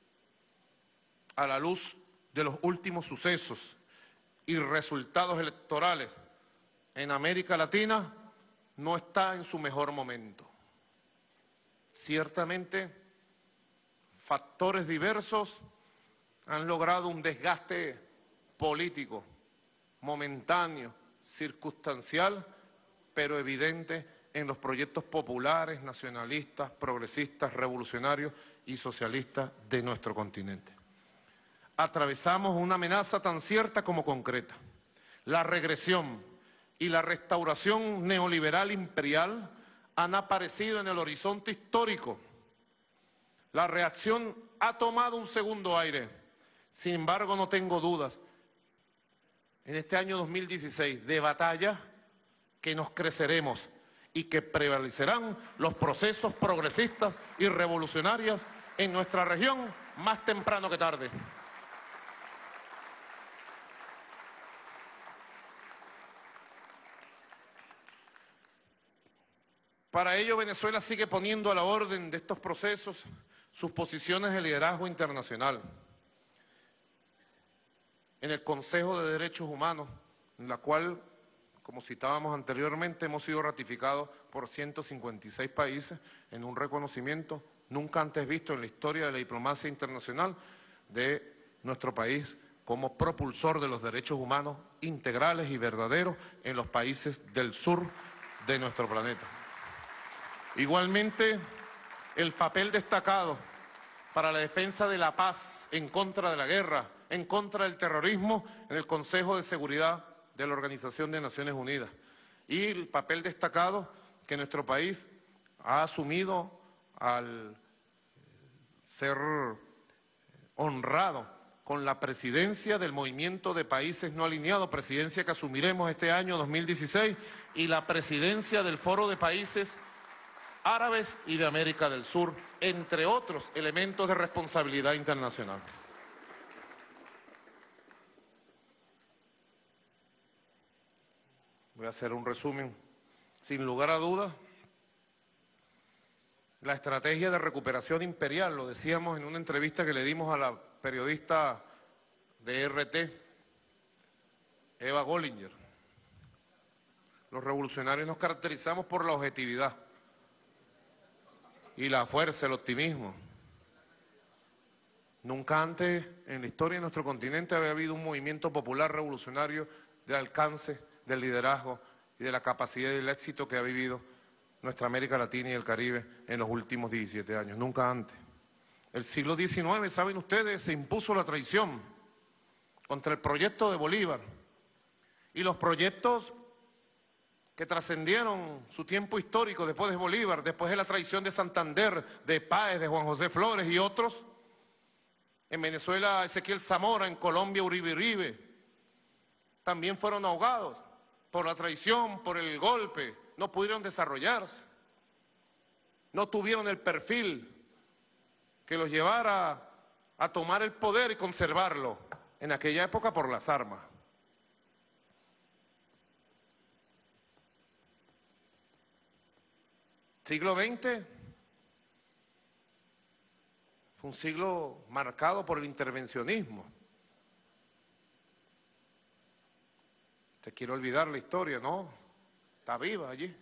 a la luz de los últimos sucesos y resultados electorales en América Latina, no está en su mejor momento. Ciertamente, factores diversos han logrado un desgaste político, momentáneo, circunstancial, pero evidente en los proyectos populares, nacionalistas, progresistas, revolucionarios y socialistas de nuestro continente. Atravesamos una amenaza tan cierta como concreta. La regresión y la restauración neoliberal imperial han aparecido en el horizonte histórico. La reacción ha tomado un segundo aire. Sin embargo, no tengo dudas, en este año dos mil dieciséis, de batalla, que nos creceremos y que prevalecerán los procesos progresistas y revolucionarios en nuestra región más temprano que tarde. Para ello, Venezuela sigue poniendo a la orden de estos procesos sus posiciones de liderazgo internacional. En el Consejo de Derechos Humanos, en la cual, como citábamos anteriormente, hemos sido ratificados por ciento cincuenta y seis países en un reconocimiento nunca antes visto en la historia de la diplomacia internacional de nuestro país como propulsor de los derechos humanos integrales y verdaderos en los países del sur de nuestro planeta. Igualmente, el papel destacado para la defensa de la paz en contra de la guerra, en contra del terrorismo, en el Consejo de Seguridad de la Organización de Naciones Unidas. Y el papel destacado que nuestro país ha asumido al ser honrado con la presidencia del Movimiento de Países No Alineados, presidencia que asumiremos este año dos mil dieciséis, y la presidencia del Foro de Países Árabes y de América del Sur, entre otros elementos de responsabilidad internacional. Voy a hacer un resumen. Sin lugar a dudas, la estrategia de recuperación imperial, lo decíamos en una entrevista que le dimos a la periodista de R T, Eva Gollinger. Los revolucionarios nos caracterizamos por la objetividad y la fuerza, el optimismo. Nunca antes en la historia de nuestro continente había habido un movimiento popular revolucionario de alcance, del liderazgo y de la capacidad y del éxito que ha vivido nuestra América Latina y el Caribe en los últimos diecisiete años. Nunca antes. El siglo diecinueve, saben ustedes, se impuso la traición contra el proyecto de Bolívar y los proyectos que trascendieron su tiempo histórico después de Bolívar, después de la traición de Santander, de Páez, de Juan José Flores y otros. En Venezuela, Ezequiel Zamora, en Colombia, Uribe Uribe, también fueron ahogados por la traición, por el golpe, no pudieron desarrollarse, no tuvieron el perfil que los llevara a tomar el poder y conservarlo en aquella época por las armas. Siglo veinte fue un siglo marcado por el intervencionismo. Te quiero olvidar la historia, ¿no? Está viva allí.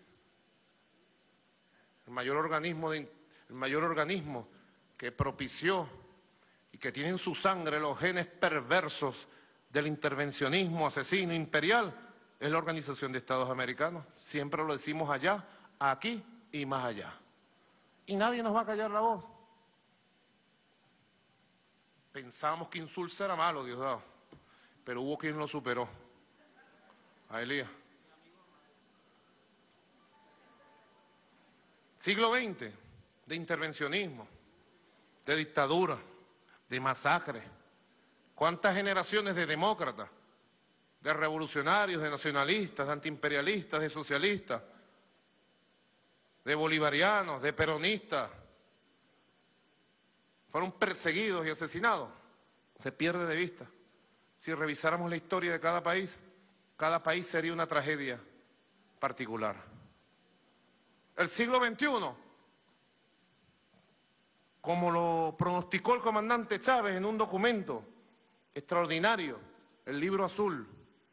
El mayor organismo, de, el mayor organismo que propició y que tiene en su sangre los genes perversos del intervencionismo asesino imperial es la Organización de Estados Americanos. Siempre lo decimos allá, aquí y más allá. Y nadie nos va a callar la voz. Pensábamos que Insulza era malo, Diosdado, pero hubo quien lo superó. A Elías. Siglo veinte, de intervencionismo, de dictadura, de masacre. ¿Cuántas generaciones de demócratas, de revolucionarios, de nacionalistas, de antiimperialistas, de socialistas, de bolivarianos, de peronistas, fueron perseguidos y asesinados? Se pierde de vista. Si revisáramos la historia de cada país, cada país sería una tragedia particular. El siglo veintiuno, como lo pronosticó el comandante Chávez en un documento extraordinario, el Libro Azul,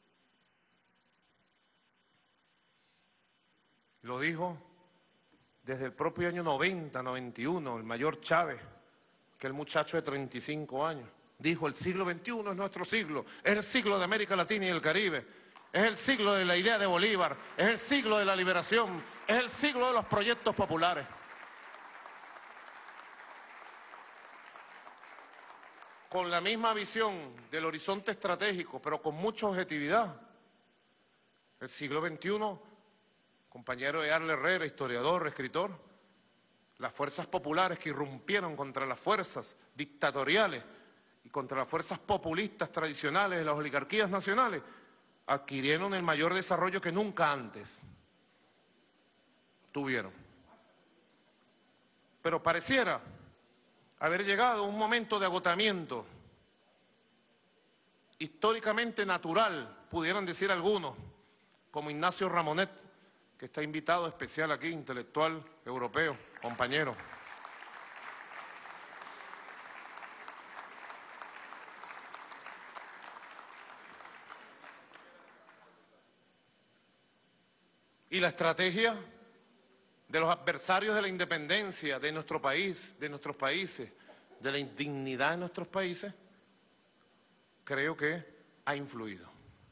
lo dijo desde el propio año noventa, noventa y uno, el mayor Chávez, que el muchacho de treinta y cinco años, dijo: el siglo veintiuno es nuestro siglo, es el siglo de América Latina y el Caribe, es el siglo de la idea de Bolívar, es el siglo de la liberación, es el siglo de los proyectos populares. Con la misma visión del horizonte estratégico, pero con mucha objetividad. El siglo veintiuno, compañero de Arle Herrera, historiador, escritor, las fuerzas populares que irrumpieron contra las fuerzas dictatoriales y contra las fuerzas populistas tradicionales de las oligarquías nacionales, adquirieron el mayor desarrollo que nunca antes tuvieron. Pero pareciera haber llegado un momento de agotamiento históricamente natural, pudieran decir algunos, como Ignacio Ramonet, que está invitado especial aquí, intelectual europeo, compañero. Y la estrategia de los adversarios de la independencia de nuestro país, de nuestros países, de la indignidad de nuestros países, creo que ha influido.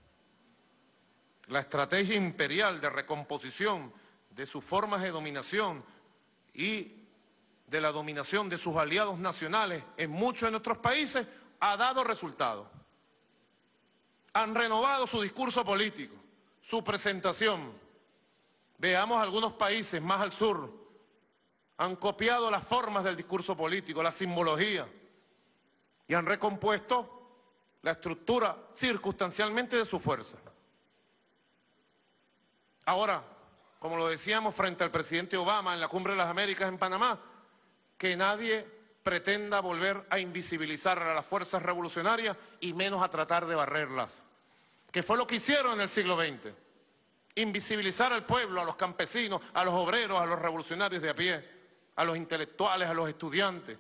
La estrategia imperial de recomposición de sus formas de dominación y de la dominación de sus aliados nacionales en muchos de nuestros países ha dado resultados. Han renovado su discurso político, su presentación. Veamos algunos países más al sur, han copiado las formas del discurso político, la simbología, y han recompuesto la estructura circunstancialmente de su fuerza. Ahora, como lo decíamos frente al presidente Obama en la Cumbre de las Américas en Panamá, que nadie pretenda volver a invisibilizar a las fuerzas revolucionarias y menos a tratar de barrerlas, que fue lo que hicieron en el siglo veinte. Invisibilizar al pueblo, a los campesinos, a los obreros, a los revolucionarios de a pie, a los intelectuales, a los estudiantes.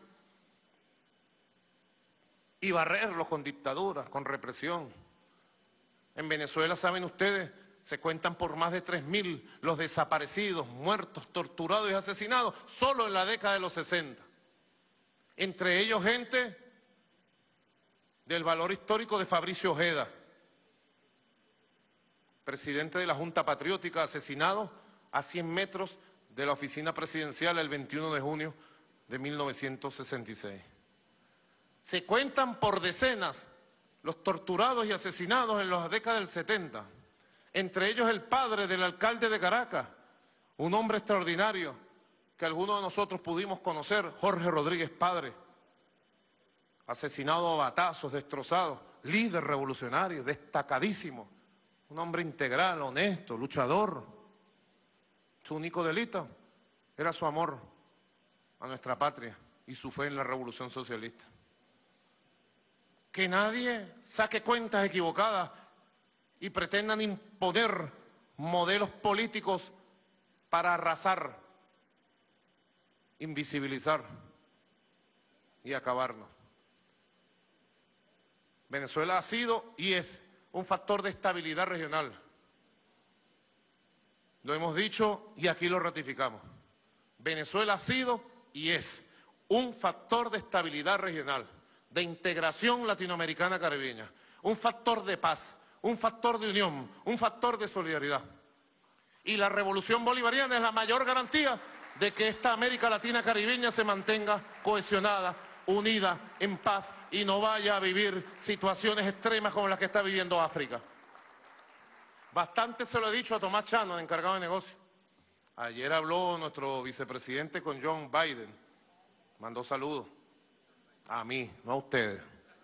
Y barrerlos con dictaduras, con represión. En Venezuela, saben ustedes, se cuentan por más de tres mil los desaparecidos, muertos, torturados y asesinados solo en la década de los sesenta. Entre ellos gente del valor histórico de Fabricio Ojeda, presidente de la Junta Patriótica, asesinado a cien metros de la oficina presidencial el veintiuno de junio de mil novecientos sesenta y seis. Se cuentan por decenas los torturados y asesinados en las décadas del setenta, entre ellos el padre del alcalde de Caracas, un hombre extraordinario que algunos de nosotros pudimos conocer, Jorge Rodríguez Padre, asesinado a batazos, destrozado, líder revolucionario, destacadísimo, un hombre integral, honesto, luchador. Su único delito era su amor a nuestra patria y su fe en la revolución socialista. Que nadie saque cuentas equivocadas y pretendan imponer modelos políticos para arrasar, invisibilizar y acabarnos. Venezuela ha sido y es un factor de estabilidad regional. Lo hemos dicho y aquí lo ratificamos. Venezuela ha sido y es un factor de estabilidad regional, de integración latinoamericana caribeña, un factor de paz, un factor de unión, un factor de solidaridad. Y la revolución bolivariana es la mayor garantía de que esta América Latina caribeña se mantenga cohesionada, unida, en paz y no vaya a vivir situaciones extremas como las que está viviendo África. Bastante se lo he dicho a Tomás Chano, el encargado de negocios. Ayer habló nuestro vicepresidente con John Biden, mandó saludos a mí, no a ustedes.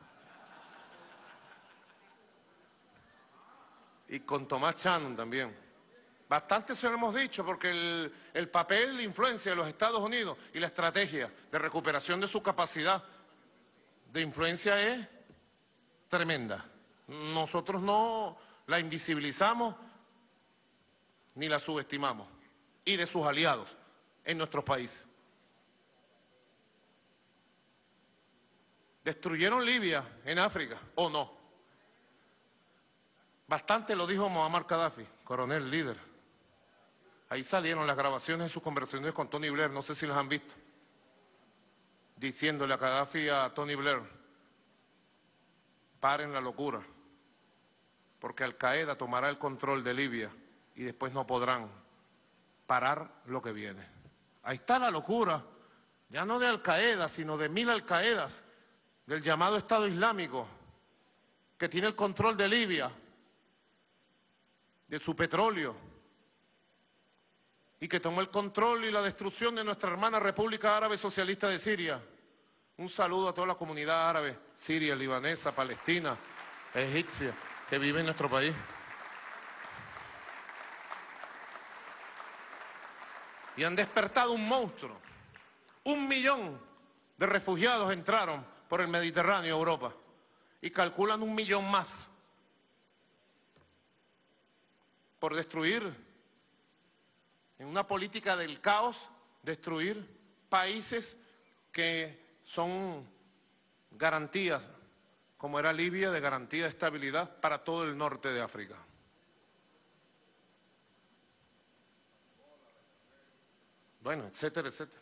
Y con Tomás Chano también. Bastante se lo hemos dicho porque el, el papel de influencia de los Estados Unidos y la estrategia de recuperación de su capacidad de influencia es tremenda. Nosotros no la invisibilizamos ni la subestimamos, y de sus aliados en nuestros países. ¿Destruyeron Libia en África o no? Bastante lo dijo Muammar Gaddafi, coronel, líder. Ahí salieron las grabaciones de sus conversaciones con Tony Blair, no sé si las han visto, diciéndole a Gaddafi y a Tony Blair, paren la locura, porque Al-Qaeda tomará el control de Libia y después no podrán parar lo que viene. Ahí está la locura, ya no de Al-Qaeda, sino de mil Al-Qaedas, del llamado Estado Islámico, que tiene el control de Libia, de su petróleo, y que tomó el control y la destrucción de nuestra hermana República Árabe Socialista de Siria. Un saludo a toda la comunidad árabe, siria, libanesa, palestina, egipcia, que vive en nuestro país. Y han despertado un monstruo. Un millón de refugiados entraron por el Mediterráneo a Europa y calculan un millón más por destruir, en una política del caos, destruir países que son garantías, como era Libia, de garantía de estabilidad para todo el norte de África. Bueno, etcétera, etcétera.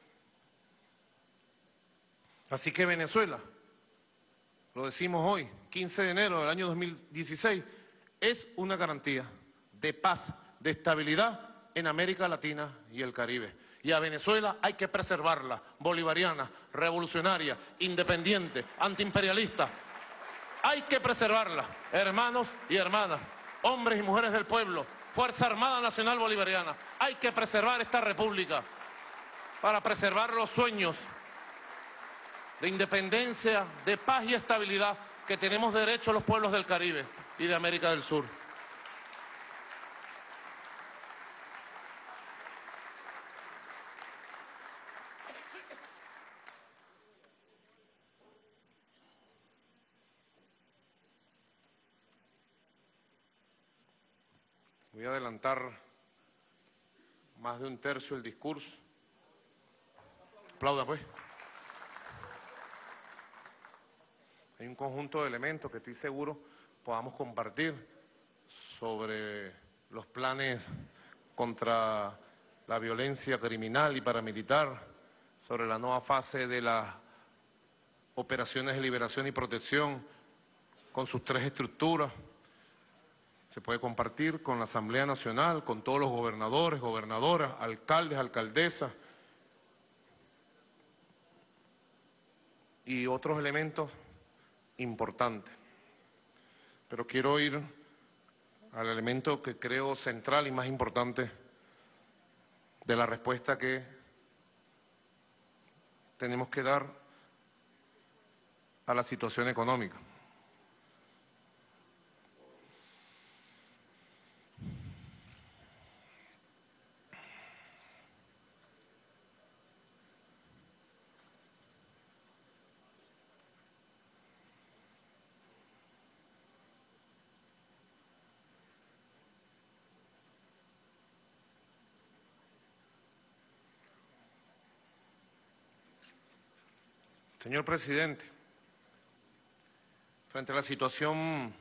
Así que Venezuela, lo decimos hoy, quince de enero del año dos mil dieciséis, es una garantía de paz, de estabilidad en América Latina y el Caribe. Y a Venezuela hay que preservarla, bolivariana, revolucionaria, independiente, antiimperialista. Hay que preservarla, hermanos y hermanas, hombres y mujeres del pueblo, Fuerza Armada Nacional Bolivariana. Hay que preservar esta república para preservar los sueños de independencia, de paz y estabilidad que tenemos derecho los pueblos del Caribe y de América del Sur. Voy a adelantar más de un tercio del discurso. Aplauda, pues. Hay un conjunto de elementos que estoy seguro podamos compartir sobre los planes contra la violencia criminal y paramilitar, sobre la nueva fase de las operaciones de liberación y protección con sus tres estructuras. Se puede compartir con la Asamblea Nacional, con todos los gobernadores, gobernadoras, alcaldes, alcaldesas y otros elementos importantes. Pero quiero ir al elemento que creo central y más importante de la respuesta que tenemos que dar a la situación económica. Señor presidente, frente a la situación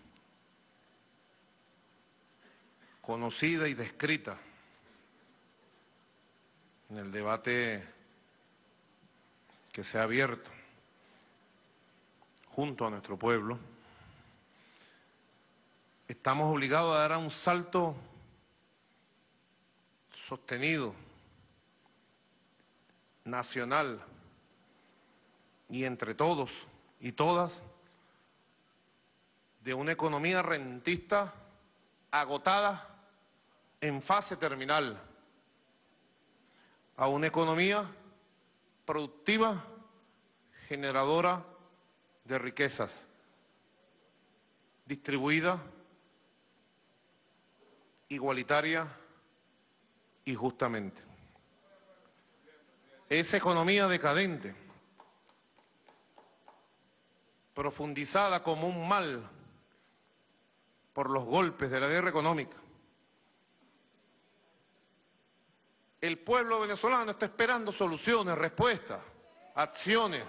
conocida y descrita en el debate que se ha abierto junto a nuestro pueblo, estamos obligados a dar un salto sostenido, nacional, y entre todos y todas, de una economía rentista agotada en fase terminal a una economía productiva, generadora de riquezas, distribuida, igualitaria y justamente. Esa economía decadente, profundizada como un mal por los golpes de la guerra económica. El pueblo venezolano está esperando soluciones, respuestas, acciones.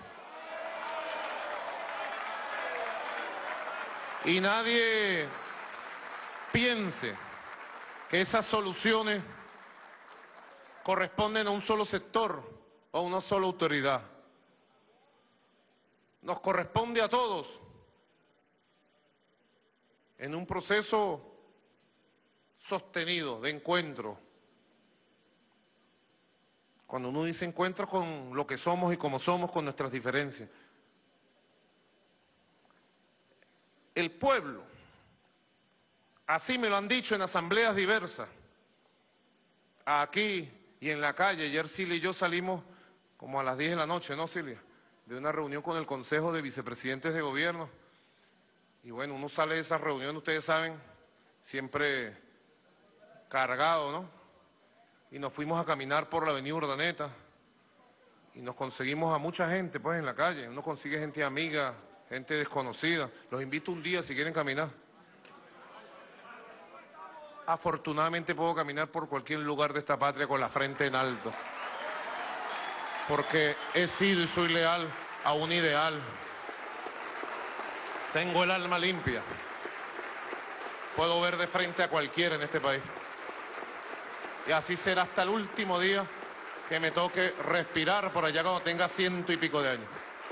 Y nadie piense que esas soluciones corresponden a un solo sector o a una sola autoridad. Nos corresponde a todos, en un proceso sostenido de encuentro. Cuando uno dice encuentro con lo que somos y como somos, con nuestras diferencias. El pueblo, así me lo han dicho en asambleas diversas, aquí y en la calle. Ayer Silvia y yo salimos como a las diez de la noche, ¿no, Silvia?, de una reunión con el Consejo de Vicepresidentes de Gobierno. Y bueno, uno sale de esa reunión, ustedes saben, siempre cargado, ¿no? Y nos fuimos a caminar por la avenida Urdaneta y nos conseguimos a mucha gente, pues, en la calle. Uno consigue gente amiga, gente desconocida. Los invito un día si quieren caminar. Afortunadamente puedo caminar por cualquier lugar de esta patria con la frente en alto, porque he sido y soy leal a un ideal. Tengo el alma limpia. Puedo ver de frente a cualquiera en este país. Y así será hasta el último día que me toque respirar por allá cuando tenga ciento y pico de años.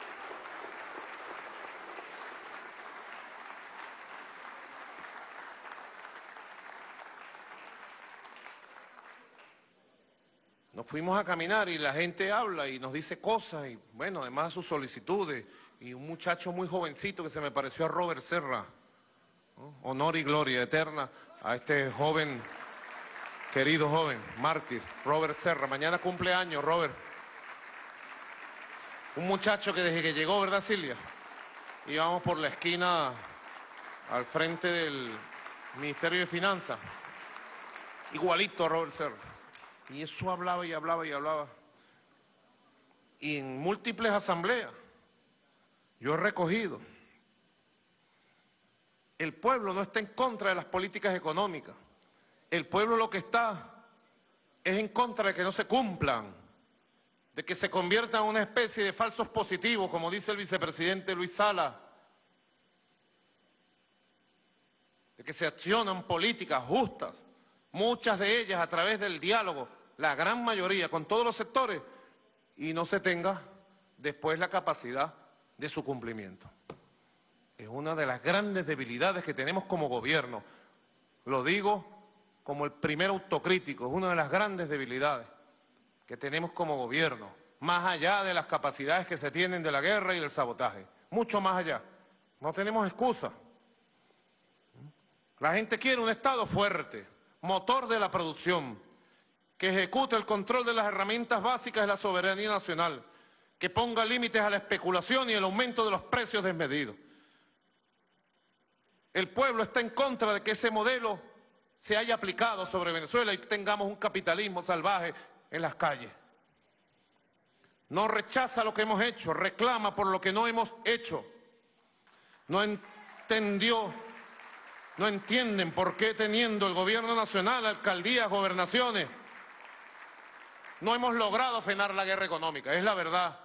Nos fuimos a caminar y la gente habla y nos dice cosas, y bueno, además de sus solicitudes, y un muchacho muy jovencito que se me pareció a Robert Serra, ¿no? Honor y gloria eterna a este joven, querido joven, mártir, Robert Serra. Mañana cumple años, Robert. Un muchacho que desde que llegó, ¿verdad, Silvia? Íbamos por la esquina al frente del Ministerio de Finanzas, igualito a Robert Serra. Y eso hablaba y hablaba y hablaba. Y en múltiples asambleas yo he recogido. El pueblo no está en contra de las políticas económicas. El pueblo lo que está es en contra de que no se cumplan, de que se conviertan en una especie de falsos positivos, como dice el vicepresidente Luis Salas, de que se accionan políticas justas, muchas de ellas a través del diálogo, la gran mayoría con todos los sectores, y no se tenga después la capacidad de su cumplimiento. Es una de las grandes debilidades que tenemos como gobierno. Lo digo como el primer autocrítico, es una de las grandes debilidades que tenemos como gobierno, más allá de las capacidades que se tienen de la guerra y del sabotaje, mucho más allá. No tenemos excusa. La gente quiere un Estado fuerte, motor de la producción, que ejecute el control de las herramientas básicas de la soberanía nacional, que ponga límites a la especulación y el aumento de los precios desmedidos. El pueblo está en contra de que ese modelo se haya aplicado sobre Venezuela y tengamos un capitalismo salvaje en las calles. No rechaza lo que hemos hecho, reclama por lo que no hemos hecho. No entendió, no entienden por qué teniendo el gobierno nacional, alcaldías, gobernaciones, no hemos logrado frenar la guerra económica, es la verdad.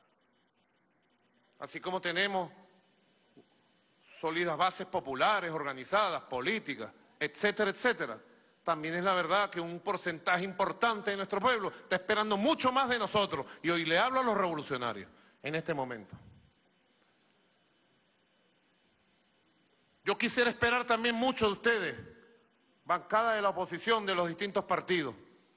Así como tenemos sólidas bases populares, organizadas, políticas, etcétera, etcétera. También es la verdad que un porcentaje importante de nuestro pueblo está esperando mucho más de nosotros. Y hoy le hablo a los revolucionarios en este momento. Yo quisiera esperar también mucho de ustedes, bancada de la oposición de los distintos partidos.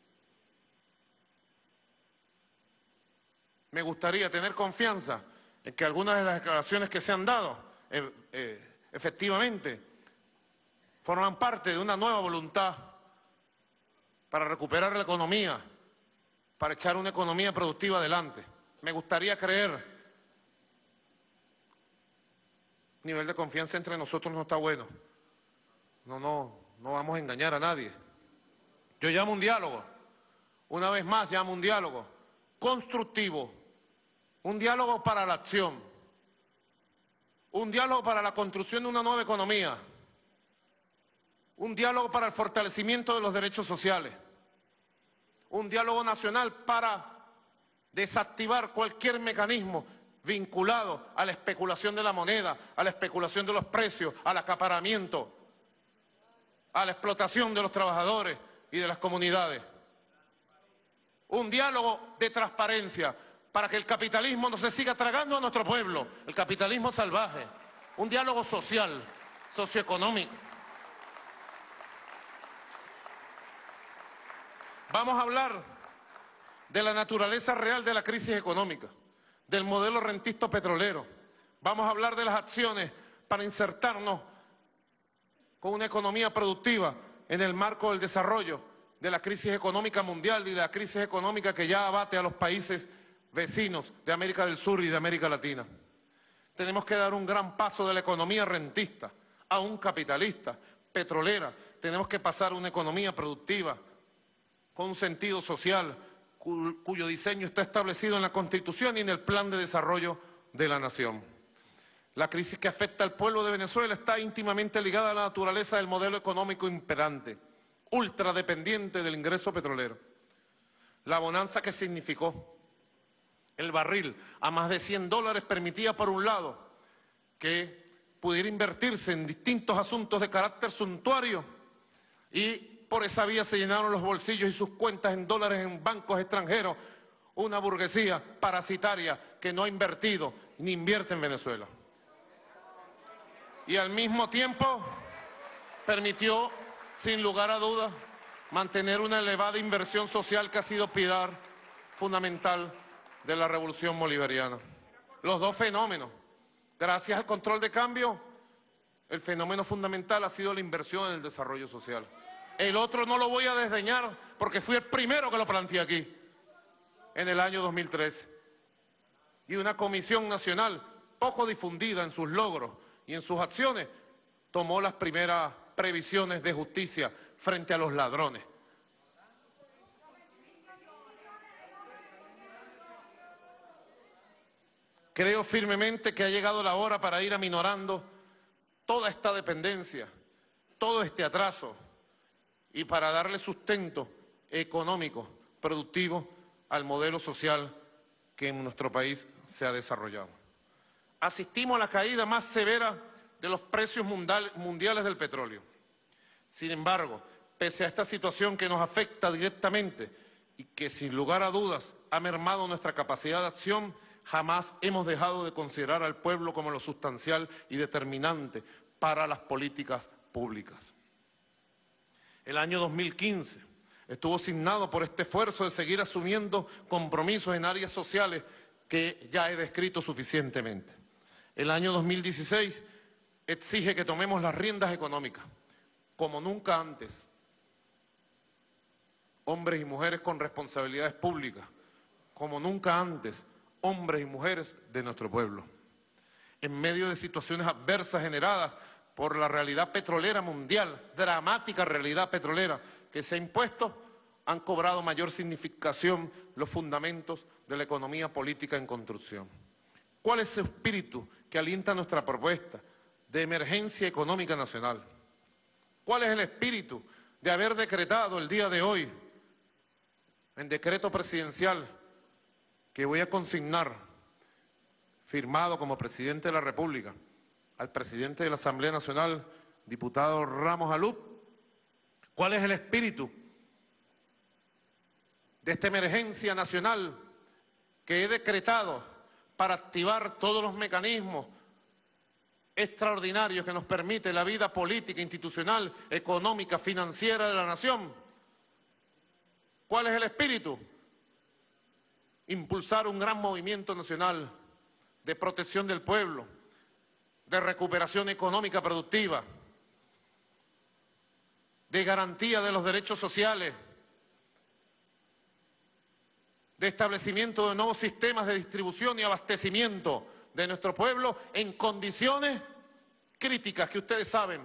Me gustaría tener confianza en que algunas de las declaraciones que se han dado, eh, eh, efectivamente, forman parte de una nueva voluntad para recuperar la economía, para echar una economía productiva adelante. Me gustaría creer. El nivel de confianza entre nosotros no está bueno. No, no, no vamos a engañar a nadie. Yo llamo un diálogo, una vez más llamo un diálogo constructivo, un diálogo para la acción, un diálogo para la construcción de una nueva economía, un diálogo para el fortalecimiento de los derechos sociales, un diálogo nacional para desactivar cualquier mecanismo vinculado a la especulación de la moneda, a la especulación de los precios, al acaparamiento, a la explotación de los trabajadores y de las comunidades. Un diálogo de transparencia para que el capitalismo no se siga tragando a nuestro pueblo, el capitalismo salvaje. Un diálogo social, socioeconómico. Vamos a hablar de la naturaleza real de la crisis económica, del modelo rentista petrolero. Vamos a hablar de las acciones para insertarnos con una economía productiva en el marco del desarrollo de la crisis económica mundial y de la crisis económica que ya abate a los países vecinos de América del Sur y de América Latina. Tenemos que dar un gran paso de la economía rentista a un capitalista, petrolera. Tenemos que pasar a una economía productiva, con un sentido social, cuyo diseño está establecido en la Constitución y en el Plan de Desarrollo de la Nación. La crisis que afecta al pueblo de Venezuela está íntimamente ligada a la naturaleza del modelo económico imperante, ultradependiente del ingreso petrolero. La bonanza que significó el barril a más de cien dólares permitía, por un lado, que pudiera invertirse en distintos asuntos de carácter suntuario y por esa vía se llenaron los bolsillos y sus cuentas en dólares en bancos extranjeros, una burguesía parasitaria que no ha invertido ni invierte en Venezuela. Y al mismo tiempo permitió, sin lugar a dudas, mantener una elevada inversión social que ha sido pilar fundamental de la revolución bolivariana. Los dos fenómenos. Gracias al control de cambio, el fenómeno fundamental ha sido la inversión en el desarrollo social. El otro no lo voy a desdeñar porque fui el primero que lo planteé aquí, en el año dos mil trece. Y una comisión nacional, poco difundida en sus logros y en sus acciones, tomó las primeras previsiones de justicia frente a los ladrones. Creo firmemente que ha llegado la hora para ir aminorando toda esta dependencia, todo este atraso, y para darle sustento económico, productivo, al modelo social que en nuestro país se ha desarrollado. Asistimos a la caída más severa de los precios mundiales del petróleo. Sin embargo, pese a esta situación que nos afecta directamente y que sin lugar a dudas ha mermado nuestra capacidad de acción, jamás hemos dejado de considerar al pueblo como lo sustancial y determinante para las políticas públicas. El año dos mil quince estuvo signado por este esfuerzo de seguir asumiendo compromisos en áreas sociales que ya he descrito suficientemente. El año dos mil dieciséis exige que tomemos las riendas económicas, como nunca antes. Hombres y mujeres con responsabilidades públicas, como nunca antes, hombres y mujeres de nuestro pueblo. En medio de situaciones adversas generadas por la realidad petrolera mundial, dramática realidad petrolera que se ha impuesto, han cobrado mayor significación los fundamentos de la economía política en construcción. ¿Cuál es ese espíritu que alienta nuestra propuesta de emergencia económica nacional? ¿Cuál es el espíritu de haber decretado el día de hoy, en decreto presidencial que voy a consignar, firmado como presidente de la República, al presidente de la Asamblea Nacional, diputado Ramos Alup? ¿Cuál es el espíritu de esta emergencia nacional que he decretado para activar todos los mecanismos extraordinarios que nos permite la vida política, institucional, económica, financiera de la nación? ¿Cuál es el espíritu? Impulsar un gran movimiento nacional de protección del pueblo, de recuperación económica productiva, de garantía de los derechos sociales, de establecimiento de nuevos sistemas de distribución y abastecimiento de nuestro pueblo en condiciones críticas que ustedes saben.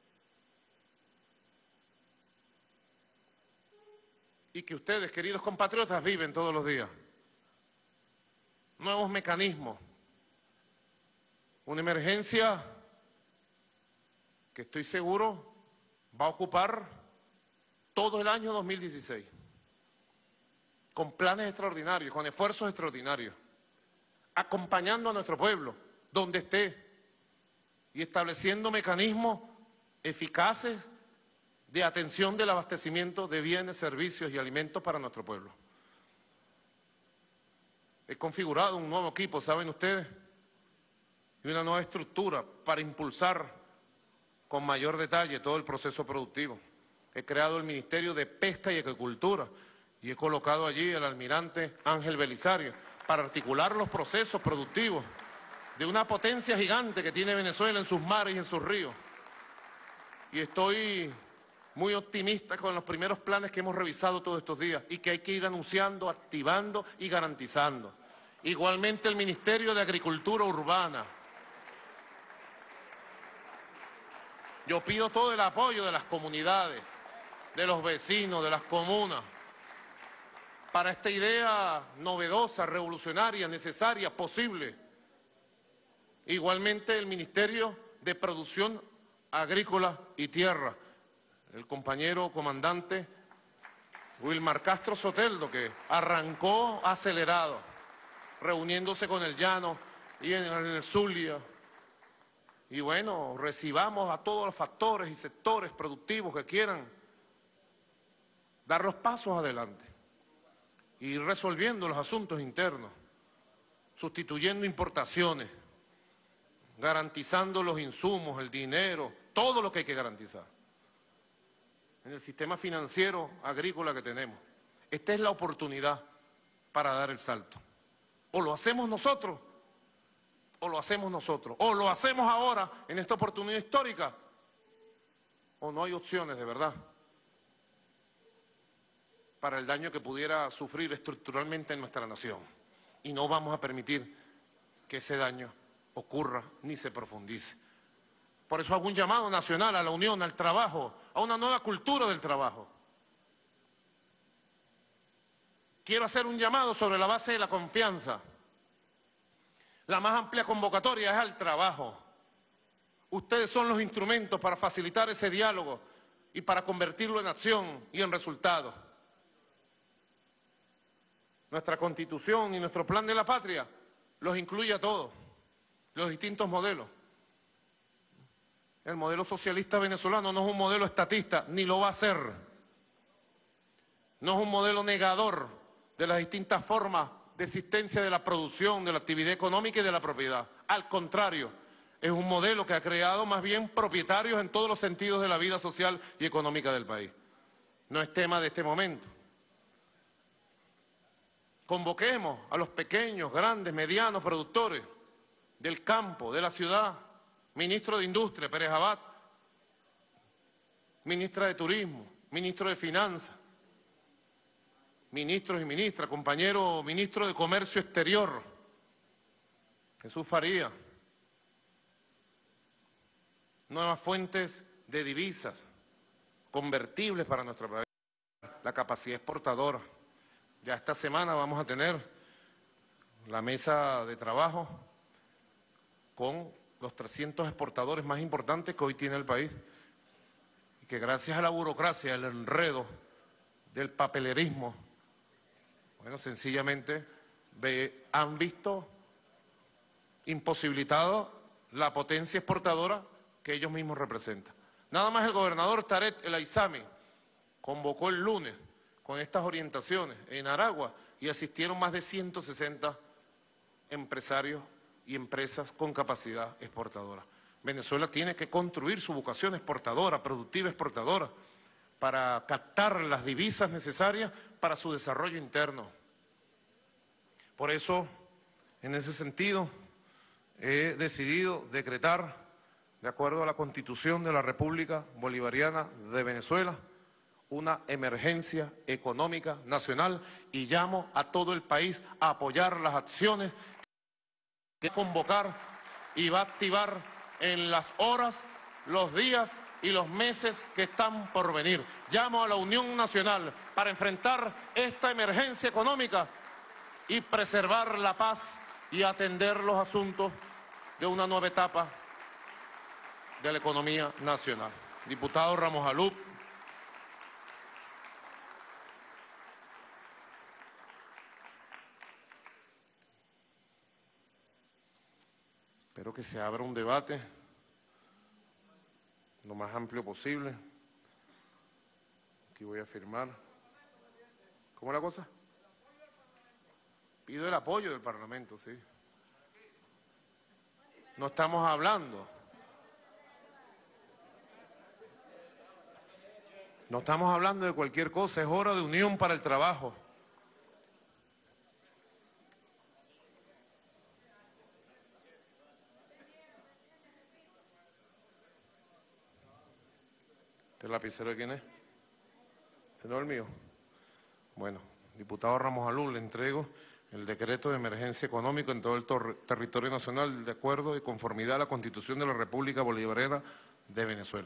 Y que ustedes, queridos compatriotas, viven todos los días. Nuevos mecanismos. Una emergencia que estoy seguro va a ocupar todo el año dos mil dieciséis. Con planes extraordinarios, con esfuerzos extraordinarios, acompañando a nuestro pueblo donde esté y estableciendo mecanismos eficaces de atención del abastecimiento de bienes, servicios y alimentos para nuestro pueblo. He configurado un nuevo equipo, ¿saben ustedes? Y una nueva estructura para impulsar con mayor detalle todo el proceso productivo. He creado el Ministerio de Pesca y Acuicultura y he colocado allí al almirante Ángel Belisario para articular los procesos productivos de una potencia gigante que tiene Venezuela en sus mares y en sus ríos. Y estoy muy optimista con los primeros planes que hemos revisado todos estos días y que hay que ir anunciando, activando y garantizando. Igualmente el Ministerio de Agricultura Urbana. Yo pido todo el apoyo de las comunidades, de los vecinos, de las comunas, para esta idea novedosa, revolucionaria, necesaria, posible. Igualmente el Ministerio de Producción Agrícola y Tierra, el compañero comandante Wilmar Castro Soteldo, que arrancó acelerado, reuniéndose con el Llano y en el Zulia. Y bueno, recibamos a todos los factores y sectores productivos que quieran dar los pasos adelante y ir resolviendo los asuntos internos, sustituyendo importaciones, garantizando los insumos, el dinero, todo lo que hay que garantizar en el sistema financiero agrícola que tenemos. Esta es la oportunidad para dar el salto. O lo hacemos nosotros, o lo hacemos nosotros, o lo hacemos ahora en esta oportunidad histórica, o no hay opciones de verdad para el daño que pudiera sufrir estructuralmente en nuestra nación. Y no vamos a permitir que ese daño ocurra ni se profundice. Por eso hago un llamado nacional a la unión, al trabajo, a una nueva cultura del trabajo. Quiero hacer un llamado sobre la base de la confianza. La más amplia convocatoria es al trabajo. Ustedes son los instrumentos para facilitar ese diálogo y para convertirlo en acción y en resultados. Nuestra Constitución y nuestro Plan de la Patria los incluye a todos, los distintos modelos. El modelo socialista venezolano no es un modelo estatista, ni lo va a ser. No es un modelo negador de las distintas formas desistencia de la producción, de la actividad económica y de la propiedad. Al contrario, es un modelo que ha creado más bien propietarios en todos los sentidos de la vida social y económica del país. No es tema de este momento. Convoquemos a los pequeños, grandes, medianos productores del campo, de la ciudad, ministro de Industria, Pérez Abad, ministra de Turismo, ministro de Finanzas, ministros y ministras, compañero ministro de Comercio Exterior, Jesús Faría, nuevas fuentes de divisas convertibles para nuestro país, la capacidad exportadora. Ya esta semana vamos a tener la mesa de trabajo con los trescientos exportadores más importantes que hoy tiene el país y que gracias a la burocracia, el enredo del papelerismo, bueno, sencillamente ve, han visto imposibilitado la potencia exportadora que ellos mismos representan. Nada más el gobernador Tarek El Aizami convocó el lunes con estas orientaciones en Aragua y asistieron más de ciento sesenta empresarios y empresas con capacidad exportadora. Venezuela tiene que construir su vocación exportadora, productiva exportadora, para captar las divisas necesarias para su desarrollo interno. Por eso, en ese sentido, he decidido decretar, de acuerdo a la Constitución de la República Bolivariana de Venezuela, una emergencia económica nacional y llamo a todo el país a apoyar las acciones que va a convocar y va a activar en las horas, los días y los meses que están por venir. Llamo a la Unión Nacional para enfrentar esta emergencia económica y preservar la paz y atender los asuntos de una nueva etapa de la economía nacional. Diputado Ramos Alup, espero que se abra un debate lo más amplio posible. Aquí voy a firmar. ¿Cómo es la cosa? Pido el apoyo del Parlamento, sí. No estamos hablando. No estamos hablando de cualquier cosa, es hora de unión para el trabajo. ¿Este lapicero de quién es? ¿Ese no es el mío? Bueno, diputado Ramos Alup, le entrego el decreto de emergencia económica en todo el territorio nacional de acuerdo y conformidad a la Constitución de la República Bolivariana de Venezuela.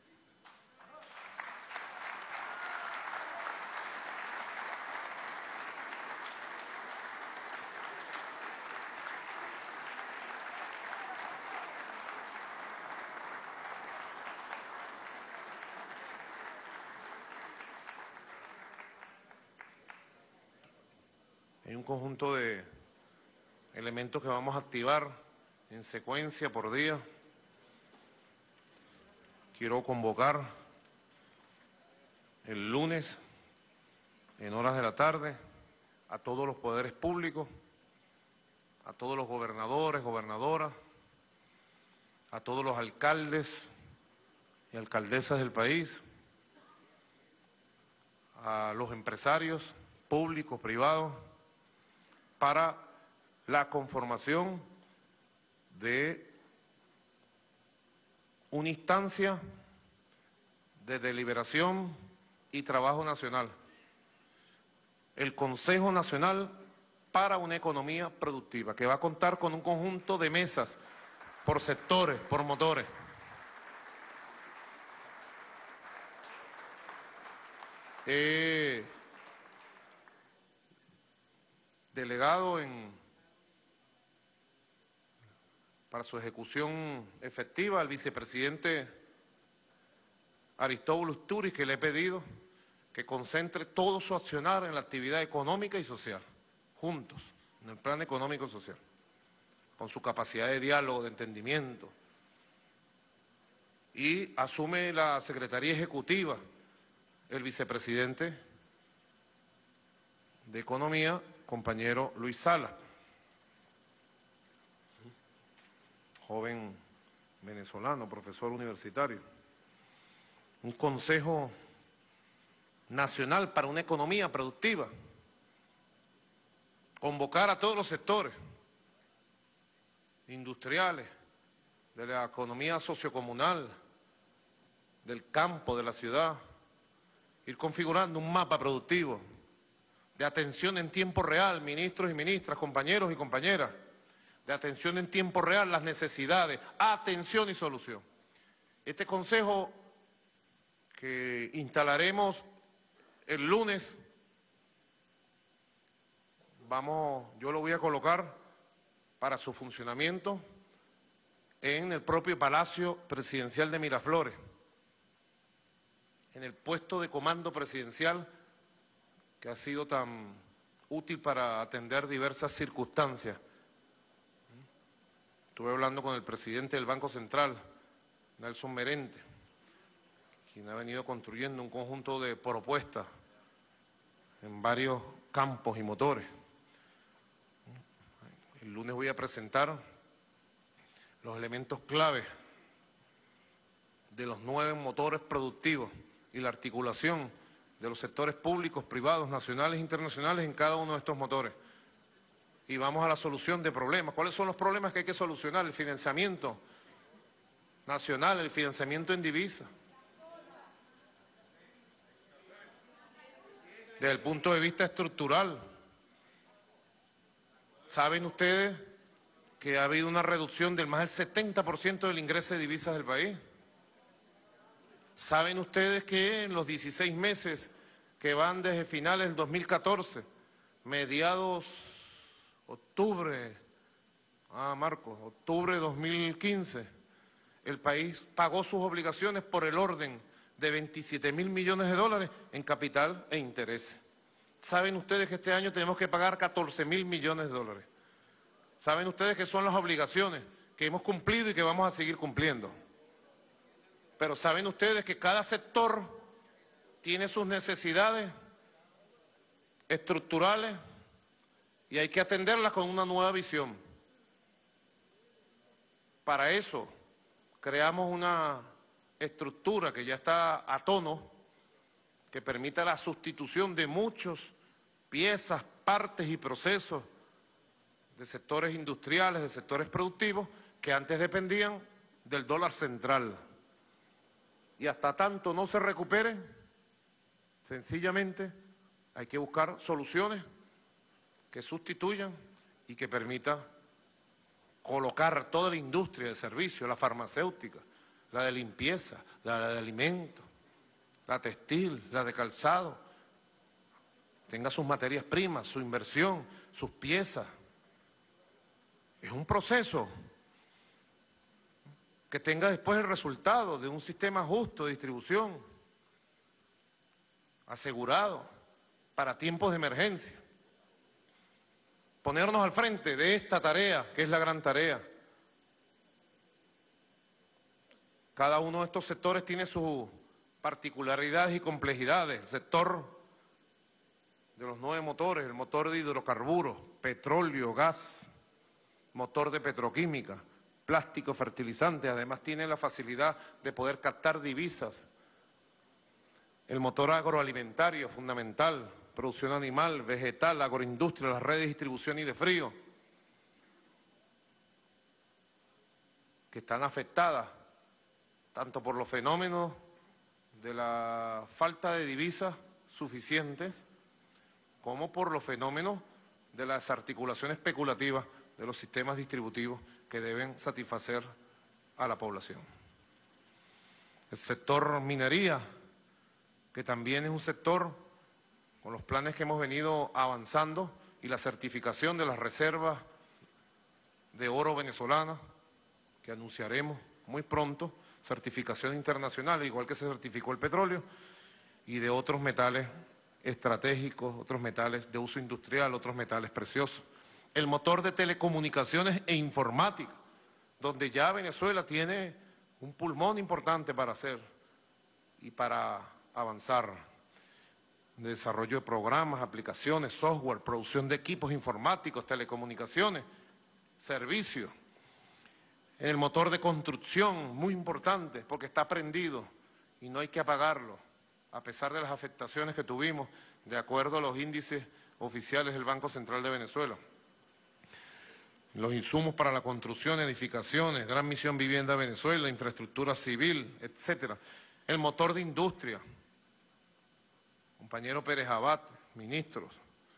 Hay un conjunto de elementos que vamos a activar en secuencia por día. Quiero convocar el lunes, en horas de la tarde, a todos los poderes públicos, a todos los gobernadores, gobernadoras, a todos los alcaldes y alcaldesas del país, a los empresarios públicos, privados, para la conformación de una instancia de deliberación y trabajo nacional, el Consejo Nacional para una Economía Productiva, que va a contar con un conjunto de mesas por sectores, por motores. He delegado en, para su ejecución efectiva al vicepresidente Aristóbulo Usturiz, que le he pedido que concentre todo su accionar en la actividad económica y social, juntos, en el plan económico y social, con su capacidad de diálogo, de entendimiento. Y asume la Secretaría Ejecutiva el vicepresidente de Economía, compañero Luis Sala, joven venezolano, profesor universitario. Un Consejo Nacional para una Economía Productiva. Convocar a todos los sectores industriales, de la economía sociocomunal, del campo, de la ciudad, ir configurando un mapa productivo de atención en tiempo real, ministros y ministras, compañeros y compañeras, de atención en tiempo real, las necesidades, atención y solución. Este consejo que instalaremos el lunes, vamos, yo lo voy a colocar para su funcionamiento en el propio Palacio Presidencial de Miraflores, en el puesto de comando presidencial que ha sido tan útil para atender diversas circunstancias. Estuve hablando con el presidente del Banco Central, Nelson Merente, quien ha venido construyendo un conjunto de propuestas en varios campos y motores. El lunes voy a presentar los elementos clave de los nueve motores productivos y la articulación de los sectores públicos, privados, nacionales e internacionales en cada uno de estos motores. Y vamos a la solución de problemas. ¿Cuáles son los problemas que hay que solucionar? El financiamiento nacional, el financiamiento en divisa. Desde el punto de vista estructural, ¿saben ustedes que ha habido una reducción del más del setenta por ciento del ingreso de divisas del país? ¿Saben ustedes que en los dieciséis meses que van desde finales del dos mil catorce, mediados octubre, ah Marcos, octubre de dos mil quince, el país pagó sus obligaciones por el orden de veintisiete mil millones de dólares en capital e intereses? ¿Saben ustedes que este año tenemos que pagar catorce mil millones de dólares? ¿Saben ustedes que son las obligaciones que hemos cumplido y que vamos a seguir cumpliendo? Pero ¿saben ustedes que cada sector tiene sus necesidades estructurales y hay que atenderlas con una nueva visión? Para eso creamos una estructura que ya está a tono, que permita la sustitución de muchas piezas, partes y procesos de sectores industriales, de sectores productivos, que antes dependían del dólar central. Y hasta tanto no se recupere, sencillamente hay que buscar soluciones que sustituyan y que permitan colocar toda la industria de servicios, la farmacéutica, la de limpieza, la de alimentos, la textil, la de calzado, tenga sus materias primas, su inversión, sus piezas. Es un proceso que tenga después el resultado de un sistema justo de distribución, asegurado para tiempos de emergencia. Ponernos al frente de esta tarea, que es la gran tarea. Cada uno de estos sectores tiene sus particularidades y complejidades. El sector de los nueve motores, el motor de hidrocarburos, petróleo, gas, motor de petroquímica, plástico, fertilizante, además tiene la facilidad de poder captar divisas. El motor agroalimentario, fundamental, producción animal, vegetal, agroindustria, las redes de distribución y de frío, que están afectadas tanto por los fenómenos de la falta de divisas suficientes, como por los fenómenos de la desarticulación especulativa de los sistemas distributivos que deben satisfacer a la población. El sector minería, que también es un sector con los planes que hemos venido avanzando y la certificación de las reservas de oro venezolana, que anunciaremos muy pronto, certificación internacional, igual que se certificó el petróleo, y de otros metales estratégicos, otros metales de uso industrial, otros metales preciosos. El motor de telecomunicaciones e informática, donde ya Venezuela tiene un pulmón importante para hacer y para avanzar. de desarrollo de programas, aplicaciones, software, producción de equipos informáticos, telecomunicaciones, servicios. En el motor de construcción, muy importante, porque está prendido y no hay que apagarlo, a pesar de las afectaciones que tuvimos, de acuerdo a los índices oficiales del Banco Central de Venezuela. Los insumos para la construcción, edificaciones, Gran Misión Vivienda Venezuela, infraestructura civil, etcétera. El motor de industria, compañero Pérez Abad, ministros,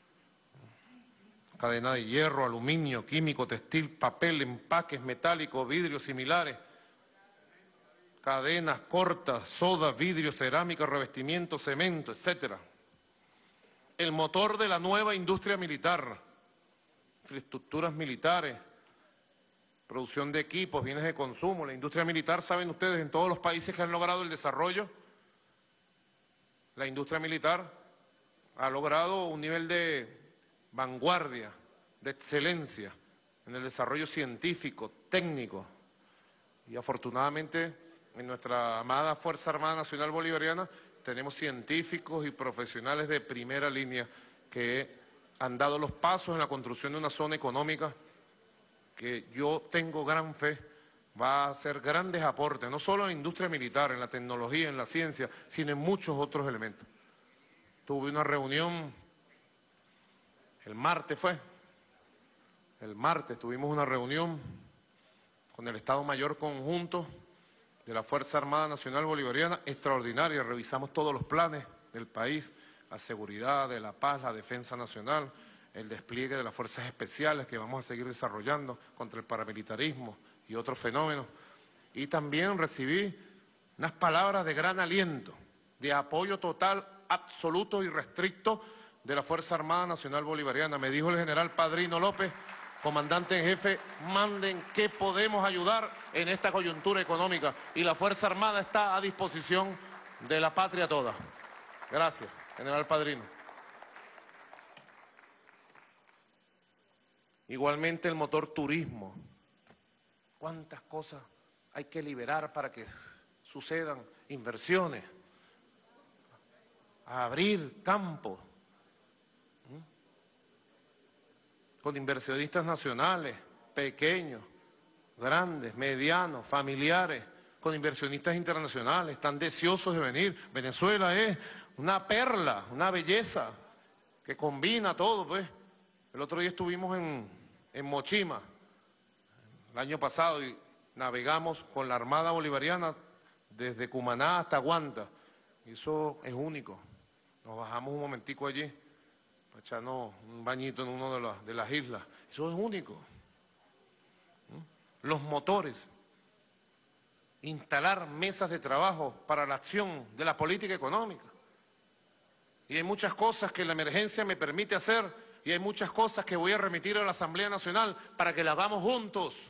cadena de hierro, aluminio, químico, textil, papel, empaques metálicos, vidrios similares, cadenas cortas, soda, vidrio, cerámica, revestimiento, cemento, etcétera. El motor de la nueva industria militar, infraestructuras militares, producción de equipos, bienes de consumo. La industria militar, saben ustedes, en todos los países que han logrado el desarrollo, la industria militar ha logrado un nivel de vanguardia, de excelencia en el desarrollo científico, técnico. Y afortunadamente en nuestra amada Fuerza Armada Nacional Bolivariana tenemos científicos y profesionales de primera línea que han dado los pasos en la construcción de una zona económica que yo tengo gran fe va a hacer grandes aportes, no solo en la industria militar, en la tecnología, en la ciencia, sino en muchos otros elementos. Tuve una reunión, el martes fue, el martes tuvimos una reunión con el Estado Mayor Conjunto de la Fuerza Armada Nacional Bolivariana, extraordinaria. Revisamos todos los planes del país, la seguridad, de la paz, la defensa nacional, el despliegue de las fuerzas especiales que vamos a seguir desarrollando contra el paramilitarismo y otros fenómenos. Y también recibí unas palabras de gran aliento, de apoyo total, absoluto y restricto de la Fuerza Armada Nacional Bolivariana. Me dijo el general Padrino López, comandante en jefe, manden qué podemos ayudar en esta coyuntura económica, y la Fuerza Armada está a disposición de la patria toda. Gracias, general Padrino. Igualmente el motor turismo. ¿Cuántas cosas hay que liberar para que sucedan inversiones? A abrir campos, ¿Mm? con inversionistas nacionales, pequeños, grandes, medianos, familiares, con inversionistas internacionales, tan deseosos de venir. Venezuela es una perla, una belleza que combina todo, pues. El otro día estuvimos en, en Mochima, el año pasado, y navegamos con la Armada Bolivariana desde Cumaná hasta Guanta. Y eso es único. Nos bajamos un momentico allí para echarnos un bañito en una de, las, de las islas. Eso es único. ¿Mm? Los motores. Instalar mesas de trabajo para la acción de la política económica. Y hay muchas cosas que la emergencia me permite hacer, y hay muchas cosas que voy a remitir a la Asamblea Nacional para que las hagamos juntos.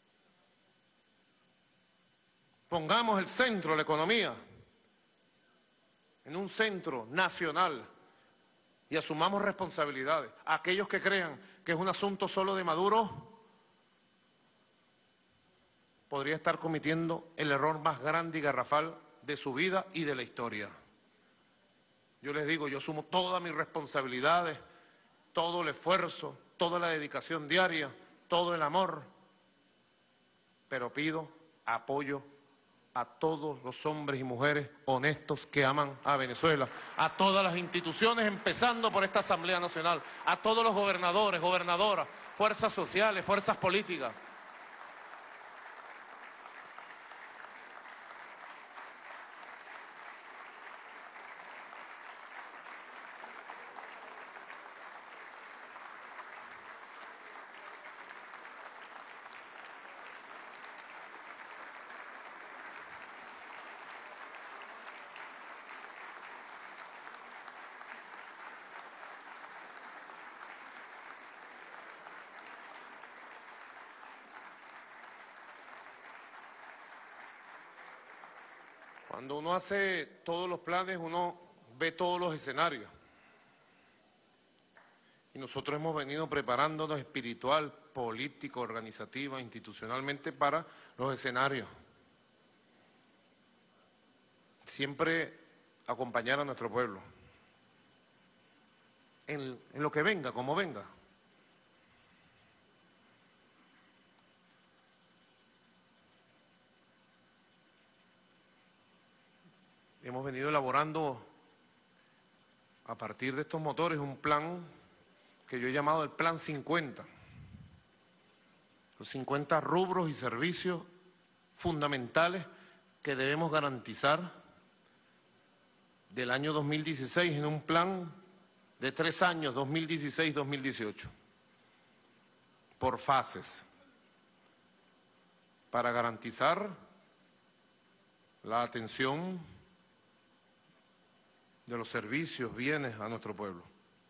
Pongamos el centro, la economía, en un centro nacional y asumamos responsabilidades. Aquellos que crean que es un asunto solo de Maduro, podría estar cometiendo el error más grande y garrafal de su vida y de la historia. Yo les digo, yo asumo todas mis responsabilidades, todo el esfuerzo, toda la dedicación diaria, todo el amor, pero pido apoyo a todos los hombres y mujeres honestos que aman a Venezuela, a todas las instituciones, empezando por esta Asamblea Nacional, a todos los gobernadores, gobernadoras, fuerzas sociales, fuerzas políticas. Cuando uno hace todos los planes, uno ve todos los escenarios. Y nosotros hemos venido preparándonos espiritual, político, organizativa, institucionalmente para los escenarios. Siempre acompañar a nuestro pueblo. en, en lo que venga, como venga. Hemos venido elaborando a partir de estos motores un plan que yo he llamado el Plan cincuenta. Los cincuenta rubros y servicios fundamentales que debemos garantizar del año dos mil dieciséis en un plan de tres años, dos mil dieciséis dos mil dieciocho, por fases, para garantizar la atención de los servicios, bienes a nuestro pueblo.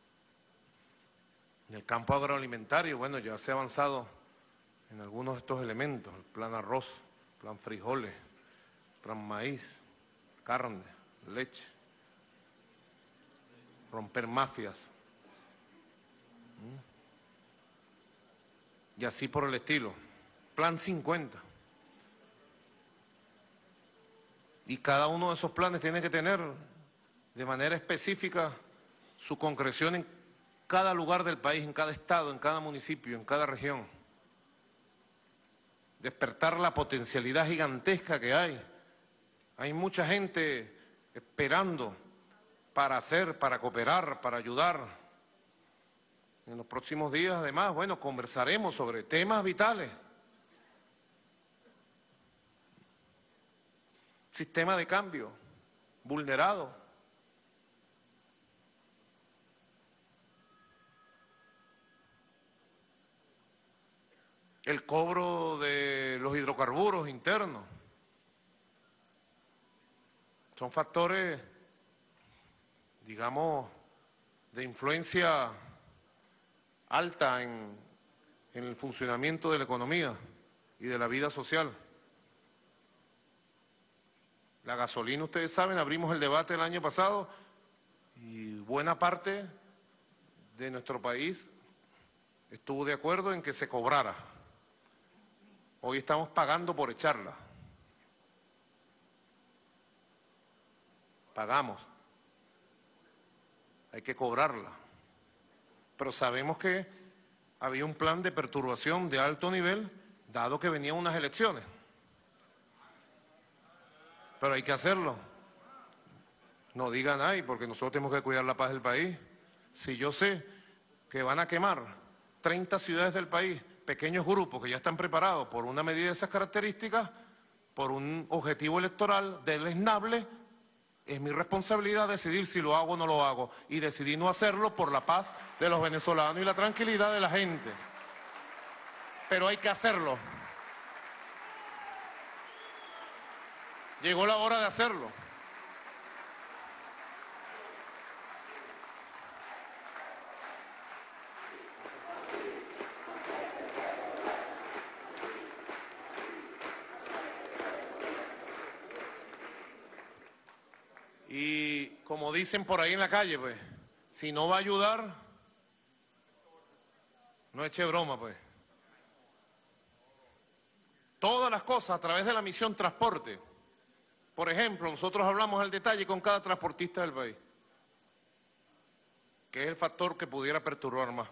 En el campo agroalimentario, bueno, ya se ha avanzado en algunos de estos elementos, el plan arroz, plan frijoles, plan maíz, carne, leche, romper mafias, y así por el estilo. Plan cincuenta. Y cada uno de esos planes tiene que tener de manera específica su concreción en cada lugar del país, en cada estado, en cada municipio, en cada región. Despertar la potencialidad gigantesca que hay. Hay mucha gente esperando para hacer, para cooperar, para ayudar. En los próximos días, además, bueno, conversaremos sobre temas vitales. Sistema de cambio vulnerado. El cobro de los hidrocarburos internos. Son factores, digamos, de influencia alta en, en el funcionamiento de la economía y de la vida social. La gasolina, ustedes saben, abrimos el debate el año pasado y buena parte de nuestro país estuvo de acuerdo en que se cobrara. Hoy estamos pagando por echarla. Pagamos. Hay que cobrarla. Pero sabemos que había un plan de perturbación de alto nivel, dado que venían unas elecciones. Pero hay que hacerlo. No digan, ay, porque nosotros tenemos que cuidar la paz del país. Si yo sé que van a quemar treinta ciudades del país, pequeños grupos que ya están preparados por una medida de esas características, por un objetivo electoral deleznable, es mi responsabilidad decidir si lo hago o no lo hago, y decidí no hacerlo por la paz de los venezolanos y la tranquilidad de la gente. Pero hay que hacerlo. Llegó la hora de hacerlo. Y como dicen por ahí en la calle, pues, si no va a ayudar, no eche broma, pues. Todas las cosas a través de la misión transporte. Por ejemplo, nosotros hablamos al detalle con cada transportista del país, que es el factor que pudiera perturbar más.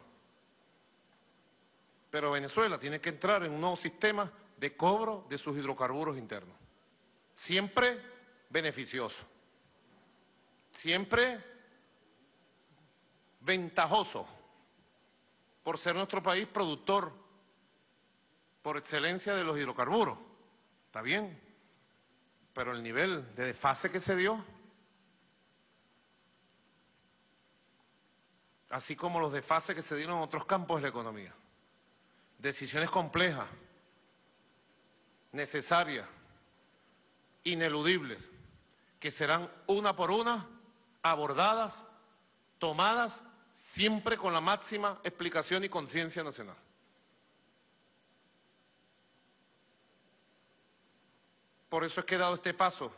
Pero Venezuela tiene que entrar en un nuevo sistema de cobro de sus hidrocarburos internos. Siempre beneficioso. Siempre ventajoso por ser nuestro país productor por excelencia de los hidrocarburos. Está bien, pero el nivel de desfase que se dio, así como los desfases que se dieron en otros campos de la economía. Decisiones complejas, necesarias, ineludibles, que serán una por una abordadas, tomadas, siempre con la máxima explicación y conciencia nacional. Por eso es que he dado este paso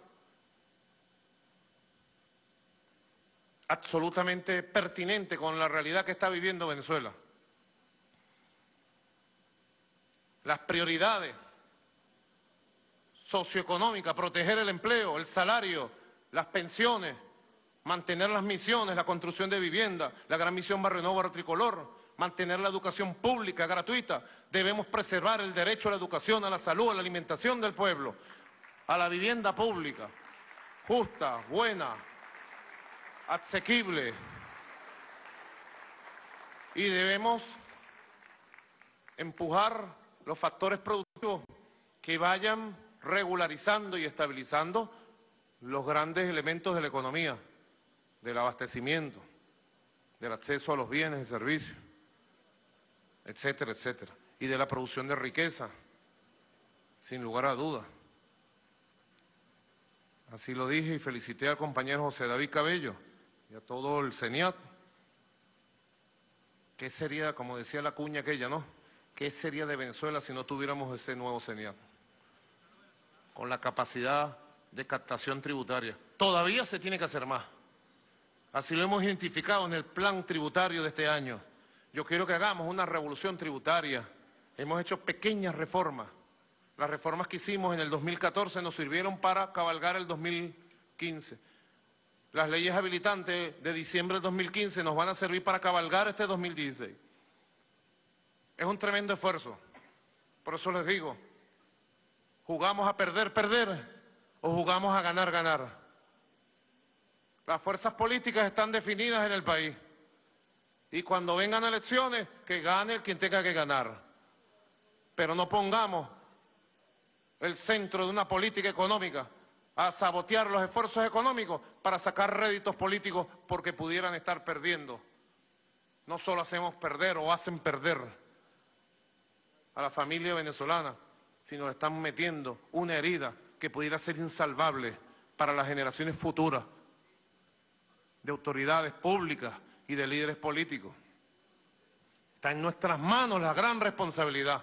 absolutamente pertinente con la realidad que está viviendo Venezuela. Las prioridades socioeconómicas, proteger el empleo, el salario, las pensiones, mantener las misiones, la construcción de vivienda, la gran misión Barrio Nuevo, Barrio Tricolor, mantener la educación pública gratuita. Debemos preservar el derecho a la educación, a la salud, a la alimentación del pueblo, a la vivienda pública, justa, buena, asequible. Y debemos empujar los factores productivos que vayan regularizando y estabilizando los grandes elementos de la economía, del abastecimiento, del acceso a los bienes y servicios, etcétera, etcétera, y de la producción de riqueza, sin lugar a dudas. Así lo dije y felicité al compañero José David Cabello y a todo el CENIAT. ¿Qué sería, como decía la cuña aquella, no? ¿Qué sería de Venezuela si no tuviéramos ese nuevo CENIAT? Con la capacidad de captación tributaria. Todavía se tiene que hacer más. Así lo hemos identificado en el plan tributario de este año. Yo quiero que hagamos una revolución tributaria. Hemos hecho pequeñas reformas. Las reformas que hicimos en el dos mil catorce nos sirvieron para cabalgar el dos mil quince. Las leyes habilitantes de diciembre del dos mil quince nos van a servir para cabalgar este dos mil dieciséis. Es un tremendo esfuerzo. Por eso les digo, ¿jugamos a perder, perder o jugamos a ganar, ganar? Las fuerzas políticas están definidas en el país. Y cuando vengan elecciones, que gane el quien tenga que ganar. Pero no pongamos el centro de una política económica a sabotear los esfuerzos económicos para sacar réditos políticos porque pudieran estar perdiendo. No solo hacemos perder o hacen perder a la familia venezolana, sino le están metiendo una herida que pudiera ser insalvable para las generaciones futuras de autoridades públicas y de líderes políticos. Está en nuestras manos la gran responsabilidad.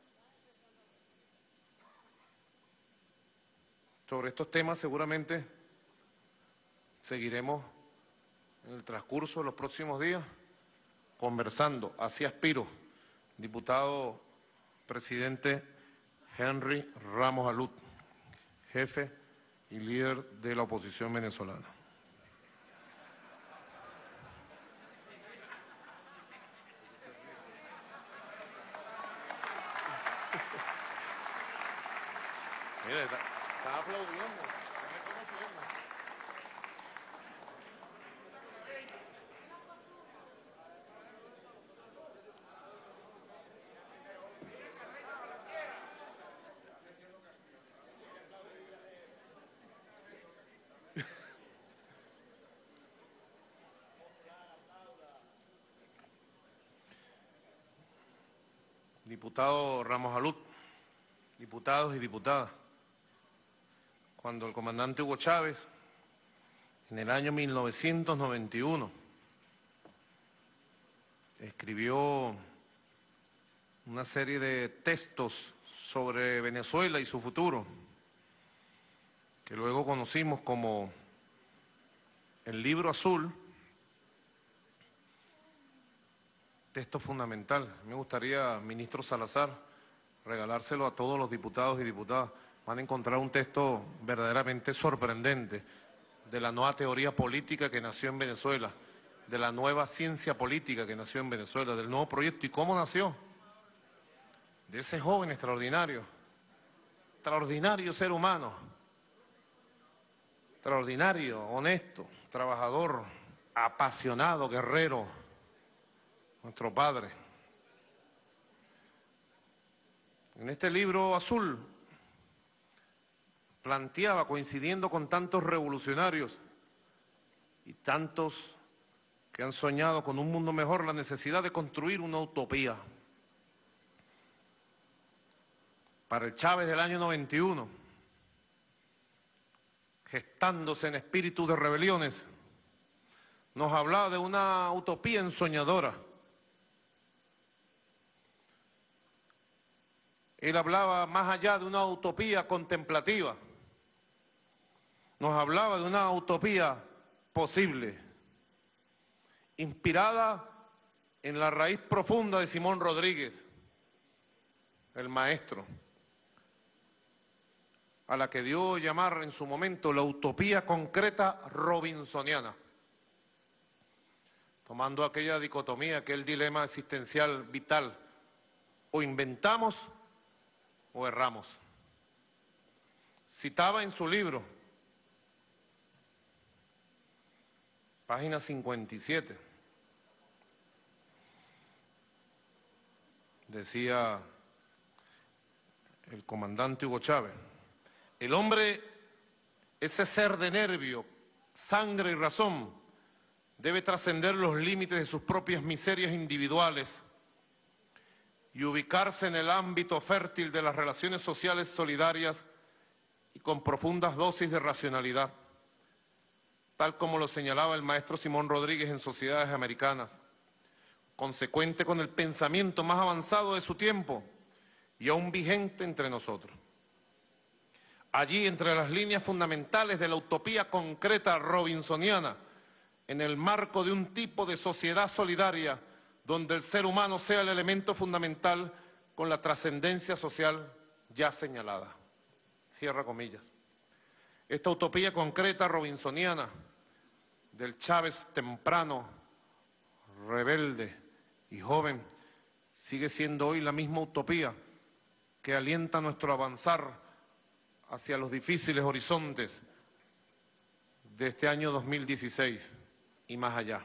Sobre estos temas seguramente seguiremos en el transcurso de los próximos días conversando. Así aspiro, diputado presidente Henry Ramos Alut, jefe y líder de la oposición venezolana. Mira, está, está aplaudiendo. Diputado Ramos Alut, diputados y diputadas, cuando el comandante Hugo Chávez, en el año mil novecientos noventa y uno, escribió una serie de textos sobre Venezuela y su futuro, que luego conocimos como el Libro Azul, texto fundamental. Me gustaría, ministro Salazar, regalárselo a todos los diputados y diputadas. Van a encontrar un texto verdaderamente sorprendente de la nueva teoría política que nació en Venezuela, de la nueva ciencia política que nació en Venezuela, del nuevo proyecto. ¿Y cómo nació? De ese joven extraordinario, extraordinario ser humano, extraordinario, honesto, trabajador, apasionado, guerrero, nuestro padre. En este libro azul planteaba, coincidiendo con tantos revolucionarios y tantos que han soñado con un mundo mejor, la necesidad de construir una utopía. Para el Chávez del año noventa y uno, gestándose en espíritu de rebeliones, nos hablaba de una utopía ensoñadora. Él hablaba más allá de una utopía contemplativa. Nos hablaba de una utopía posible, inspirada en la raíz profunda de Simón Rodríguez, el maestro, a la que dio llamar en su momento la utopía concreta robinsoniana. tomando aquella dicotomía, aquel dilema existencial vital, o inventamos o erramos. Citaba en su libro, página cincuenta y siete, decía el comandante Hugo Chávez, el hombre, ese ser de nervio, sangre y razón, debe trascender los límites de sus propias miserias individuales y ubicarse en el ámbito fértil de las relaciones sociales solidarias y con profundas dosis de racionalidad, tal como lo señalaba el maestro Simón Rodríguez en Sociedades Americanas, consecuente con el pensamiento más avanzado de su tiempo y aún vigente entre nosotros. Allí, entre las líneas fundamentales de la utopía concreta robinsoniana, en el marco de un tipo de sociedad solidaria donde el ser humano sea el elemento fundamental con la trascendencia social ya señalada. Cierra comillas. Esta utopía concreta robinsoniana del Chávez temprano, rebelde y joven, sigue siendo hoy la misma utopía que alienta nuestro avanzar hacia los difíciles horizontes de este año dos mil dieciséis y más allá.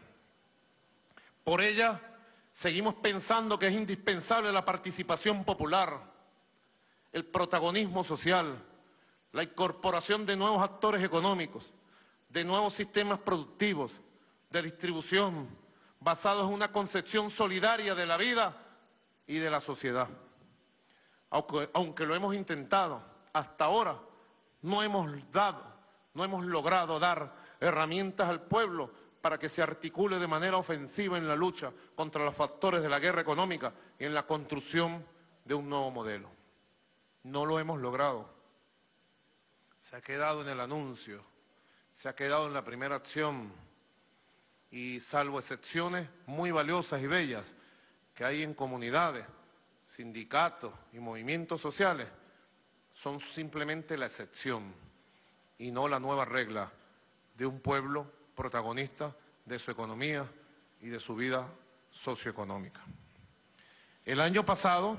Por ella, seguimos pensando que es indispensable la participación popular, el protagonismo social, la incorporación de nuevos actores económicos, de nuevos sistemas productivos, de distribución, basados en una concepción solidaria de la vida y de la sociedad. Aunque, aunque lo hemos intentado, hasta ahora no hemos dado, no hemos logrado dar herramientas al pueblo para que se articule de manera ofensiva en la lucha contra los factores de la guerra económica y en la construcción de un nuevo modelo. No lo hemos logrado. Se ha quedado en el anuncio, se ha quedado en la primera acción y, salvo excepciones muy valiosas y bellas que hay en comunidades, sindicatos y movimientos sociales, son simplemente la excepción y no la nueva regla de un pueblo protagonista de su economía y de su vida socioeconómica. El año pasado,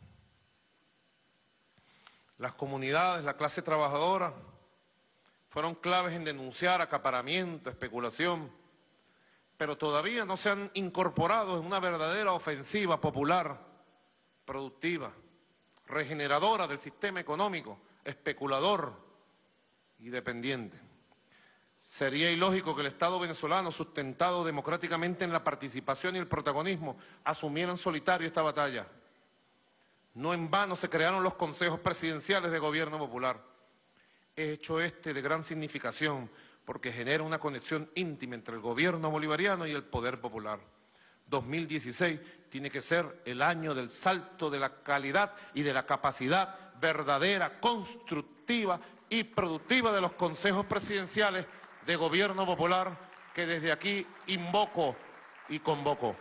las comunidades, la clase trabajadora, fueron claves en denunciar acaparamiento, especulación, pero todavía no se han incorporado en una verdadera ofensiva popular, productiva, regeneradora del sistema económico, especulador y dependiente. Sería ilógico que el Estado venezolano, sustentado democráticamente en la participación y el protagonismo, asumiera en solitario esta batalla. No en vano se crearon los consejos presidenciales de gobierno popular. Hecho este de gran significación porque genera una conexión íntima entre el gobierno bolivariano y el poder popular. dos mil dieciséis tiene que ser el año del salto de la calidad y de la capacidad verdadera, constructiva y productiva de los consejos presidenciales de gobierno popular que desde aquí invoco y convoco.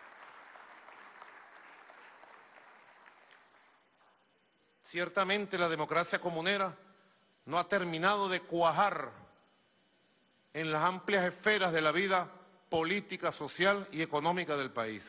Ciertamente la democracia comunera no ha terminado de cuajar en las amplias esferas de la vida política, social y económica del país,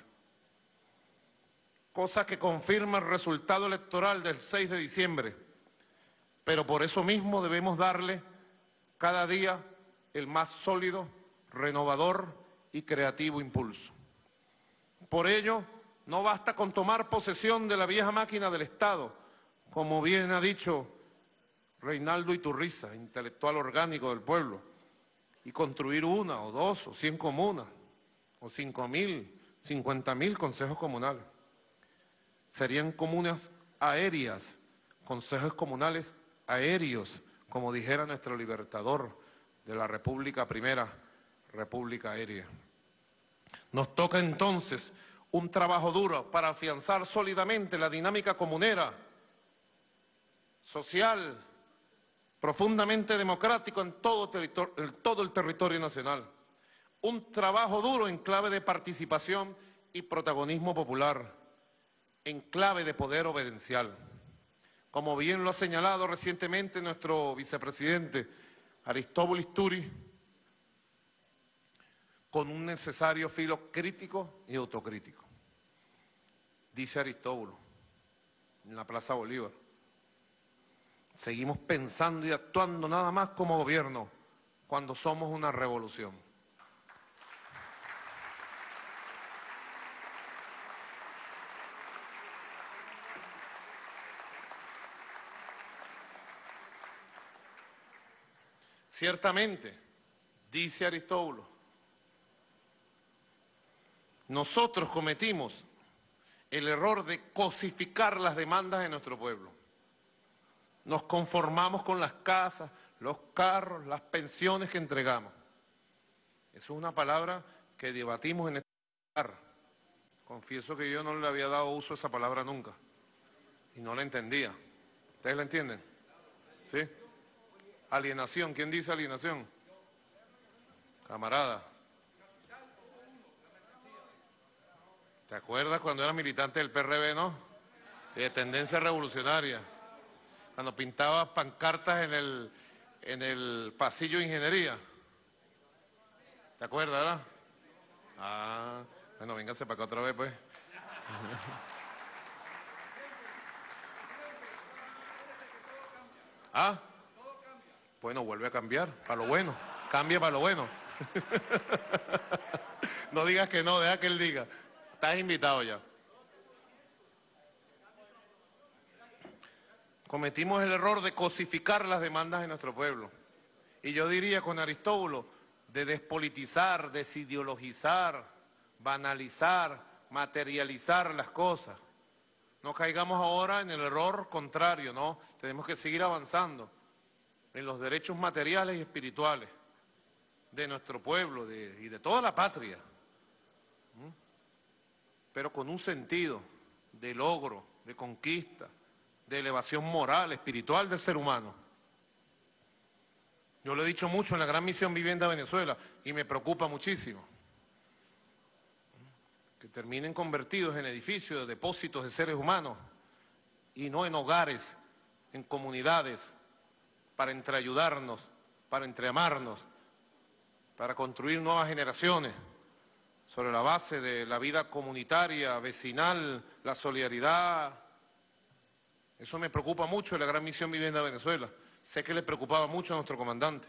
cosa que confirma el resultado electoral del seis de diciembre, pero por eso mismo debemos darle cada día el más sólido, renovador y creativo impulso. Por ello, no basta con tomar posesión de la vieja máquina del Estado, como bien ha dicho Reinaldo Iturriza, intelectual orgánico del pueblo, y construir una o dos o cien comunas, o cinco mil, cincuenta mil consejos comunales. Serían comunas aéreas, consejos comunales aéreos, como dijera nuestro libertador de la República Primera, República Aérea. Nos toca entonces un trabajo duro para afianzar sólidamente la dinámica comunera, social, profundamente democrático en todo, en todo el territorio nacional. Un trabajo duro en clave de participación y protagonismo popular, en clave de poder obedencial. Como bien lo ha señalado recientemente nuestro vicepresidente Aristóbulo Isturi, con un necesario filo crítico y autocrítico. Dice Aristóbulo en la Plaza Bolívar: seguimos pensando y actuando nada más como gobierno cuando somos una revolución. Ciertamente, dice Aristóbulo, nosotros cometimos el error de cosificar las demandas de nuestro pueblo. Nos conformamos con las casas, los carros, las pensiones que entregamos. Eso es una palabra que debatimos en este lugar. Confieso que yo no le había dado uso a esa palabra nunca y no la entendía. ¿Ustedes la entienden? ¿Sí? Alienación. ¿Quién dice alienación? Camarada. ¿Te acuerdas cuando era militante del P R B, no? Y de tendencia revolucionaria. Cuando pintaba pancartas en el, en el pasillo de ingeniería. ¿Te acuerdas, verdad? Ah, bueno, véngase para acá otra vez, pues. ¿Ah? Bueno, vuelve a cambiar, para lo bueno. Cambia para lo bueno. No digas que no, deja que él diga. Estás invitado ya. Cometimos el error de cosificar las demandas de nuestro pueblo. Y yo diría con Aristóbulo, de despolitizar, desideologizar, banalizar, materializar las cosas. No caigamos ahora en el error contrario, ¿no? Tenemos que seguir avanzando en los derechos materiales y espirituales de nuestro pueblo de, y de toda la patria, ¿Mm? pero con un sentido de logro, de conquista, de elevación moral, espiritual del ser humano. Yo lo he dicho mucho en la Gran Misión Vivienda Venezuela y me preocupa muchísimo que terminen convertidos en edificios, de depósitos de seres humanos y no en hogares, en comunidades, para entreayudarnos, para entreamarnos, para construir nuevas generaciones sobre la base de la vida comunitaria, vecinal, la solidaridad. Eso me preocupa mucho en la Gran Misión Vivienda Venezuela. Sé que le preocupaba mucho a nuestro comandante,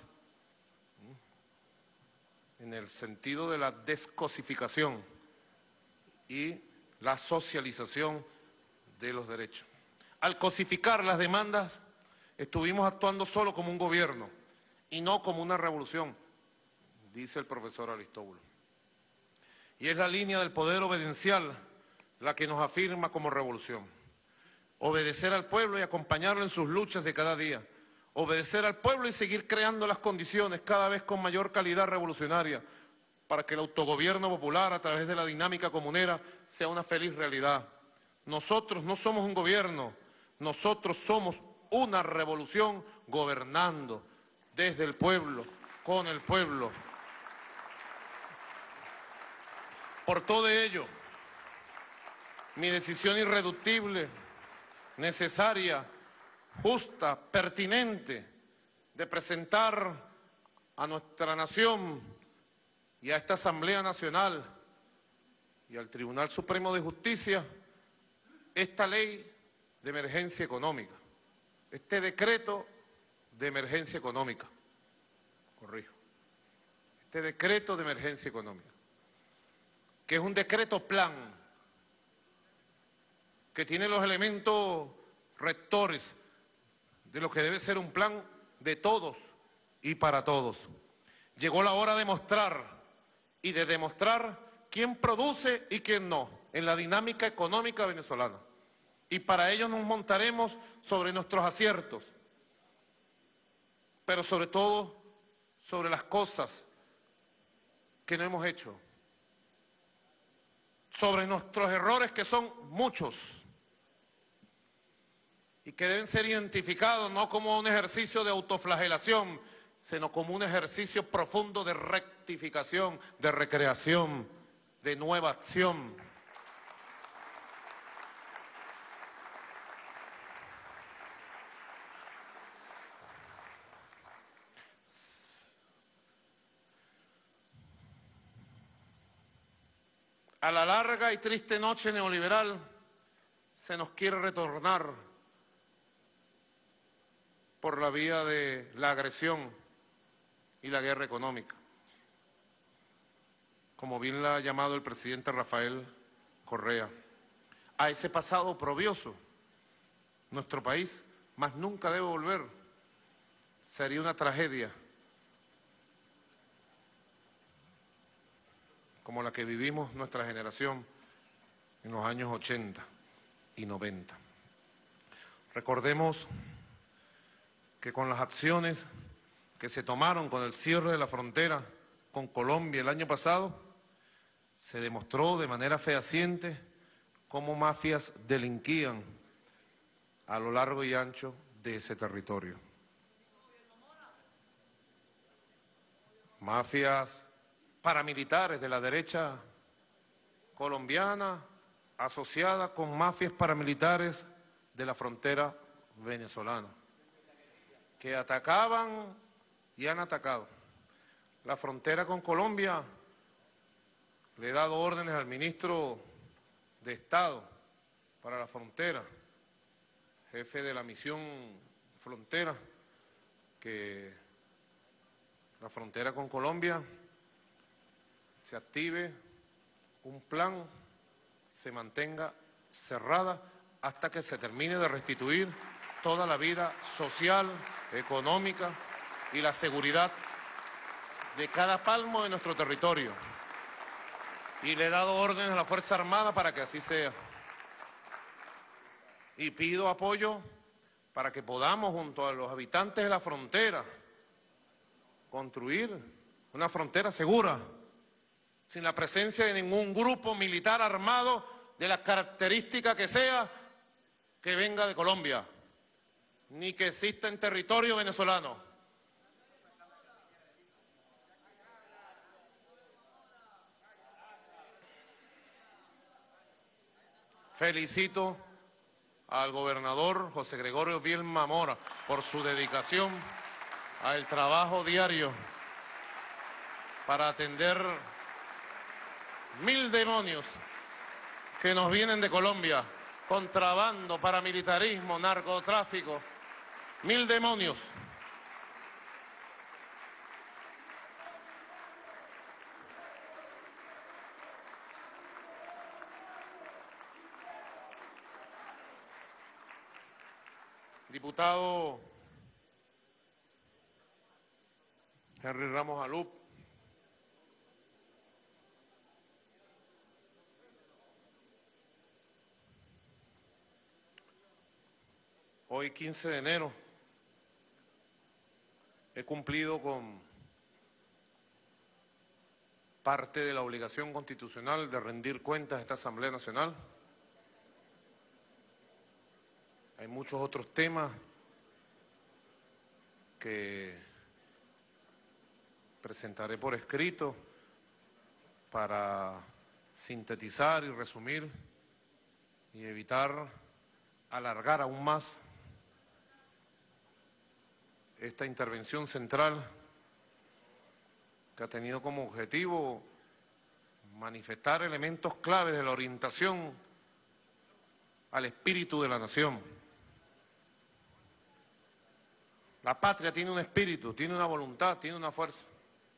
en el sentido de la descosificación y la socialización de los derechos. Al cosificar las demandas, estuvimos actuando solo como un gobierno y no como una revolución, dice el profesor Aristóbulo. Y es la línea del poder obedidencial la que nos afirma como revolución. Obedecer al pueblo y acompañarlo en sus luchas de cada día. Obedecer al pueblo y seguir creando las condiciones cada vez con mayor calidad revolucionaria para que el autogobierno popular a través de la dinámica comunera sea una feliz realidad. Nosotros no somos un gobierno, nosotros somos una revolución gobernando desde el pueblo, con el pueblo. Por todo ello, mi decisión irreductible, necesaria, justa, pertinente, de presentar a nuestra nación y a esta Asamblea Nacional y al Tribunal Supremo de Justicia esta ley de emergencia económica, este decreto de emergencia económica, corrijo, este decreto de emergencia económica, que es un decreto plan, que tiene los elementos rectores de lo que debe ser un plan de todos y para todos. Llegó la hora de mostrar y de demostrar quién produce y quién no en la dinámica económica venezolana. Y para ello nos montaremos sobre nuestros aciertos, pero sobre todo sobre las cosas que no hemos hecho, sobre nuestros errores que son muchos y que deben ser identificados no como un ejercicio de autoflagelación, sino como un ejercicio profundo de rectificación, de recreación, de nueva acción. a la larga y triste noche neoliberal se nos quiere retornar por la vía de la agresión y la guerra económica, como bien la ha llamado el presidente Rafael Correa. A ese pasado oprobioso, nuestro país más nunca debe volver. Sería una tragedia como la que vivimos nuestra generación en los años ochenta y noventa. Recordemos que con las acciones que se tomaron con el cierre de la frontera con Colombia el año pasado, se demostró de manera fehaciente cómo mafias delinquían a lo largo y ancho de ese territorio. Mafias paramilitares de la derecha colombiana asociadas con mafias paramilitares de la frontera venezolana, que atacaban y han atacado. La frontera con Colombia, le he dado órdenes al ministro de Estado para la frontera, jefe de la misión frontera, que la frontera con Colombia se active un plan, se mantenga cerrada hasta que se termine de restituir toda la vida social, económica y la seguridad de cada palmo de nuestro territorio. Y le he dado órdenes a la Fuerza Armada para que así sea. Y pido apoyo para que podamos, junto a los habitantes de la frontera, construir una frontera segura, sin la presencia de ningún grupo militar armado de la característica que sea, que venga de Colombia, ni que exista en territorio venezolano. Felicito al gobernador José Gregorio Vilma Mora por su dedicación al trabajo diario para atender mil demonios que nos vienen de Colombia, contrabando, paramilitarismo, narcotráfico, mil demonios. Diputado Henry Ramos Alup, hoy quince de enero he cumplido con parte de la obligación constitucional de rendir cuentas a esta Asamblea Nacional. Hay muchos otros temas que presentaré por escrito para sintetizar y resumir y evitar alargar aún más esta intervención central que ha tenido como objetivo manifestar elementos claves de la orientación al espíritu de la nación. La patria tiene un espíritu, tiene una voluntad, tiene una fuerza.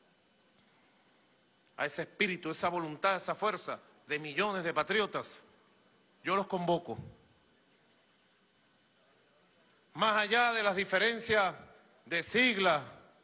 A ese espíritu, esa voluntad, esa fuerza de millones de patriotas, yo los convoco. Más allá de las diferencias de siglas,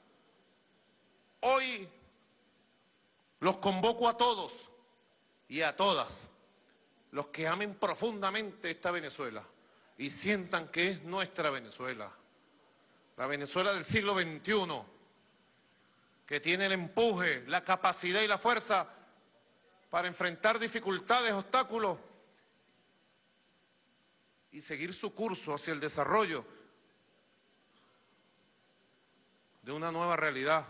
hoy los convoco a todos y a todas los que amen profundamente esta Venezuela y sientan que es nuestra Venezuela. La Venezuela del siglo veintiuno, que tiene el empuje, la capacidad y la fuerza para enfrentar dificultades, obstáculos y seguir su curso hacia el desarrollo de una nueva realidad,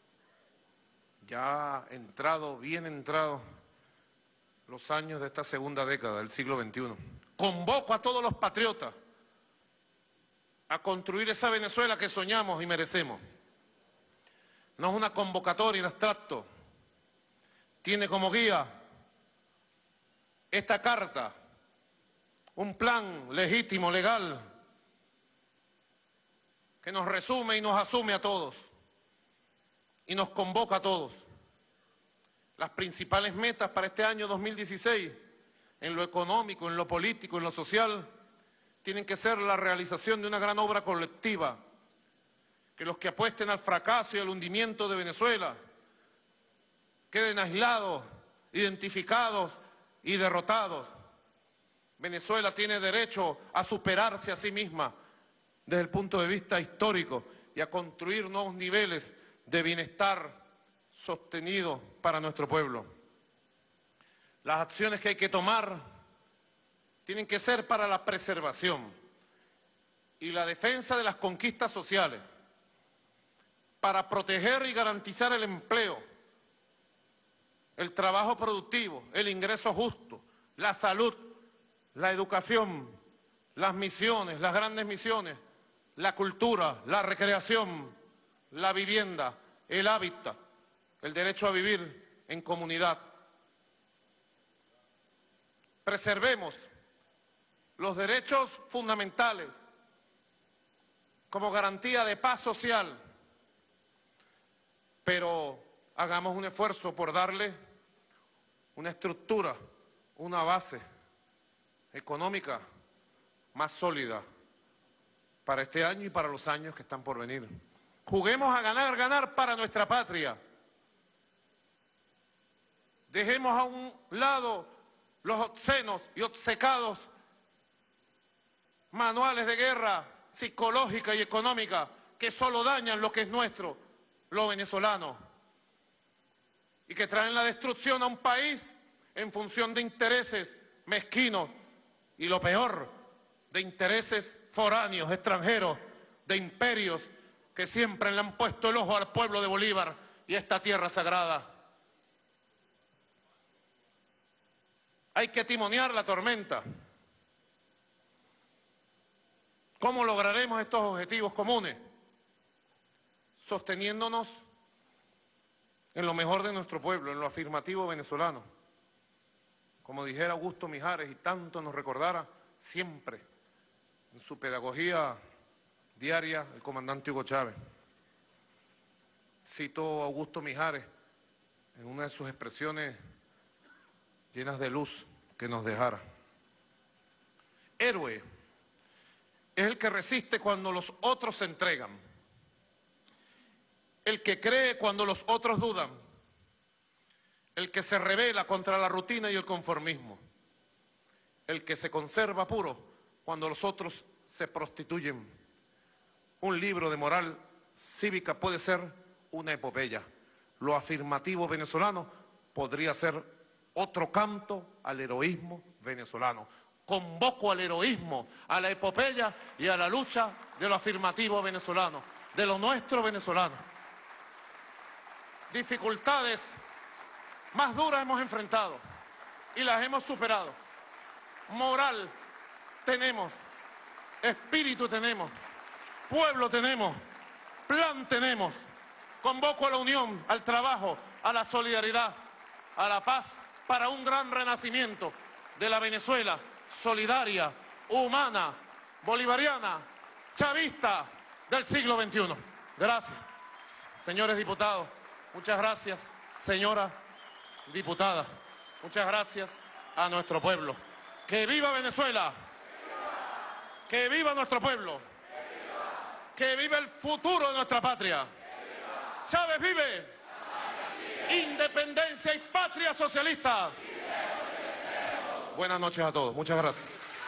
ya entrado, bien entrado los años de esta segunda década del siglo veintiuno. Convoco a todos los patriotas a construir esa Venezuela que soñamos y merecemos. No es una convocatoria en abstracto, tiene como guía esta carta, un plan legítimo, legal, que nos resume y nos asume a todos y nos convoca a todos. Las principales metas para este año dos mil dieciséis, en lo económico, en lo político, en lo social, tienen que ser la realización de una gran obra colectiva, que los que apuesten al fracaso y al hundimiento de Venezuela queden aislados, identificados y derrotados. Venezuela tiene derecho a superarse a sí misma desde el punto de vista histórico y a construir nuevos niveles de bienestar sostenido para nuestro pueblo. Las acciones que hay que tomar tienen que ser para la preservación y la defensa de las conquistas sociales, para proteger y garantizar el empleo, el trabajo productivo, el ingreso justo, la salud, la educación, las misiones, las grandes misiones, la cultura, la recreación, la vivienda, el hábitat, el derecho a vivir en comunidad. Preservemos los derechos fundamentales como garantía de paz social, pero hagamos un esfuerzo por darle una estructura, una base económica más sólida para este año y para los años que están por venir. Juguemos a ganar, ganar para nuestra patria. Dejemos a un lado los obscenos y obcecados manuales de guerra psicológica y económica que solo dañan lo que es nuestro, lo venezolano, y que traen la destrucción a un país en función de intereses mezquinos y, lo peor, de intereses foráneos, extranjeros, de imperios que siempre le han puesto el ojo al pueblo de Bolívar y a esta tierra sagrada. Hay que timonear la tormenta. ¿Cómo lograremos estos objetivos comunes? Sosteniéndonos en lo mejor de nuestro pueblo, en lo afirmativo venezolano. Como dijera Augusto Mijares, y tanto nos recordara siempre en su pedagogía diaria el comandante Hugo Chávez. Cito a Augusto Mijares en una de sus expresiones llenas de luz que nos dejara. Héroe es el que resiste cuando los otros se entregan, el que cree cuando los otros dudan, el que se rebela contra la rutina y el conformismo, el que se conserva puro cuando los otros se prostituyen. Un libro de moral cívica puede ser una epopeya. Lo afirmativo venezolano podría ser otro canto al heroísmo venezolano. Convoco al heroísmo, a la epopeya y a la lucha de lo afirmativo venezolano, de lo nuestro venezolano. Dificultades más duras hemos enfrentado y las hemos superado. Moral tenemos, espíritu tenemos, pueblo tenemos, plan tenemos. Convoco a la unión, al trabajo, a la solidaridad, a la paz, para un gran renacimiento de la Venezuela solidaria, humana, bolivariana, chavista del siglo veintiuno. Gracias, señores diputados. Muchas gracias, señora diputada. Muchas gracias a nuestro pueblo. ¡Que viva Venezuela! ¡Que viva nuestro pueblo! ¡Que viva el futuro de nuestra patria! ¡Chávez vive! ¡Independencia y patria socialista! Buenas noches a todos. Muchas gracias.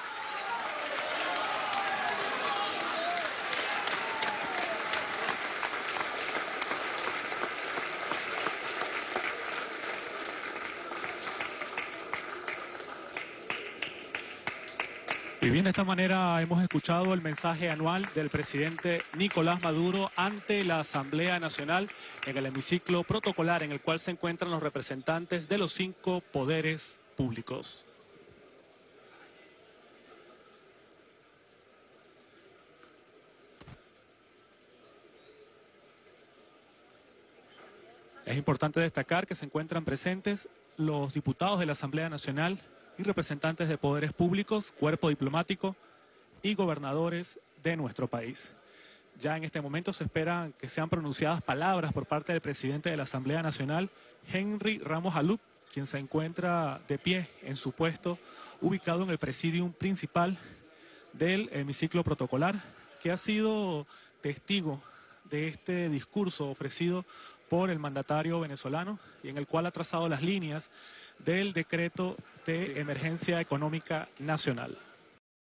Y bien, de esta manera hemos escuchado el mensaje anual del presidente Nicolás Maduro ante la Asamblea Nacional en el hemiciclo protocolar en el cual se encuentran los representantes de los cinco poderes públicos. Es importante destacar que se encuentran presentes los diputados de la Asamblea Nacional y representantes de poderes públicos, cuerpo diplomático y gobernadores de nuestro país. Ya en este momento se esperan que sean pronunciadas palabras por parte del presidente de la Asamblea Nacional, Henry Ramos Alup, quien se encuentra de pie en su puesto, ubicado en el presidium principal del hemiciclo protocolar, que ha sido testigo de este discurso ofrecido por el mandatario venezolano y en el cual ha trazado las líneas del decreto de emergencia económica nacional.